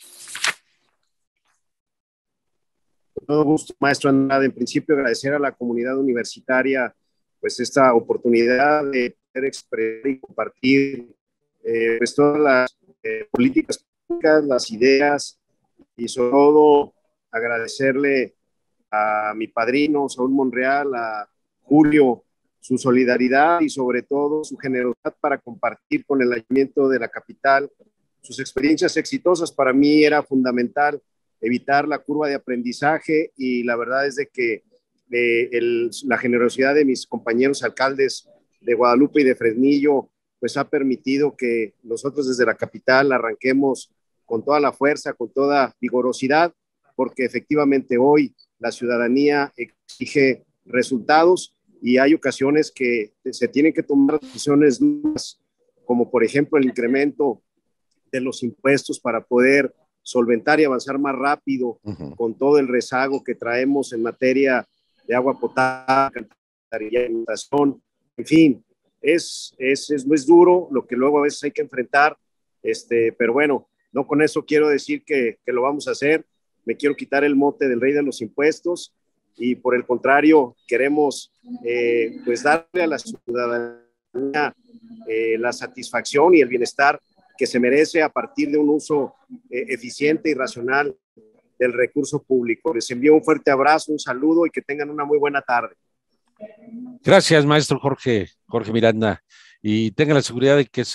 [SPEAKER 8] Con todo gusto, maestro Andrade. En principio, agradecer a la comunidad universitaria pues esta oportunidad de poder expresar y compartir pues todas las políticas públicas, las ideas, y sobre todo agradecerle a mi padrino Saúl Monreal, a Julio, su solidaridad y sobre todo su generosidad para compartir con el ayuntamiento de la capital sus experiencias exitosas. Para mí era fundamental evitar la curva de aprendizaje, y la verdad es de que la generosidad de mis compañeros alcaldes de Guadalupe y de Fresnillo pues ha permitido que nosotros desde la capital arranquemos con toda la fuerza, con toda vigorosidad, porque efectivamente hoy la ciudadanía exige resultados y hay ocasiones que se tienen que tomar decisiones duras, como por ejemplo el incremento de los impuestos para poder solventar y avanzar más rápido con todo el rezago que traemos en materia de agua potable, alimentación, en fin, es duro lo que luego a veces hay que enfrentar, pero bueno, no con eso quiero decir que lo vamos a hacer. Me quiero quitar el mote del rey de los impuestos y por el contrario queremos pues darle a la ciudadanía la satisfacción y el bienestar que se merece a partir de un uso eficiente y racional del recurso público. Les envío un fuerte abrazo, un saludo y que tengan una muy buena tarde.
[SPEAKER 5] Gracias, maestro Jorge Miranda, y tenga la seguridad de que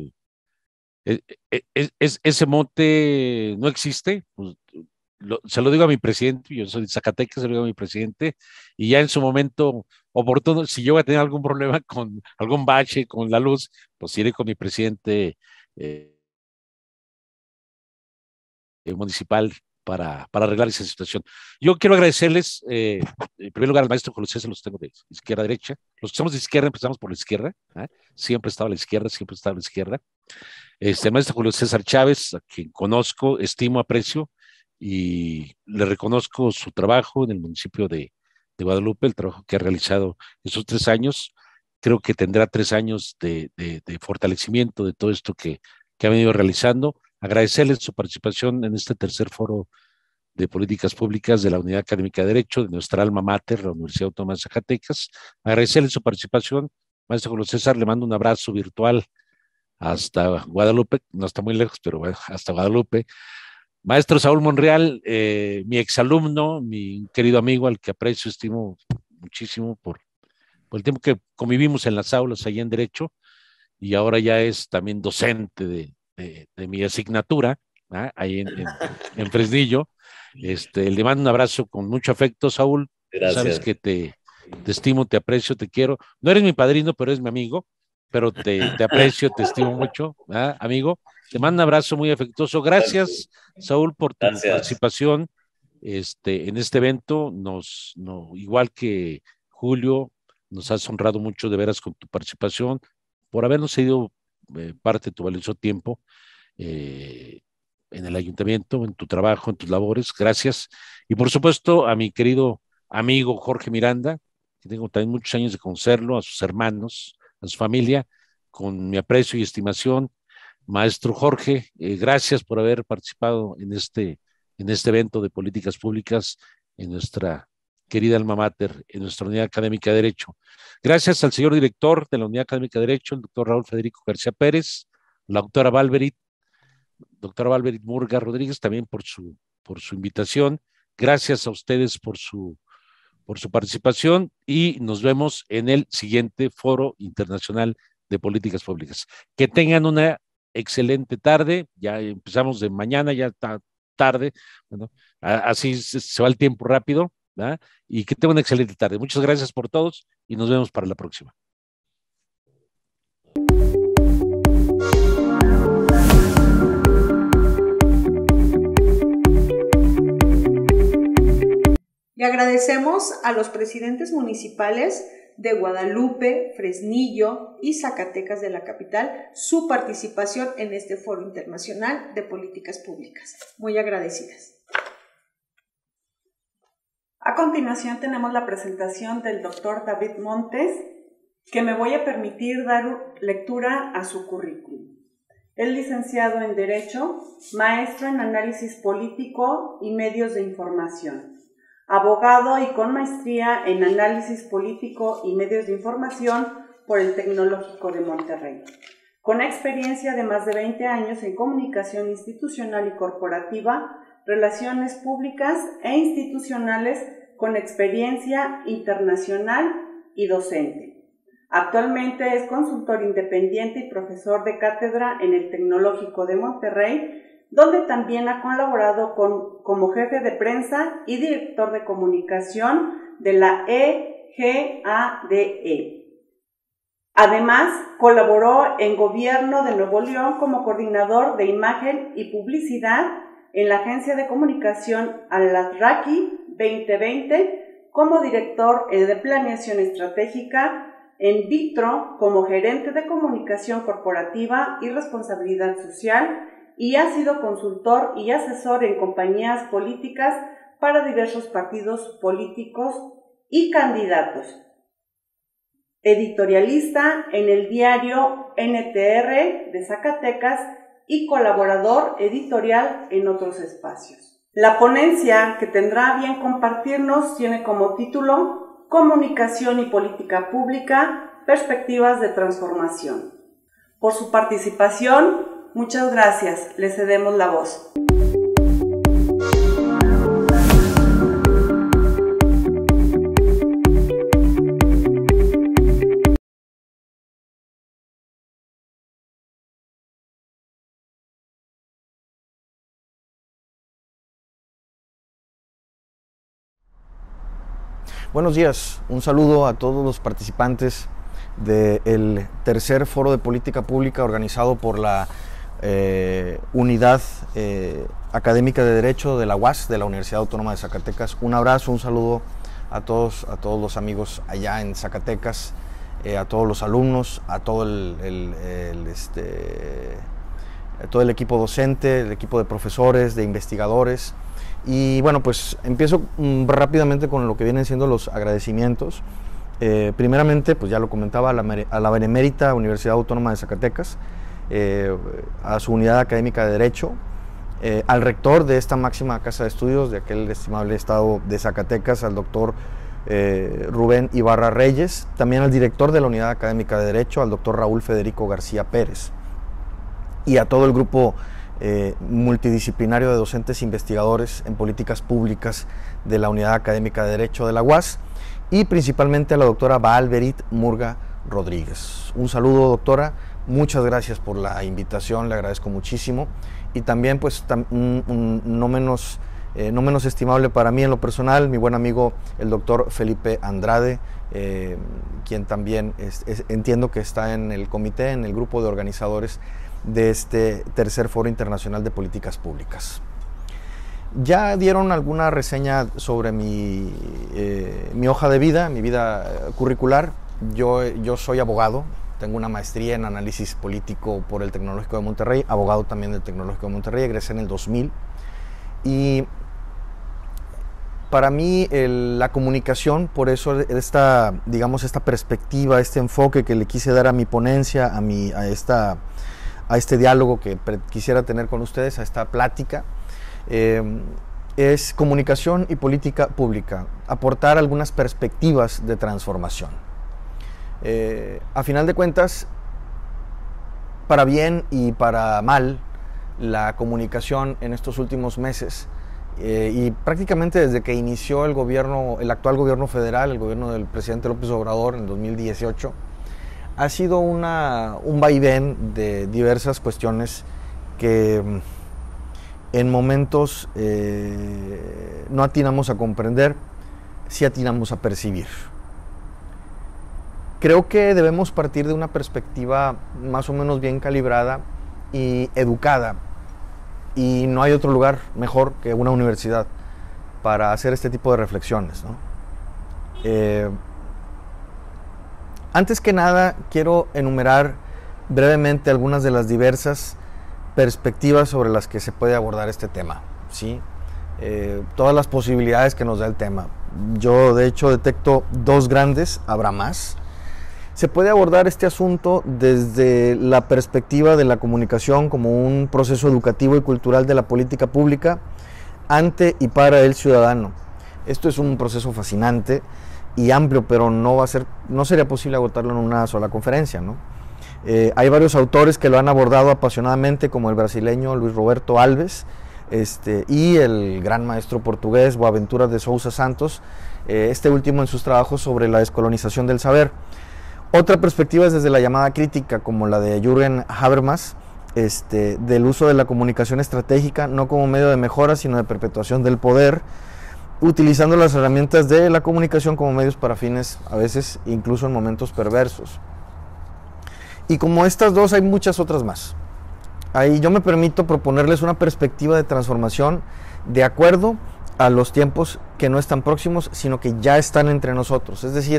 [SPEAKER 5] ese mote no existe. Pues, se lo digo a mi presidente, yo soy de Zacatecas, se lo digo a mi presidente, y ya en su momento oportuno, si yo voy a tener algún problema con algún bache, con la luz, pues iré con mi presidente municipal para arreglar esa situación. Yo quiero agradecerles, en primer lugar, al maestro Julio César, los tengo de izquierda a derecha. Los que somos de izquierda empezamos por la izquierda, siempre estaba a la izquierda, siempre estaba a la izquierda. El maestro Julio César Chávez, a quien conozco, estimo, aprecio, y le reconozco su trabajo en el municipio de Guadalupe, el trabajo que ha realizado esos 3 años. Creo que tendrá 3 años de fortalecimiento de todo esto que ha venido realizando. Agradecerles su participación en este tercer foro de políticas públicas de la Unidad Académica de Derecho, de nuestra alma mater, la Universidad Autónoma de Zacatecas. Agradecerles su participación. Maestro Julio César, le mando un abrazo virtual hasta Guadalupe, no está muy lejos, pero bueno, hasta Guadalupe. Maestro Saúl Monreal, mi exalumno, mi querido amigo, al que aprecio, estimo muchísimo por por el tiempo que convivimos en las aulas allá en Derecho, y ahora ya es también docente de mi asignatura, ahí en Fresnillo. Le mando un abrazo con mucho afecto, Saúl.
[SPEAKER 6] Gracias.
[SPEAKER 5] Sabes que te estimo, te aprecio, te quiero. No eres mi padrino, pero eres mi amigo, pero te aprecio, te estimo mucho, amigo. Te mando un abrazo muy afectuoso. Gracias, Saúl, por tu participación en este evento. Igual que Julio, nos has honrado mucho de veras con tu participación, por habernos cedido parte de tu valioso tiempo en el ayuntamiento, en tu trabajo, en tus labores. Gracias. Y por supuesto a mi querido amigo Jorge Miranda, que tengo también muchos años de conocerlo, a sus hermanos, a su familia, con mi aprecio y estimación. Maestro Jorge, gracias por haber participado en este evento de políticas públicas en nuestra querida alma mater, en nuestra Unidad Académica de Derecho. Gracias al señor director de la Unidad Académica de Derecho, el doctor Raúl Federico García Pérez, la doctora Valverit Murga Rodríguez, también por su invitación. Gracias a ustedes por su participación, y nos vemos en el siguiente Foro Internacional de Políticas Públicas. Que tengan una excelente tarde. Ya empezamos de mañana, ya está tarde. Bueno, así se va el tiempo rápido, ¿verdad? Y que tengan una excelente tarde. Muchas gracias por todos y nos vemos para la próxima.
[SPEAKER 1] Le agradecemos a los presidentes municipales de Guadalupe, Fresnillo y Zacatecas de la capital su participación en este Foro Internacional de Políticas Públicas. Muy agradecidas.
[SPEAKER 2] A continuación tenemos la presentación del doctor David Montes, que me voy a permitir dar lectura a su currículum. Es licenciado en Derecho, maestro en Análisis Político y Medios de Información, abogado y con maestría en Análisis Político y Medios de Información por el Tecnológico de Monterrey, con experiencia de más de 20 años en comunicación institucional y corporativa, relaciones públicas e institucionales, con experiencia internacional y docente. Actualmente es consultor independiente y profesor de cátedra en el Tecnológico de Monterrey, donde también ha colaborado como jefe de prensa y director de comunicación de la EGADE. Además, colaboró en Gobierno de Nuevo León como coordinador de imagen y publicidad en la Agencia de Comunicación Alarraqui 2020, como director de planeación estratégica, en Vitro como gerente de comunicación corporativa y responsabilidad social, y ha sido consultor y asesor en compañías políticas para diversos partidos políticos y candidatos. Editorialista en el diario NTR de Zacatecas y colaborador editorial en otros espacios. La ponencia que tendrá a bien compartirnos tiene como título Comunicación y Política Pública, Perspectivas de Transformación. Por su participación, muchas gracias. Le cedemos la voz.
[SPEAKER 9] Buenos días, un saludo a todos los participantes del tercer Foro de Política Pública organizado por la Unidad Académica de Derecho de la UAS, de la Universidad Autónoma de Zacatecas. Un abrazo, un saludo a todos los amigos allá en Zacatecas, a todos los alumnos, a todo todo el equipo docente, el equipo de profesores, de investigadores. Y bueno, pues empiezo rápidamente con lo que vienen siendo los agradecimientos. Primeramente, pues ya lo comentaba, a la Benemérita Universidad Autónoma de Zacatecas, a su Unidad Académica de Derecho, al rector de esta máxima casa de estudios de aquel estimable estado de Zacatecas, al doctor Rubén Ibarra Reyes, también al director de la Unidad Académica de Derecho, al doctor Raúl Federico García Pérez, y a todo el grupo multidisciplinario de docentes investigadores en políticas públicas de la Unidad Académica de Derecho de la UAS. y principalmente a la doctora Valverit Murga Rodríguez. Un saludo, doctora, muchas gracias por la invitación, le agradezco muchísimo, y también pues no menos estimable para mí en lo personal, mi buen amigo el doctor Felipe Andrade, quien también entiendo que está en el comité, en el grupo de organizadores de este tercer Foro Internacional de Políticas Públicas. Ya dieron alguna reseña sobre mi hoja de vida, mi vida curricular. Yo soy abogado, tengo una maestría en análisis político por el Tecnológico de Monterrey, abogado también del Tecnológico de Monterrey, egresé en el 2000. Y para mí la comunicación, por eso esta perspectiva, este enfoque que le quise dar a mi ponencia, a este diálogo que quisiera tener con ustedes, a esta plática, es comunicación y política pública, aportar algunas perspectivas de transformación. A final de cuentas, para bien y para mal, la comunicación en estos últimos meses, y prácticamente desde que inició el actual gobierno federal, el gobierno del presidente López Obrador en 2018, ha sido un vaivén de diversas cuestiones que en momentos no atinamos a comprender, sí atinamos a percibir. Creo que debemos partir de una perspectiva más o menos bien calibrada y educada, y no hay otro lugar mejor que una universidad para hacer este tipo de reflexiones, ¿no? Antes que nada, quiero enumerar brevemente algunas de las diversas perspectivas sobre las que se puede abordar este tema, ¿sí? Todas las posibilidades que nos da el tema. Yo, de hecho, detecto dos grandes, habrá más. Se puede abordar este asunto desde la perspectiva de la comunicación como un proceso educativo y cultural de la política pública ante y para el ciudadano. Esto es un proceso fascinante y amplio, pero no sería posible agotarlo en una sola conferencia, ¿no? Hay varios autores que lo han abordado apasionadamente, como el brasileño Luis Roberto Alves y el gran maestro portugués Boaventura de Sousa Santos, este último en sus trabajos sobre la descolonización del saber. Otra perspectiva es desde la llamada crítica, como la de Jürgen Habermas, del uso de la comunicación estratégica no como medio de mejora, sino de perpetuación del poder, utilizando las herramientas de la comunicación como medios para fines, a veces incluso en momentos perversos. Y como estas dos, hay muchas otras más. Ahí yo me permito proponerles una perspectiva de transformación de acuerdo a los tiempos que no están próximos, sino que ya están entre nosotros. Es decir,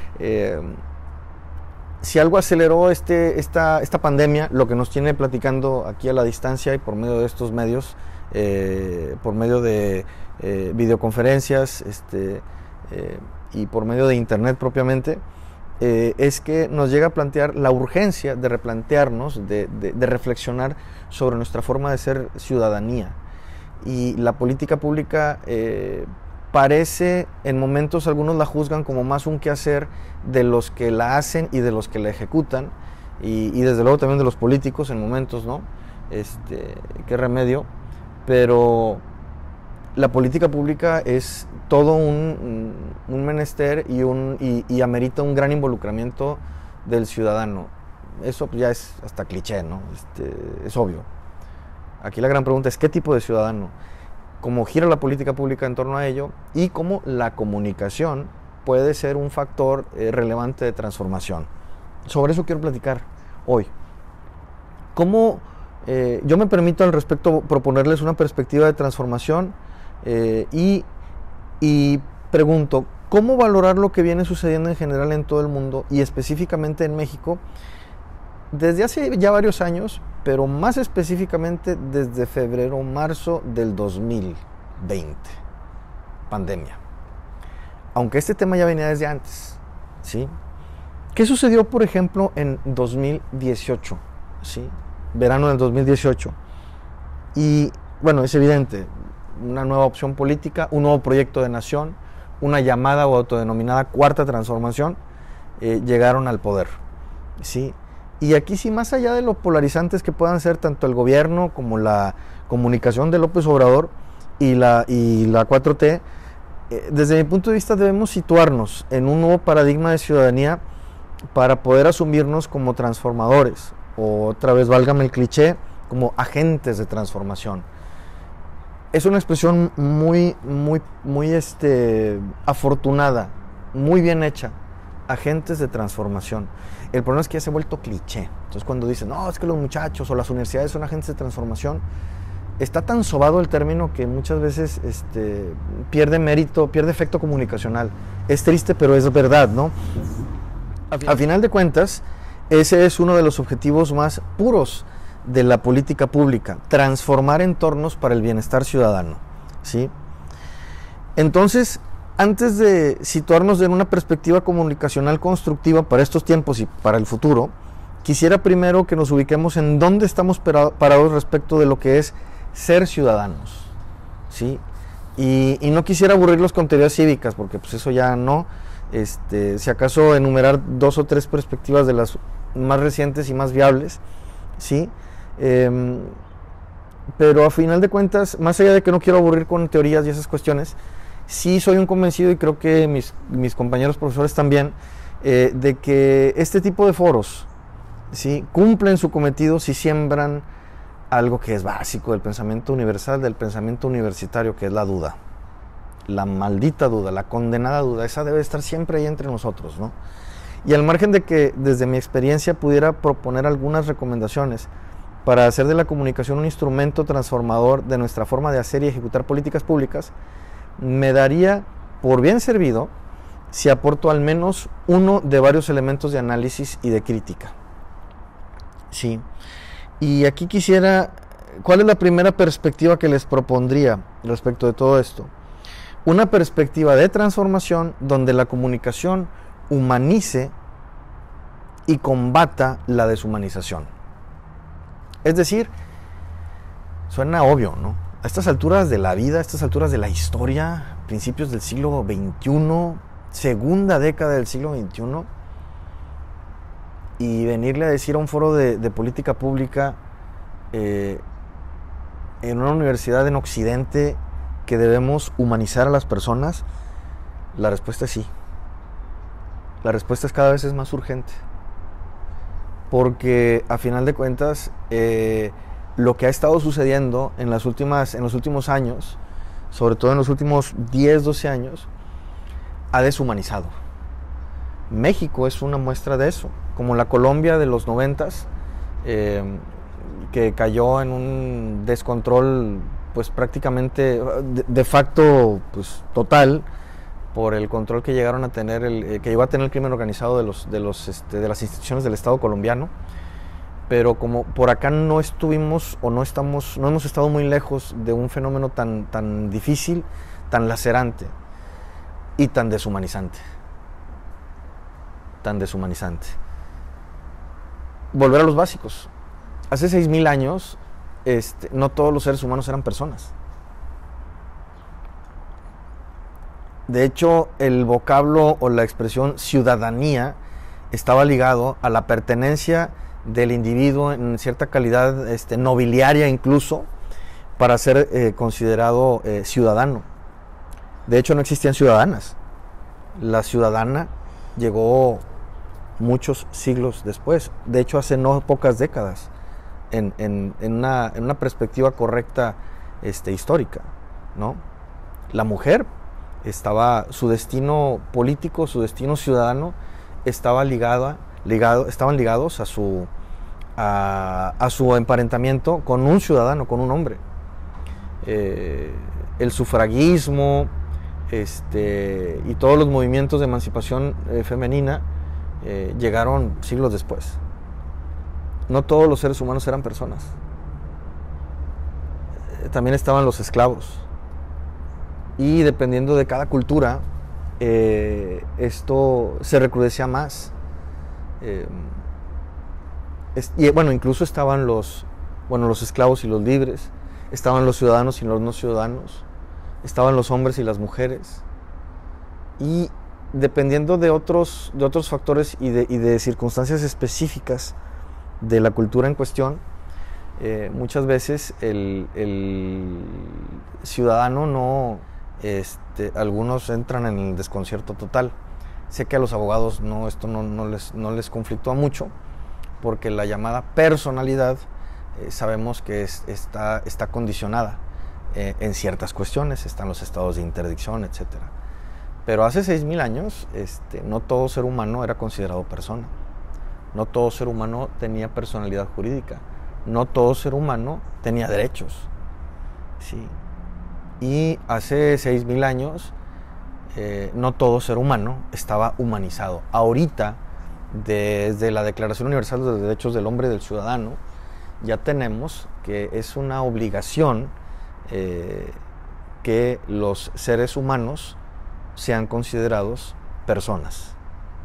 [SPEAKER 9] si algo aceleró esta pandemia, lo que nos tiene platicando aquí a la distancia y por medio de estos medios, por medio de videoconferencias y por medio de internet propiamente, es que nos llega a plantear la urgencia de replantearnos, de reflexionar sobre nuestra forma de ser ciudadanía. Y la política pública parece, en momentos algunos la juzgan como más un quehacer de los que la hacen y de los que la ejecutan, y desde luego también de los políticos en momentos, ¿no? Qué remedio, pero la política pública es todo un menester y amerita un gran involucramiento del ciudadano. Eso ya es hasta cliché, ¿no? Es obvio. Aquí la gran pregunta es ¿qué tipo de ciudadano? Cómo gira la política pública en torno a ello y cómo la comunicación puede ser un factor relevante de transformación. Sobre eso quiero platicar hoy. Yo me permito al respecto proponerles una perspectiva de transformación y pregunto, ¿cómo valorar lo que viene sucediendo en general en todo el mundo y específicamente en México desde hace ya varios años, pero más específicamente desde febrero o marzo del 2020, pandemia? Aunque este tema ya venía desde antes, ¿sí? ¿Qué sucedió, por ejemplo, en 2018, ¿sí? Verano del 2018. Y bueno, es evidente, una nueva opción política, un nuevo proyecto de nación, una llamada o autodenominada cuarta transformación, llegaron al poder, ¿sí? Y aquí sí, más allá de lo polarizantes que puedan ser tanto el gobierno como la comunicación de López Obrador y la 4T, desde mi punto de vista debemos situarnos en un nuevo paradigma de ciudadanía para poder asumirnos como transformadores, o otra vez, válgame el cliché, como agentes de transformación. Es una expresión muy afortunada, muy bien hecha, agentes de transformación. El problema es que ya se ha vuelto cliché. Entonces cuando dicen, no, es que los muchachos o las universidades son agentes de transformación, está tan sobado el término que muchas veces pierde mérito, pierde efecto comunicacional. Es triste, pero es verdad, ¿no? A final de cuentas, ese es uno de los objetivos más puros de la política pública, transformar entornos para el bienestar ciudadano, ¿sí? Entonces, antes de situarnos en una perspectiva comunicacional constructiva para estos tiempos y para el futuro, quisiera primero que nos ubiquemos en dónde estamos parados respecto de lo que es ser ciudadanos, ¿sí? Y no quisiera aburrirlos con teorías cívicas, porque pues eso ya no, si acaso enumerar 2 o 3 perspectivas de las más recientes y más viables, ¿sí? Pero a final de cuentas, más allá de que no quiero aburrir con teorías y esas cuestiones, sí soy un convencido, y creo que mis compañeros profesores también, de que este tipo de foros, ¿sí?, cumplen su cometido si siembran algo que es básico del pensamiento universal, del pensamiento universitario, que es la duda. La maldita duda, la condenada duda, esa debe estar siempre ahí entre nosotros, ¿no? Y al margen de que desde mi experiencia pudiera proponer algunas recomendaciones para hacer de la comunicación un instrumento transformador de nuestra forma de hacer y ejecutar políticas públicas, me daría por bien servido si aporto al menos uno de varios elementos de análisis y de crítica. Sí. Y aquí quisiera, ¿cuál es la primera perspectiva que les propondría respecto de todo esto? Una perspectiva de transformación donde la comunicación humanice y combata la deshumanización. Es decir, suena obvio, ¿no? A estas alturas de la vida, a estas alturas de la historia, principios del siglo XXI, segunda década del siglo XXI, y venirle a decir a un foro de política pública en una universidad en Occidente que debemos humanizar a las personas, la respuesta es sí. La respuesta es cada vez más urgente. Porque a final de cuentas, lo que ha estado sucediendo en los últimos años, sobre todo en los últimos 10, 12 años, ha deshumanizado. México es una muestra de eso, como la Colombia de los 90s, que cayó en un descontrol pues prácticamente de facto pues total, por el control que llegaron a tener que llegó a tener el crimen organizado de las instituciones del Estado colombiano. Pero como por acá no estuvimos o no hemos estado muy lejos de un fenómeno tan difícil, tan lacerante y tan deshumanizante. Volver a los básicos. Hace 6,000 años, no todos los seres humanos eran personas. De hecho, el vocablo o la expresión ciudadanía estaba ligado a la pertenencia del individuo en cierta calidad nobiliaria incluso, para ser considerado ciudadano. De hecho, no existían ciudadanas. La ciudadana llegó muchos siglos después. De hecho, hace no pocas décadas, en una perspectiva correcta histórica, ¿no? La mujer su destino político, su destino ciudadano estaban ligados a su emparentamiento con un ciudadano, con un hombre. El sufragismo y todos los movimientos de emancipación femenina llegaron siglos después. No todos los seres humanos eran personas. También estaban los esclavos. Y dependiendo de cada cultura, esto se recrudecía más. Incluso estaban los esclavos y los libres, estaban los ciudadanos y los no ciudadanos, estaban los hombres y las mujeres. Y dependiendo de otros factores y de circunstancias específicas de la cultura en cuestión, muchas veces el ciudadano algunos entran en el desconcierto total. Sé que a los abogados esto no les conflictúa mucho, porque la llamada personalidad sabemos que está condicionada en ciertas cuestiones, están los estados de interdicción, etc. Pero hace 6,000 años no todo ser humano era considerado persona, no todo ser humano tenía personalidad jurídica, no todo ser humano tenía derechos, ¿sí? Y hace 6,000 años no todo ser humano estaba humanizado. Ahorita, desde la Declaración Universal de los Derechos del Hombre y del Ciudadano, ya tenemos que es una obligación que los seres humanos sean considerados personas.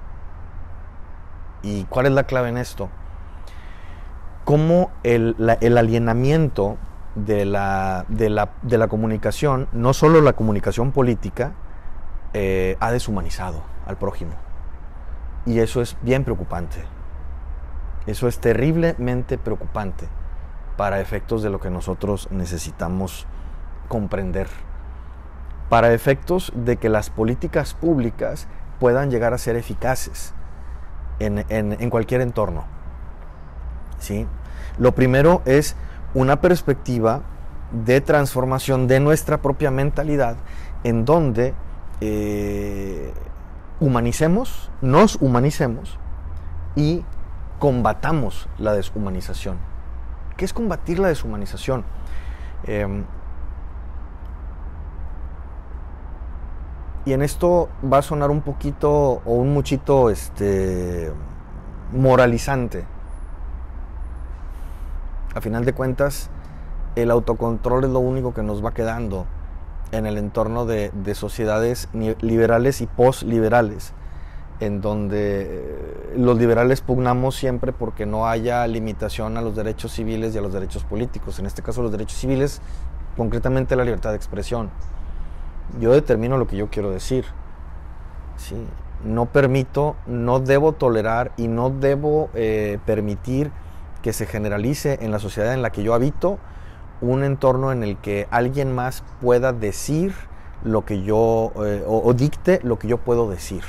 [SPEAKER 9] ¿Y cuál es la clave en esto? Cómo el alienamiento de la comunicación, no solo la comunicación política, ha deshumanizado al prójimo. Y eso es bien preocupante. Eso es terriblemente preocupante para efectos de lo que nosotros necesitamos comprender. Para efectos de que las políticas públicas puedan llegar a ser eficaces en cualquier entorno, ¿sí? Lo primero es una perspectiva de transformación de nuestra propia mentalidad, en donde nos humanicemos y combatamos la deshumanización. ¿Qué es combatir la deshumanización? Y en esto va a sonar un poquito o un muchito moralizante. A final de cuentas, el autocontrol es lo único que nos va quedando en el entorno de sociedades liberales y postliberales, en donde los liberales pugnamos siempre porque no haya limitación a los derechos civiles y a los derechos políticos. En este caso, los derechos civiles, concretamente la libertad de expresión. Yo determino lo que yo quiero decir, ¿sí? No permito, no debo tolerar y no debo permitir que se generalice en la sociedad en la que yo habito un entorno en el que alguien más pueda decir lo que yo, o dicte lo que yo puedo decir.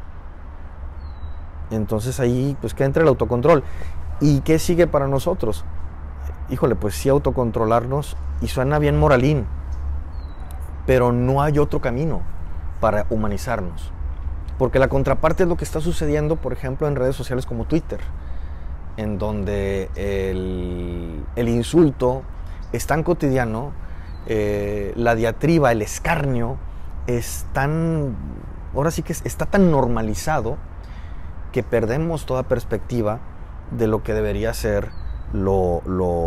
[SPEAKER 9] Entonces ahí pues que entra el autocontrol. ¿Y qué sigue para nosotros? Híjole, pues sí, autocontrolarnos, y suena bien moralín, pero no hay otro camino para humanizarnos. Porque la contraparte es lo que está sucediendo, por ejemplo, en redes sociales como Twitter, en donde el insulto es tan cotidiano, la diatriba, el escarnio es tan, ahora sí que está tan normalizado que perdemos toda perspectiva de lo que debería ser lo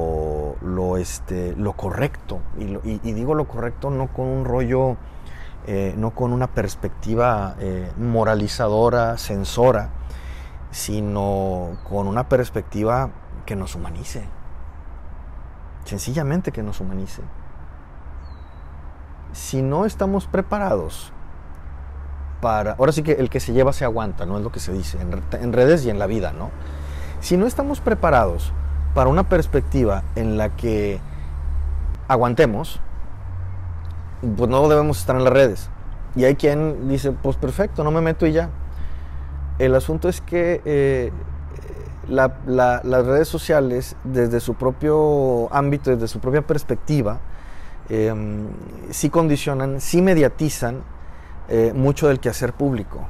[SPEAKER 9] correcto. Y digo lo correcto no con un rollo, no con una perspectiva moralizadora, censora, sino con una perspectiva que nos humanice. Sencillamente que nos humanice. Si no estamos preparados para... Ahora sí que el que se lleva se aguanta, ¿no? Es lo que se dice en redes y en la vida, ¿no? Si no estamos preparados para una perspectiva en la que aguantemos, pues no debemos estar en las redes. Y hay quien dice, pues perfecto, no me meto y ya. El asunto es que las redes sociales, desde su propio ámbito, desde su propia perspectiva, sí condicionan, sí mediatizan mucho del quehacer público.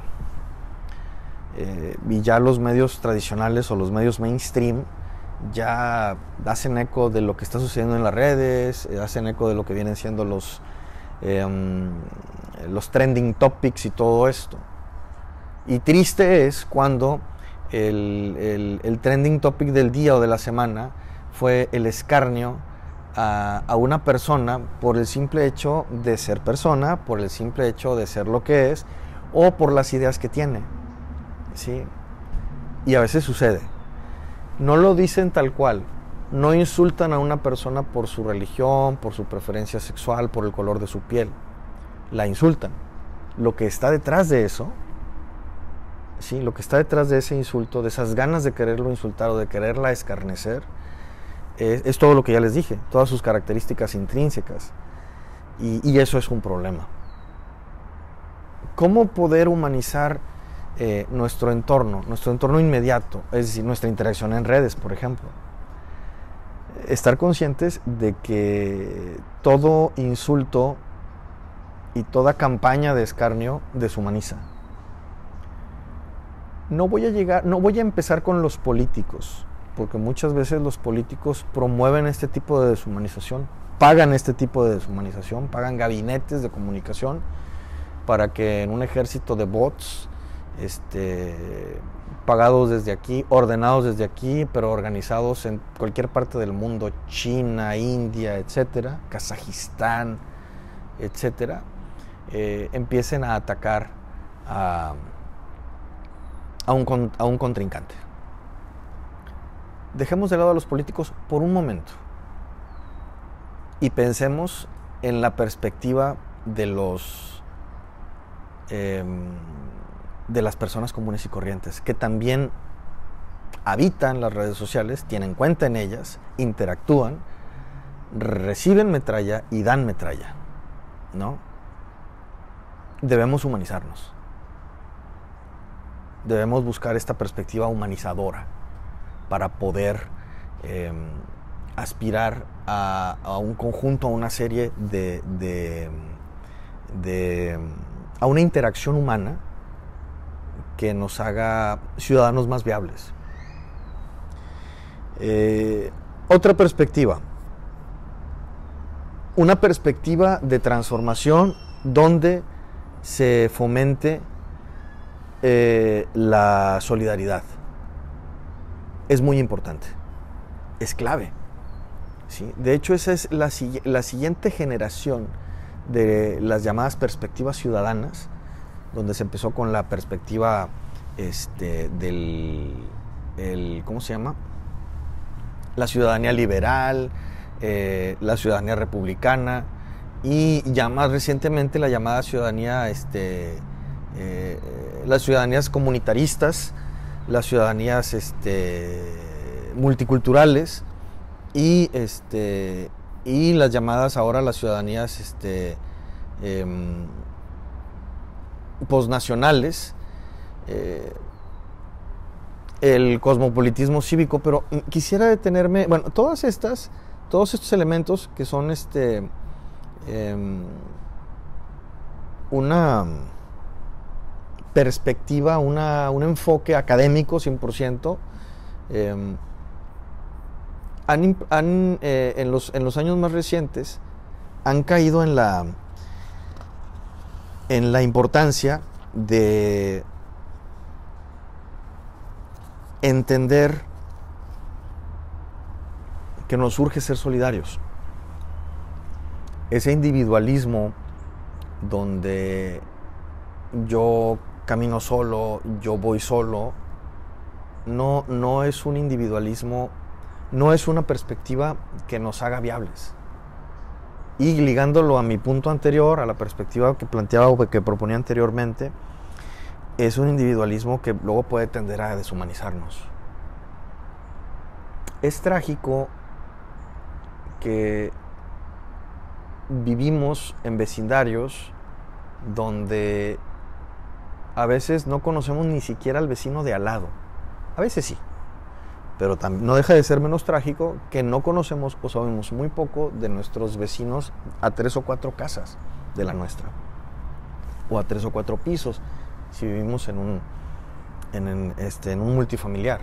[SPEAKER 9] Y ya los medios tradicionales o los medios mainstream ya hacen eco de lo que está sucediendo en las redes, hacen eco de lo que vienen siendo los trending topics y todo esto. Y triste es cuando el trending topic del día o de la semana fue el escarnio a una persona por el simple hecho de ser persona, por el simple hecho de ser lo que es, o por las ideas que tiene, ¿sí? Y a veces sucede. No lo dicen tal cual, no insultan a una persona por su religión, por su preferencia sexual, por el color de su piel. La insultan. Lo que está detrás de eso, ¿sí? Lo que está detrás de ese insulto, de esas ganas de quererlo insultar o de quererla escarnecer, es todo lo que ya les dije, todas sus características intrínsecas. Y eso es un problema. ¿Cómo poder humanizar nuestro entorno inmediato? Es decir, nuestra interacción en redes, por ejemplo. Estar conscientes de que todo insulto y toda campaña de escarnio deshumaniza. No voy a empezar con los políticos, porque muchas veces los políticos promueven este tipo de deshumanización, pagan este tipo de deshumanización, pagan gabinetes de comunicación para que en un ejército de bots, pagados desde aquí, ordenados desde aquí, pero organizados en cualquier parte del mundo, China, India, etcétera, Kazajistán, etcétera, empiecen a atacar a un contrincante. Dejemos de lado a los políticos por un momento y pensemos en la perspectiva de las personas comunes y corrientes, que también habitan las redes sociales, tienen cuenta en ellas, interactúan, reciben metralla y dan metralla, ¿no? Debemos humanizarnos. Debemos buscar esta perspectiva humanizadora para poder aspirar a un conjunto, a una serie a una interacción humana que nos haga ciudadanos más viables. Otra perspectiva, una perspectiva de transformación donde se fomente la solidaridad. Es muy importante, es clave, ¿sí? De hecho, esa es la siguiente generación de las llamadas perspectivas ciudadanas, donde se empezó con la perspectiva ¿cómo se llama? La ciudadanía liberal, la ciudadanía republicana, y ya más recientemente la llamada ciudadanía, las ciudadanías comunitaristas, las ciudadanías multiculturales y las llamadas ahora las ciudadanías posnacionales, el cosmopolitismo cívico. Pero quisiera detenerme, bueno, todos estos elementos que son una perspectiva, un enfoque académico 100%, en los años más recientes han caído en la importancia de entender que nos urge ser solidarios. Ese individualismo donde yo camino solo, yo voy solo, no es un individualismo, no es una perspectiva que nos haga viables. Y ligándolo a mi punto anterior, a la perspectiva que planteaba o que proponía anteriormente, es un individualismo que luego puede tender a deshumanizarnos. Es trágico que vivimos en vecindarios donde a veces no conocemos ni siquiera al vecino de al lado. A veces sí, pero no deja de ser menos trágico que no conocemos o sabemos muy poco de nuestros vecinos a 3 o 4 casas de la nuestra, o a 3 o 4 pisos si vivimos en un multifamiliar.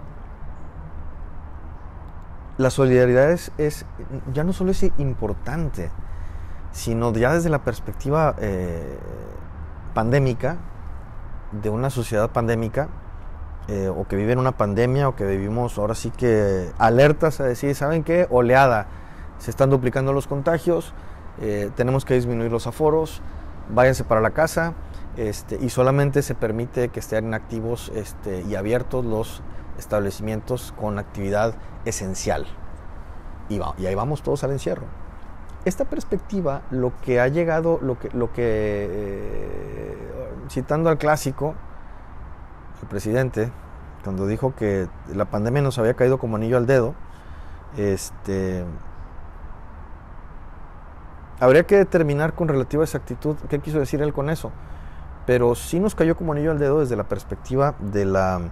[SPEAKER 9] La solidaridad ya no solo es importante, sino ya desde la perspectiva pandémica, de una sociedad pandémica, o que vive en una pandemia, o que vivimos ahora sí que alertas a decir, ¿saben qué? Oleada, se están duplicando los contagios, tenemos que disminuir los aforos, váyanse para la casa, y solamente se permite que estén activos y abiertos los establecimientos con actividad esencial. Y ahí vamos todos al encierro. Esta perspectiva, lo que ha llegado, citando al clásico, el presidente, cuando dijo que la pandemia nos había caído como anillo al dedo, habría que determinar con relativa exactitud qué quiso decir él con eso. pero sí nos cayó como anillo al dedo desde la perspectiva de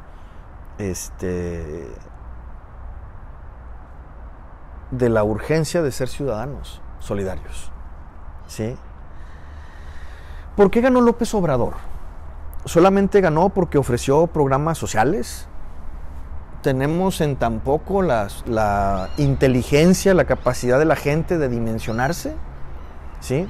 [SPEAKER 9] la urgencia de ser ciudadanos solidarios, ¿sí? ¿Por qué ganó López Obrador? ¿Solamente ganó porque ofreció programas sociales? ¿Tenemos en tan poco la inteligencia, la capacidad de la gente de dimensionarse? ¿Sí?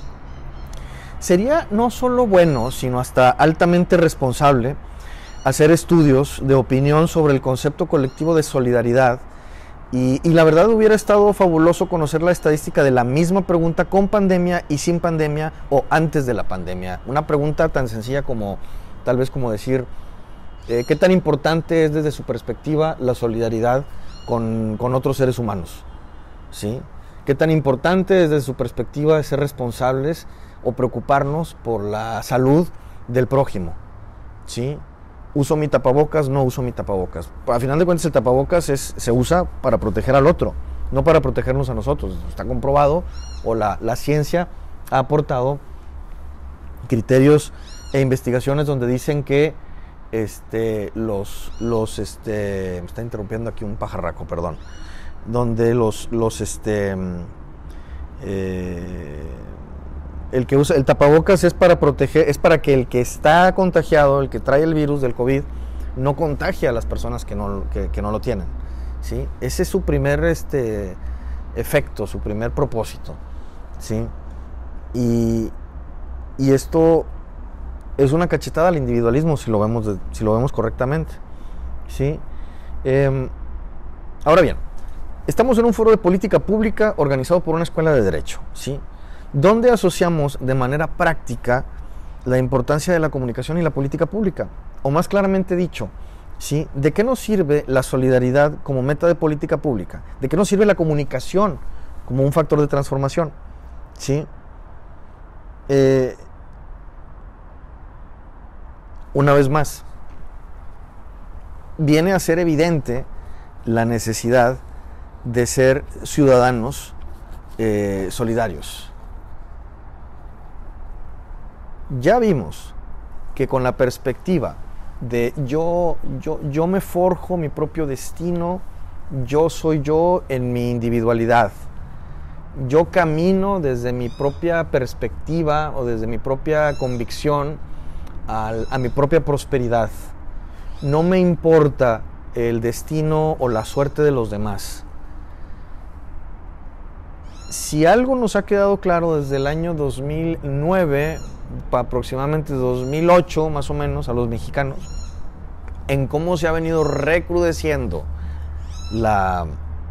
[SPEAKER 9] Sería no solo bueno, sino hasta altamente responsable hacer estudios de opinión sobre el concepto colectivo de solidaridad. Y la verdad hubiera estado fabuloso conocer la estadística de la misma pregunta con pandemia y sin pandemia o antes de la pandemia. Una pregunta tan sencilla como, tal vez como decir, ¿qué tan importante es desde su perspectiva la solidaridad con otros seres humanos? ¿Sí? ¿Qué tan importante es desde su perspectiva ser responsables o preocuparnos por la salud del prójimo? ¿Sí? ¿Uso mi tapabocas? No uso mi tapabocas. A final de cuentas, el tapabocas se usa para proteger al otro, no para protegernos a nosotros. Está comprobado, o la ciencia ha aportado criterios e investigaciones donde dicen que me está interrumpiendo aquí un pajarraco, perdón. Donde el que usa el tapabocas es para proteger, es para que el que está contagiado, el que trae el virus del COVID, no contagie a las personas que no lo tienen, ¿sí? Ese es su primer efecto, su primer propósito, ¿sí? Y esto es una cachetada al individualismo si lo vemos correctamente, ¿sí? Ahora bien, estamos en un foro de política pública organizado por una escuela de derecho, ¿sí? Donde asociamos de manera práctica la importancia de la comunicación y la política pública. O más claramente dicho, ¿sí? ¿De qué nos sirve la solidaridad como meta de política pública? ¿De qué nos sirve la comunicación como un factor de transformación? ¿Sí? Una vez más, viene a ser evidente la necesidad de ser ciudadanos solidarios. Ya vimos que con la perspectiva de yo me forjo mi propio destino, yo soy yo en mi individualidad, yo camino desde mi propia perspectiva o desde mi propia convicción a mi propia prosperidad. No me importa el destino o la suerte de los demás. Si algo nos ha quedado claro desde el año 2009, aproximadamente 2008 más o menos, a los mexicanos, en cómo se ha venido recrudeciendo la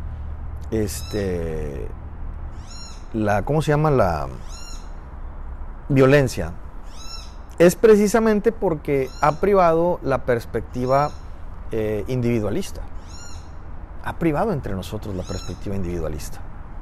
[SPEAKER 9] violencia, es precisamente porque ha privado la perspectiva individualista. Ha privado entre nosotros la perspectiva individualista.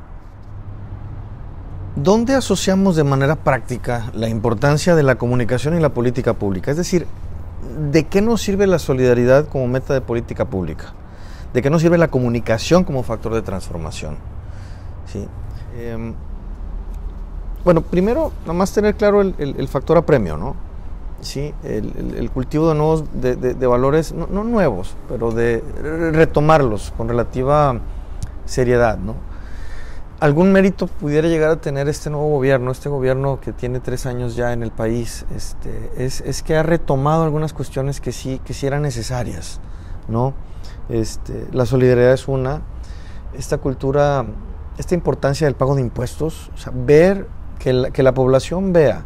[SPEAKER 9] ¿Dónde asociamos de manera práctica la importancia de la comunicación y la política pública? Es decir, ¿de qué nos sirve la solidaridad como meta de política pública? ¿De qué nos sirve la comunicación como factor de transformación? ¿Sí? Bueno, primero, nomás tener claro el factor apremio, ¿no? ¿Sí? El cultivo de valores, no nuevos, pero de retomarlos con relativa seriedad, ¿no? Algún mérito pudiera llegar a tener este nuevo gobierno, este gobierno que tiene 3 años ya en el país, es que ha retomado algunas cuestiones que sí eran necesarias, ¿no? La solidaridad es una, esta cultura, esta importancia del pago de impuestos, o sea, ver que la población vea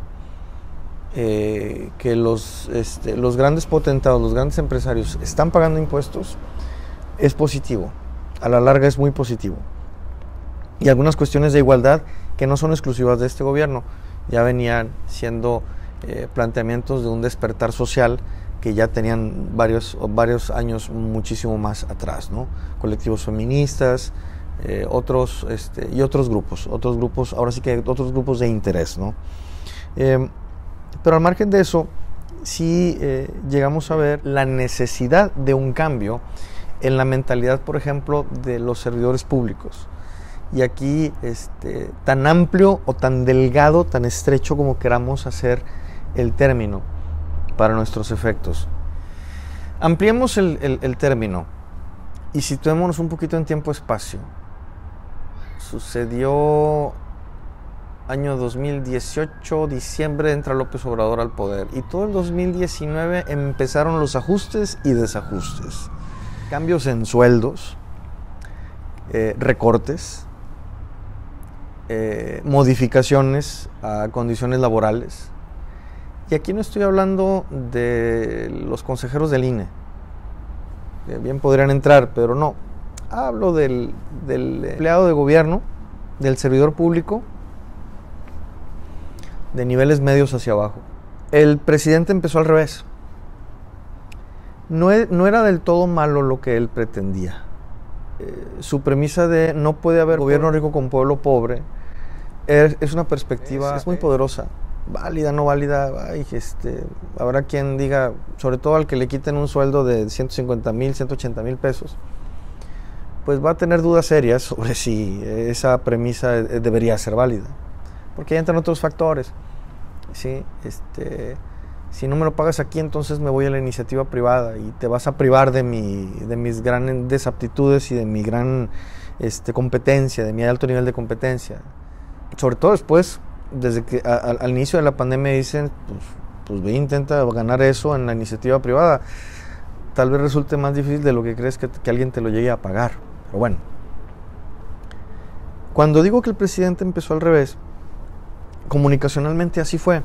[SPEAKER 9] que los grandes potentados, los grandes empresarios están pagando impuestos, es positivo, a la larga es muy positivo. Y algunas cuestiones de igualdad que no son exclusivas de este gobierno, ya venían siendo planteamientos de un despertar social que ya tenían varios años muchísimo más atrás, ¿no? Colectivos feministas, otros grupos, ahora sí que otros grupos de interés, ¿no? Pero al margen de eso, sí llegamos a ver la necesidad de un cambio en la mentalidad, por ejemplo, de los servidores públicos. Y aquí, tan amplio o tan delgado, tan estrecho como queramos hacer el término, para nuestros efectos. Ampliemos el término y situémonos un poquito en tiempo-espacio. Sucedió año 2018, diciembre, entra López Obrador al poder, y todo el 2019 empezaron los ajustes y desajustes. Cambios en sueldos, recortes, modificaciones a condiciones laborales. Y aquí no estoy hablando de los consejeros del INE, que bien podrían entrar, pero no. Hablo del empleado de gobierno, del servidor público, de niveles medios hacia abajo. El presidente empezó al revés. No era del todo malo lo que él pretendía. Su premisa de no puede haber gobierno rico con pueblo pobre es una perspectiva muy poderosa. Válida, no válida, habrá quien diga, sobre todo al que le quiten un sueldo de 150,000, 180,000 pesos, pues va a tener dudas serias sobre si esa premisa debería ser válida, porque ahí entran otros factores. ¿Sí? Si no me lo pagas aquí, entonces me voy a la iniciativa privada y te vas a privar de mis grandes aptitudes y de mi gran competencia, de mi alto nivel de competencia. Sobre todo después, desde que al inicio de la pandemia dicen, pues ve, intenta ganar eso en la iniciativa privada. Tal vez resulte más difícil de lo que crees que alguien te lo llegue a pagar. Pero bueno, cuando digo que el presidente empezó al revés, comunicacionalmente así fue.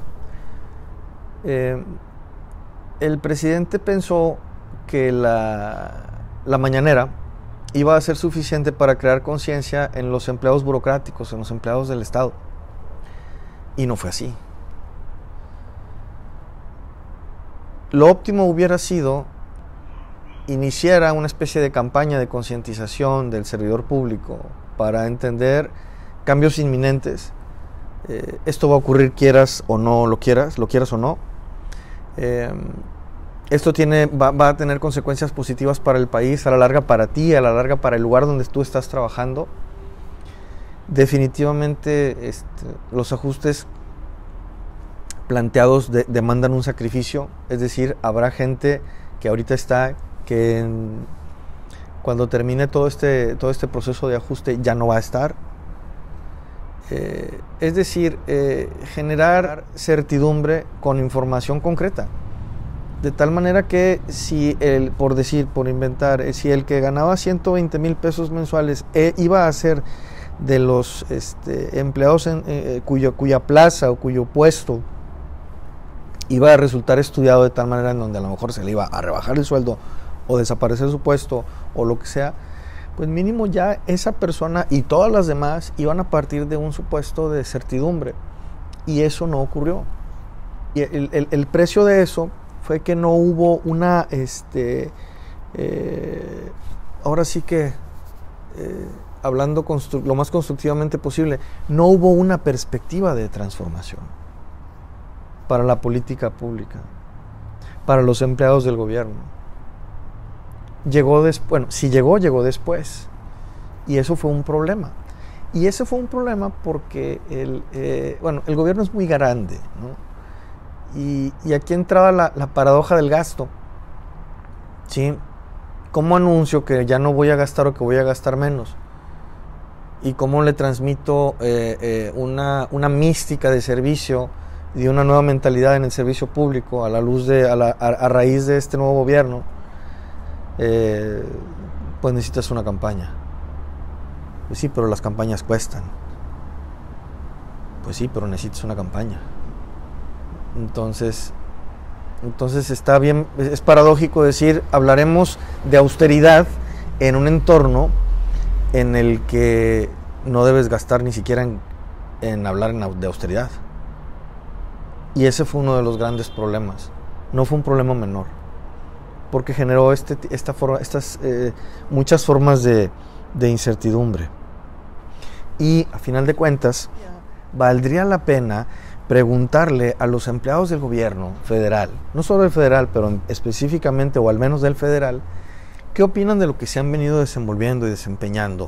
[SPEAKER 9] El presidente pensó que la mañanera iba a ser suficiente para crear conciencia en los empleados burocráticos, en los empleados del Estado. Y no fue así. Lo óptimo hubiera sido iniciar una especie de campaña de concientización del servidor público para entender cambios inminentes. Esto va a ocurrir quieras o no lo quieras o no. Esto va a tener consecuencias positivas para el país, a la larga para ti, a la larga para el lugar donde tú estás trabajando. Definitivamente los ajustes planteados demandan un sacrificio, es decir, habrá gente que ahorita está, que cuando termine todo este proceso de ajuste ya no va a estar. Es decir, generar certidumbre con información concreta, de tal manera que si por inventar, si el que ganaba 120,000 pesos mensuales iba a ser de los empleados cuya plaza o cuyo puesto iba a resultar estudiado de tal manera en donde a lo mejor se le iba a rebajar el sueldo o desaparecer su puesto o lo que sea, pues mínimo ya esa persona y todas las demás iban a partir de un supuesto de certidumbre, y eso no ocurrió. Y el precio de eso fue que no hubo una ahora sí que hablando lo más constructivamente posible, no hubo una perspectiva de transformación para la política pública, para los empleados del gobierno. Si llegó después, y eso fue un problema. Y ese fue un problema porque el gobierno es muy grande, ¿no? Y aquí entraba la paradoja del gasto, ¿sí? ¿Cómo anuncio que ya no voy a gastar o que voy a gastar menos? ¿Y cómo le transmito una mística de servicio y una nueva mentalidad en el servicio público a raíz de este nuevo gobierno? Pues necesitas una campaña. Pues sí, pero las campañas cuestan. Pues sí, pero necesitas una campaña. Entonces está bien, es paradójico decir, hablaremos de austeridad en un entorno en el que no debes gastar ni siquiera en hablar de austeridad. Y ese fue uno de los grandes problemas. No fue un problema menor, porque generó estas muchas formas de incertidumbre. Y a final de cuentas, valdría la pena preguntarle a los empleados del gobierno federal, no solo del federal, pero específicamente, o al menos del federal, qué opinan de lo que se han venido desenvolviendo y desempeñando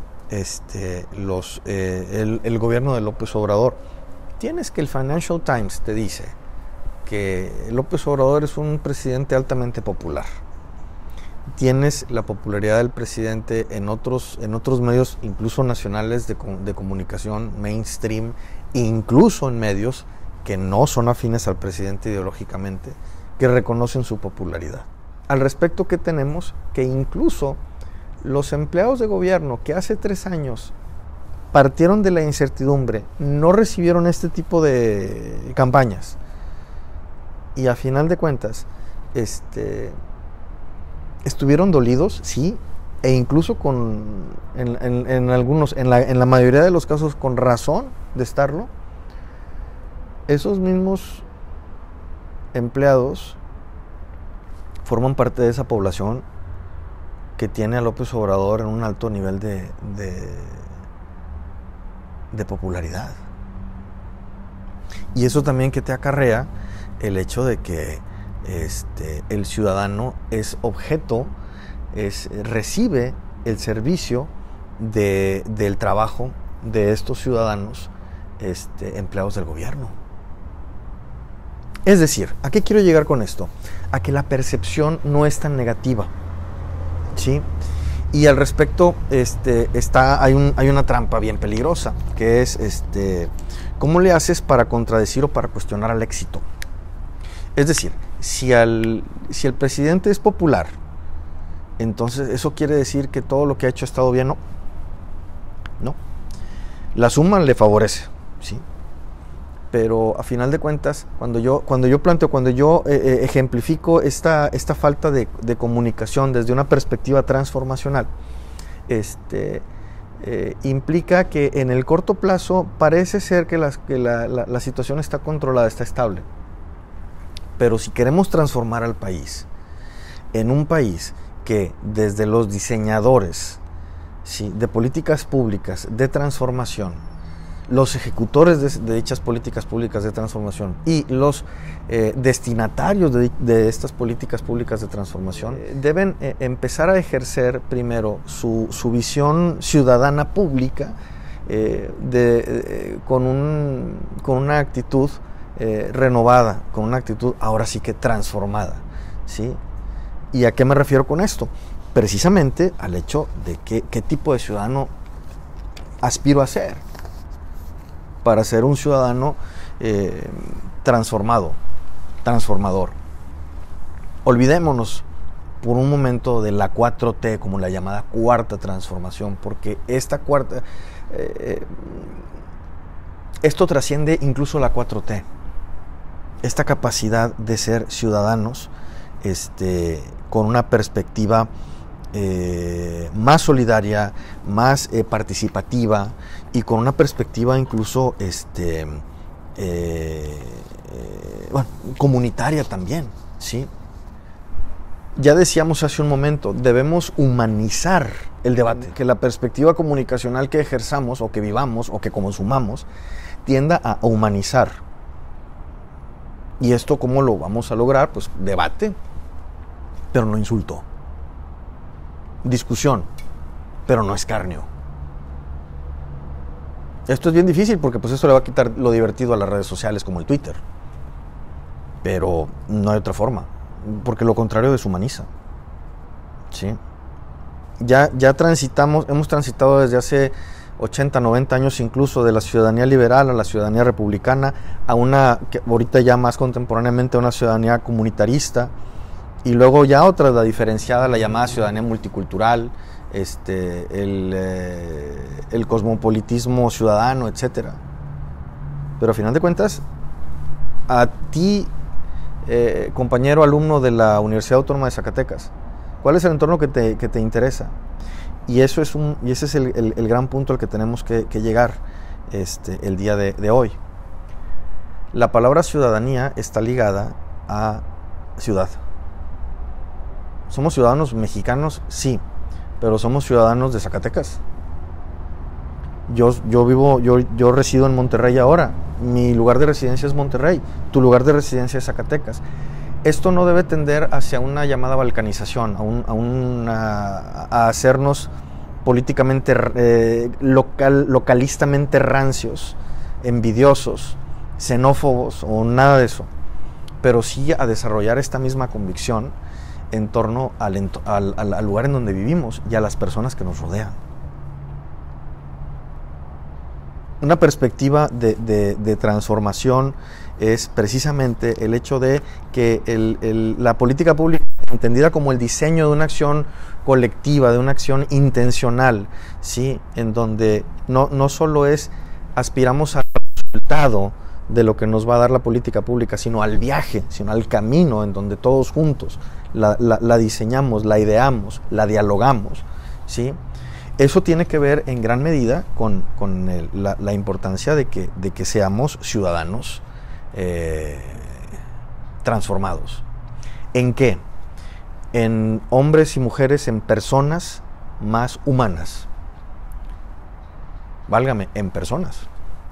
[SPEAKER 9] el gobierno de López Obrador. Tienes que el Financial Times te dice que López Obrador es un presidente altamente popular. Tienes la popularidad del presidente en otros medios, incluso nacionales de comunicación, mainstream, incluso en medios que no son afines al presidente ideológicamente, que reconocen su popularidad. Al respecto, ¿qué tenemos? Que incluso los empleados de gobierno que hace 3 años partieron de la incertidumbre, no recibieron este tipo de campañas, y a final de cuentas estuvieron dolidos, sí, e incluso en la mayoría de los casos con razón de estarlo. Esos mismos empleados forman parte de esa población que tiene a López Obrador en un alto nivel de popularidad. Y eso también que te acarrea el hecho de que el ciudadano es objeto, recibe el servicio del trabajo de estos ciudadanos empleados del gobierno. Es decir, ¿a qué quiero llegar con esto? A que la percepción no es tan negativa, ¿sí? Y al respecto hay una trampa bien peligrosa, que es ¿cómo le haces para contradecir o para cuestionar al éxito? Es decir, si el presidente es popular, entonces eso quiere decir que todo lo que ha hecho ha estado bien. No. La suma le favorece, ¿sí? Pero a final de cuentas, cuando yo ejemplifico esta falta de comunicación desde una perspectiva transformacional, implica que en el corto plazo parece ser que la situación está controlada, está estable. Pero si queremos transformar al país en un país que desde los diseñadores, ¿sí?, de políticas públicas de transformación, los ejecutores de dichas políticas públicas de transformación y los destinatarios de estas políticas públicas de transformación deben empezar a ejercer primero su visión ciudadana pública con una actitud renovada, con una actitud ahora sí que transformada, ¿sí? ¿Y a qué me refiero con esto? Precisamente al hecho de qué tipo de ciudadano aspiro a ser, para ser un ciudadano transformador. Olvidémonos por un momento de la 4T, como la llamada cuarta transformación, porque esto trasciende incluso la 4T. Esta capacidad de ser ciudadanos con una perspectiva más solidaria, más participativa y con una perspectiva incluso comunitaria también, ¿sí? Ya decíamos hace un momento, debemos humanizar el debate, que la perspectiva comunicacional que ejerzamos o que vivamos o que consumamos tienda a humanizar. ¿Y esto cómo lo vamos a lograr? Pues debate, pero no insulto. Discusión, pero no escarnio. Esto es bien difícil porque pues eso le va a quitar lo divertido a las redes sociales como el Twitter. Pero no hay otra forma, porque lo contrario deshumaniza. ¿Sí? Ya hemos transitado desde hace 80, 90 años incluso de la ciudadanía liberal a la ciudadanía republicana, a una, que ahorita ya más contemporáneamente, a una ciudadanía comunitarista, y luego ya otra, la diferenciada, la llamada ciudadanía multicultural, el cosmopolitismo ciudadano, etc. Pero a final de cuentas, a ti, compañero alumno de la Universidad Autónoma de Zacatecas, ¿cuál es el entorno que te interesa? Y ese es el gran punto al que tenemos que llegar el día de hoy. La palabra ciudadanía está ligada a ciudad. ¿Somos ciudadanos mexicanos? Sí, pero somos ciudadanos de Zacatecas. Yo resido en Monterrey ahora. Mi lugar de residencia es Monterrey. Tu lugar de residencia es Zacatecas. Esto no debe tender hacia una llamada balcanización, a hacernos políticamente, localistamente rancios, envidiosos, xenófobos o nada de eso. pero sí a desarrollar esta misma convicción en torno al lugar en donde vivimos y a las personas que nos rodean. Una perspectiva de transformación es precisamente el hecho de que la política pública, entendida como el diseño de una acción colectiva, de una acción intencional, ¿sí? En donde no solo aspiramos al resultado de lo que nos va a dar la política pública, sino al viaje, sino al camino en donde todos juntos la diseñamos, la ideamos, la dialogamos, ¿sí? Eso tiene que ver en gran medida con la importancia de que seamos ciudadanos transformados. ¿En qué? En hombres y mujeres, en personas más humanas. Válgame, en personas.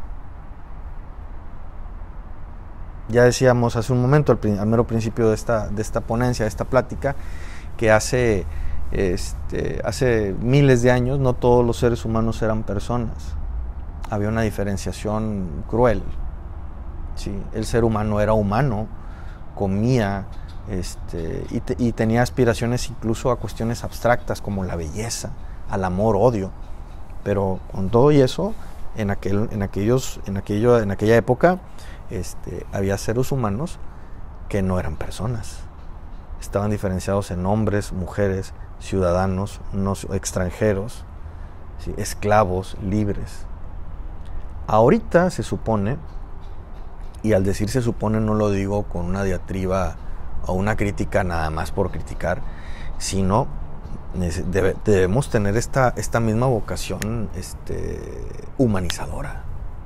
[SPEAKER 9] Ya decíamos hace un momento, al mero principio de esta ponencia, de esta plática, que hace miles de años no todos los seres humanos eran personas. Había una diferenciación cruel. ¿Sí? El ser humano era humano, comía y tenía aspiraciones incluso a cuestiones abstractas como la belleza, al amor, odio. Pero con todo y eso, en aquella época había seres humanos que no eran personas. Estaban diferenciados en hombres, mujeres, ciudadanos, no extranjeros, ¿sí? Esclavos, libres. Ahorita se supone, y al decir se supone no lo digo con una diatriba o una crítica nada más por criticar, sino debemos tener esta misma vocación humanizadora.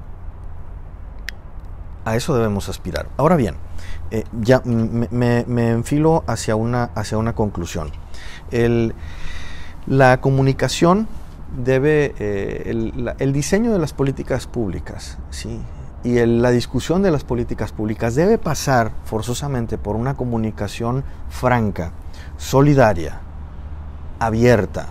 [SPEAKER 9] A eso debemos aspirar. Ahora bien, ya me enfilo hacia una conclusión. La comunicación debe, el diseño de las políticas públicas, ¿sí? Y la discusión de las políticas públicas debe pasar forzosamente por una comunicación franca, solidaria, abierta,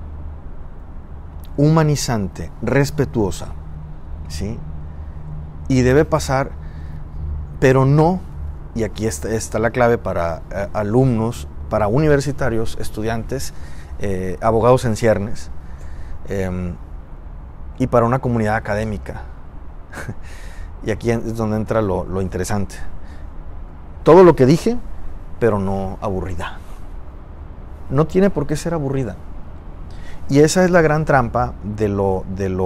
[SPEAKER 9] humanizante, respetuosa, ¿sí? Y debe pasar, pero no, y aquí está la clave para alumnos, para universitarios, estudiantes, abogados en ciernes, y para una comunidad académica. Y aquí es donde entra lo interesante. Todo lo que dije, pero no aburrida. No tiene por qué ser aburrida. Y esa es la gran trampa de lo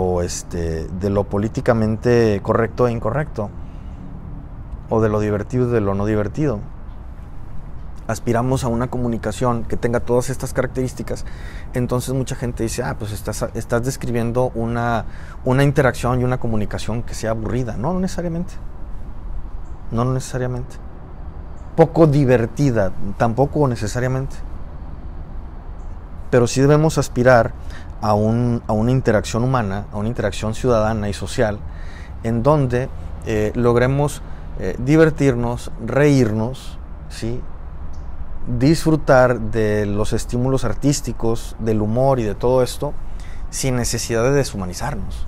[SPEAKER 9] políticamente correcto e incorrecto, o de lo divertido y de lo no divertido. Aspiramos a una comunicación que tenga todas estas características, entonces mucha gente dice, pues estás describiendo una interacción y una comunicación que sea aburrida. No necesariamente. No necesariamente. Poco divertida, tampoco necesariamente. Pero sí debemos aspirar a una interacción humana, a una interacción ciudadana y social, en donde logremos divertirnos, reírnos, ¿sí? Disfrutar de los estímulos artísticos, del humor y de todo esto, sin necesidad de deshumanizarnos.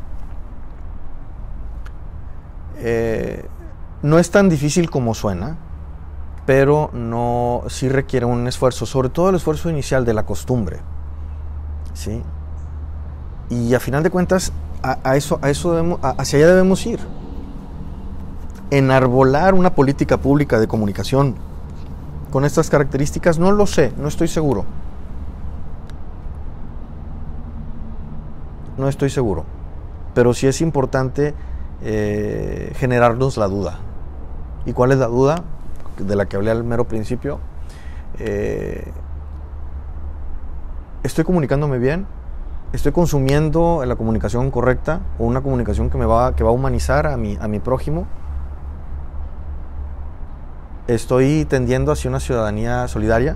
[SPEAKER 9] No es tan difícil como suena, pero sí requiere un esfuerzo, sobre todo el esfuerzo inicial de la costumbre, ¿sí? Y a final de cuentas, hacia allá debemos ir. Enarbolar una política pública de comunicación con estas características, no lo sé, no estoy seguro. No estoy seguro. Pero sí es importante generarnos la duda. ¿Y cuál es la duda? De la que hablé al mero principio. ¿Estoy comunicándome bien? ¿Estoy consumiendo la comunicación correcta? ¿O una comunicación que va a humanizar a mi prójimo? ¿Estoy tendiendo hacia una ciudadanía solidaria?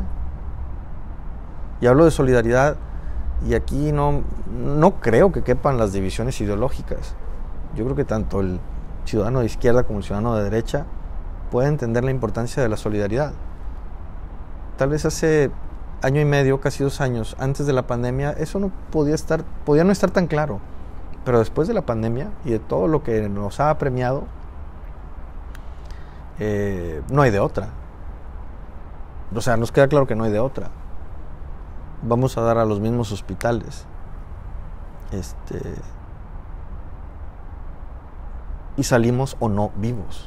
[SPEAKER 9] Y hablo de solidaridad, y aquí no creo que quepan las divisiones ideológicas. Yo creo que tanto el ciudadano de izquierda como el ciudadano de derecha puede entender la importancia de la solidaridad. Tal vez hace año y medio, casi 2 años, antes de la pandemia, eso podía no estar tan claro. Pero después de la pandemia y de todo lo que nos ha apremiado, no hay de otra. O sea, nos queda claro que no hay de otra. Vamos a dar a los mismos hospitales. Y salimos o no vivos.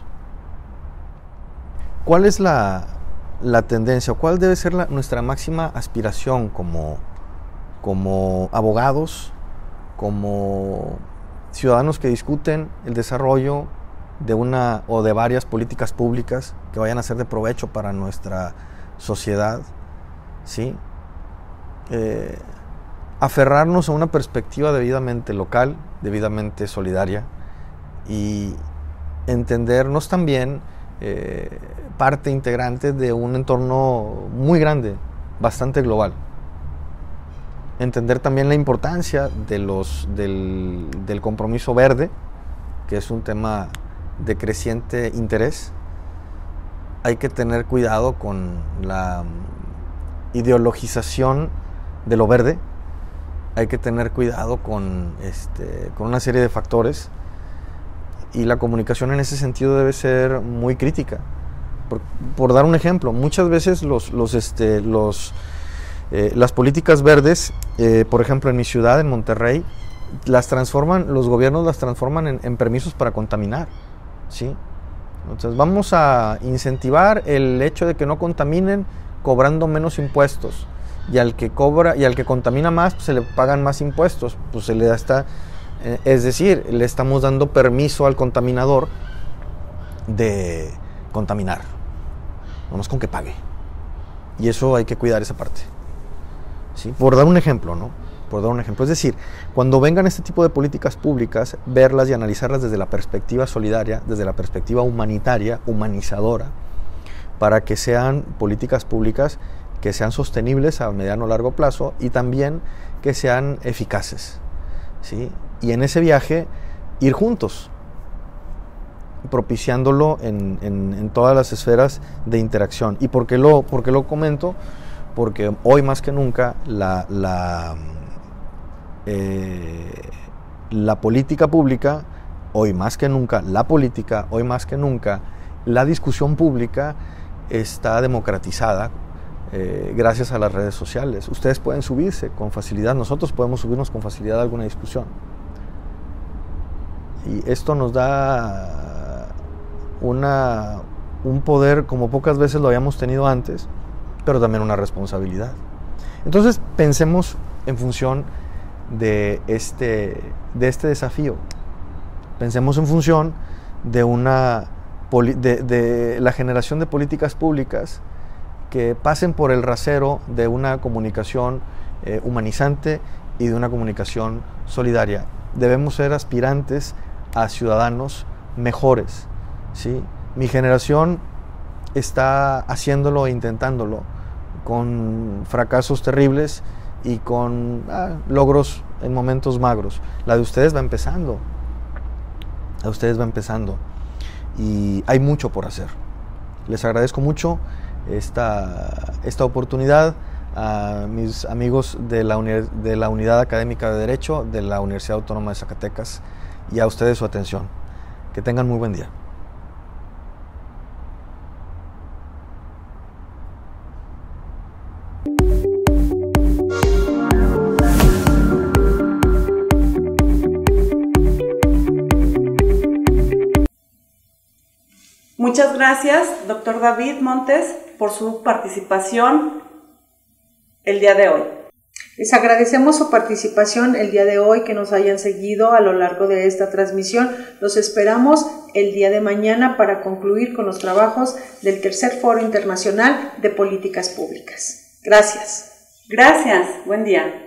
[SPEAKER 9] ¿Cuál es la tendencia? ¿Cuál debe ser nuestra máxima aspiración como abogados, como ciudadanos que discuten el desarrollo de una o de varias políticas públicas que vayan a ser de provecho para nuestra sociedad? ¿Sí? Aferrarnos a una perspectiva debidamente local, debidamente solidaria, y entendernos también parte integrante de un entorno muy grande, bastante global. Entender también la importancia del compromiso verde, que es un tema de creciente interés. Hay que tener cuidado con la ideologización de lo verde. Hay que tener cuidado con una serie de factores, y la comunicación en ese sentido debe ser muy crítica. Por dar un ejemplo, muchas veces las políticas verdes, por ejemplo en mi ciudad, en Monterrey, los gobiernos las transforman en permisos para contaminar, ¿sí? Entonces vamos a incentivar el hecho de que no contaminen cobrando menos impuestos, y al que contamina más, pues se le pagan más impuestos, pues se le da es decir, le estamos dando permiso al contaminador de contaminar, nomás con que pague. Y eso hay que cuidar esa parte, ¿sí? Por dar un ejemplo, ¿no? Es decir, cuando vengan este tipo de políticas públicas, verlas y analizarlas desde la perspectiva solidaria, desde la perspectiva humanitaria, humanizadora, para que sean políticas públicas que sean sostenibles a mediano o largo plazo, y también que sean eficaces, ¿sí? Y en ese viaje ir juntos, propiciándolo en todas las esferas de interacción. ¿Y por qué lo comento? Porque hoy más que nunca la política pública, hoy más que nunca la política, hoy más que nunca la discusión pública está democratizada gracias a las redes sociales. Ustedes pueden subirse con facilidad, nosotros podemos subirnos con facilidad a alguna discusión. Y esto nos da un poder como pocas veces lo habíamos tenido antes, pero también una responsabilidad. Entonces pensemos en función de este desafío. Pensemos en función de la generación de políticas públicas que pasen por el rasero de una comunicación humanizante y de una comunicación solidaria. Debemos ser aspirantes a ciudadanos mejores, ¿sí? Mi generación está haciéndolo e intentándolo, con fracasos terribles y con logros en momentos magros. La de ustedes va empezando. Y hay mucho por hacer. Les agradezco mucho esta oportunidad a mis amigos de la Unidad Académica de Derecho de la Universidad Autónoma de Zacatecas, y a ustedes su atención. Que tengan muy buen día.
[SPEAKER 2] Muchas gracias, doctor David Montes, por su participación el día de hoy.
[SPEAKER 1] Les agradecemos su participación el día de hoy, que nos hayan seguido a lo largo de esta transmisión. Los esperamos el día de mañana para concluir con los trabajos del Tercer Foro Internacional de Políticas Públicas. Gracias.
[SPEAKER 2] Gracias. Buen día.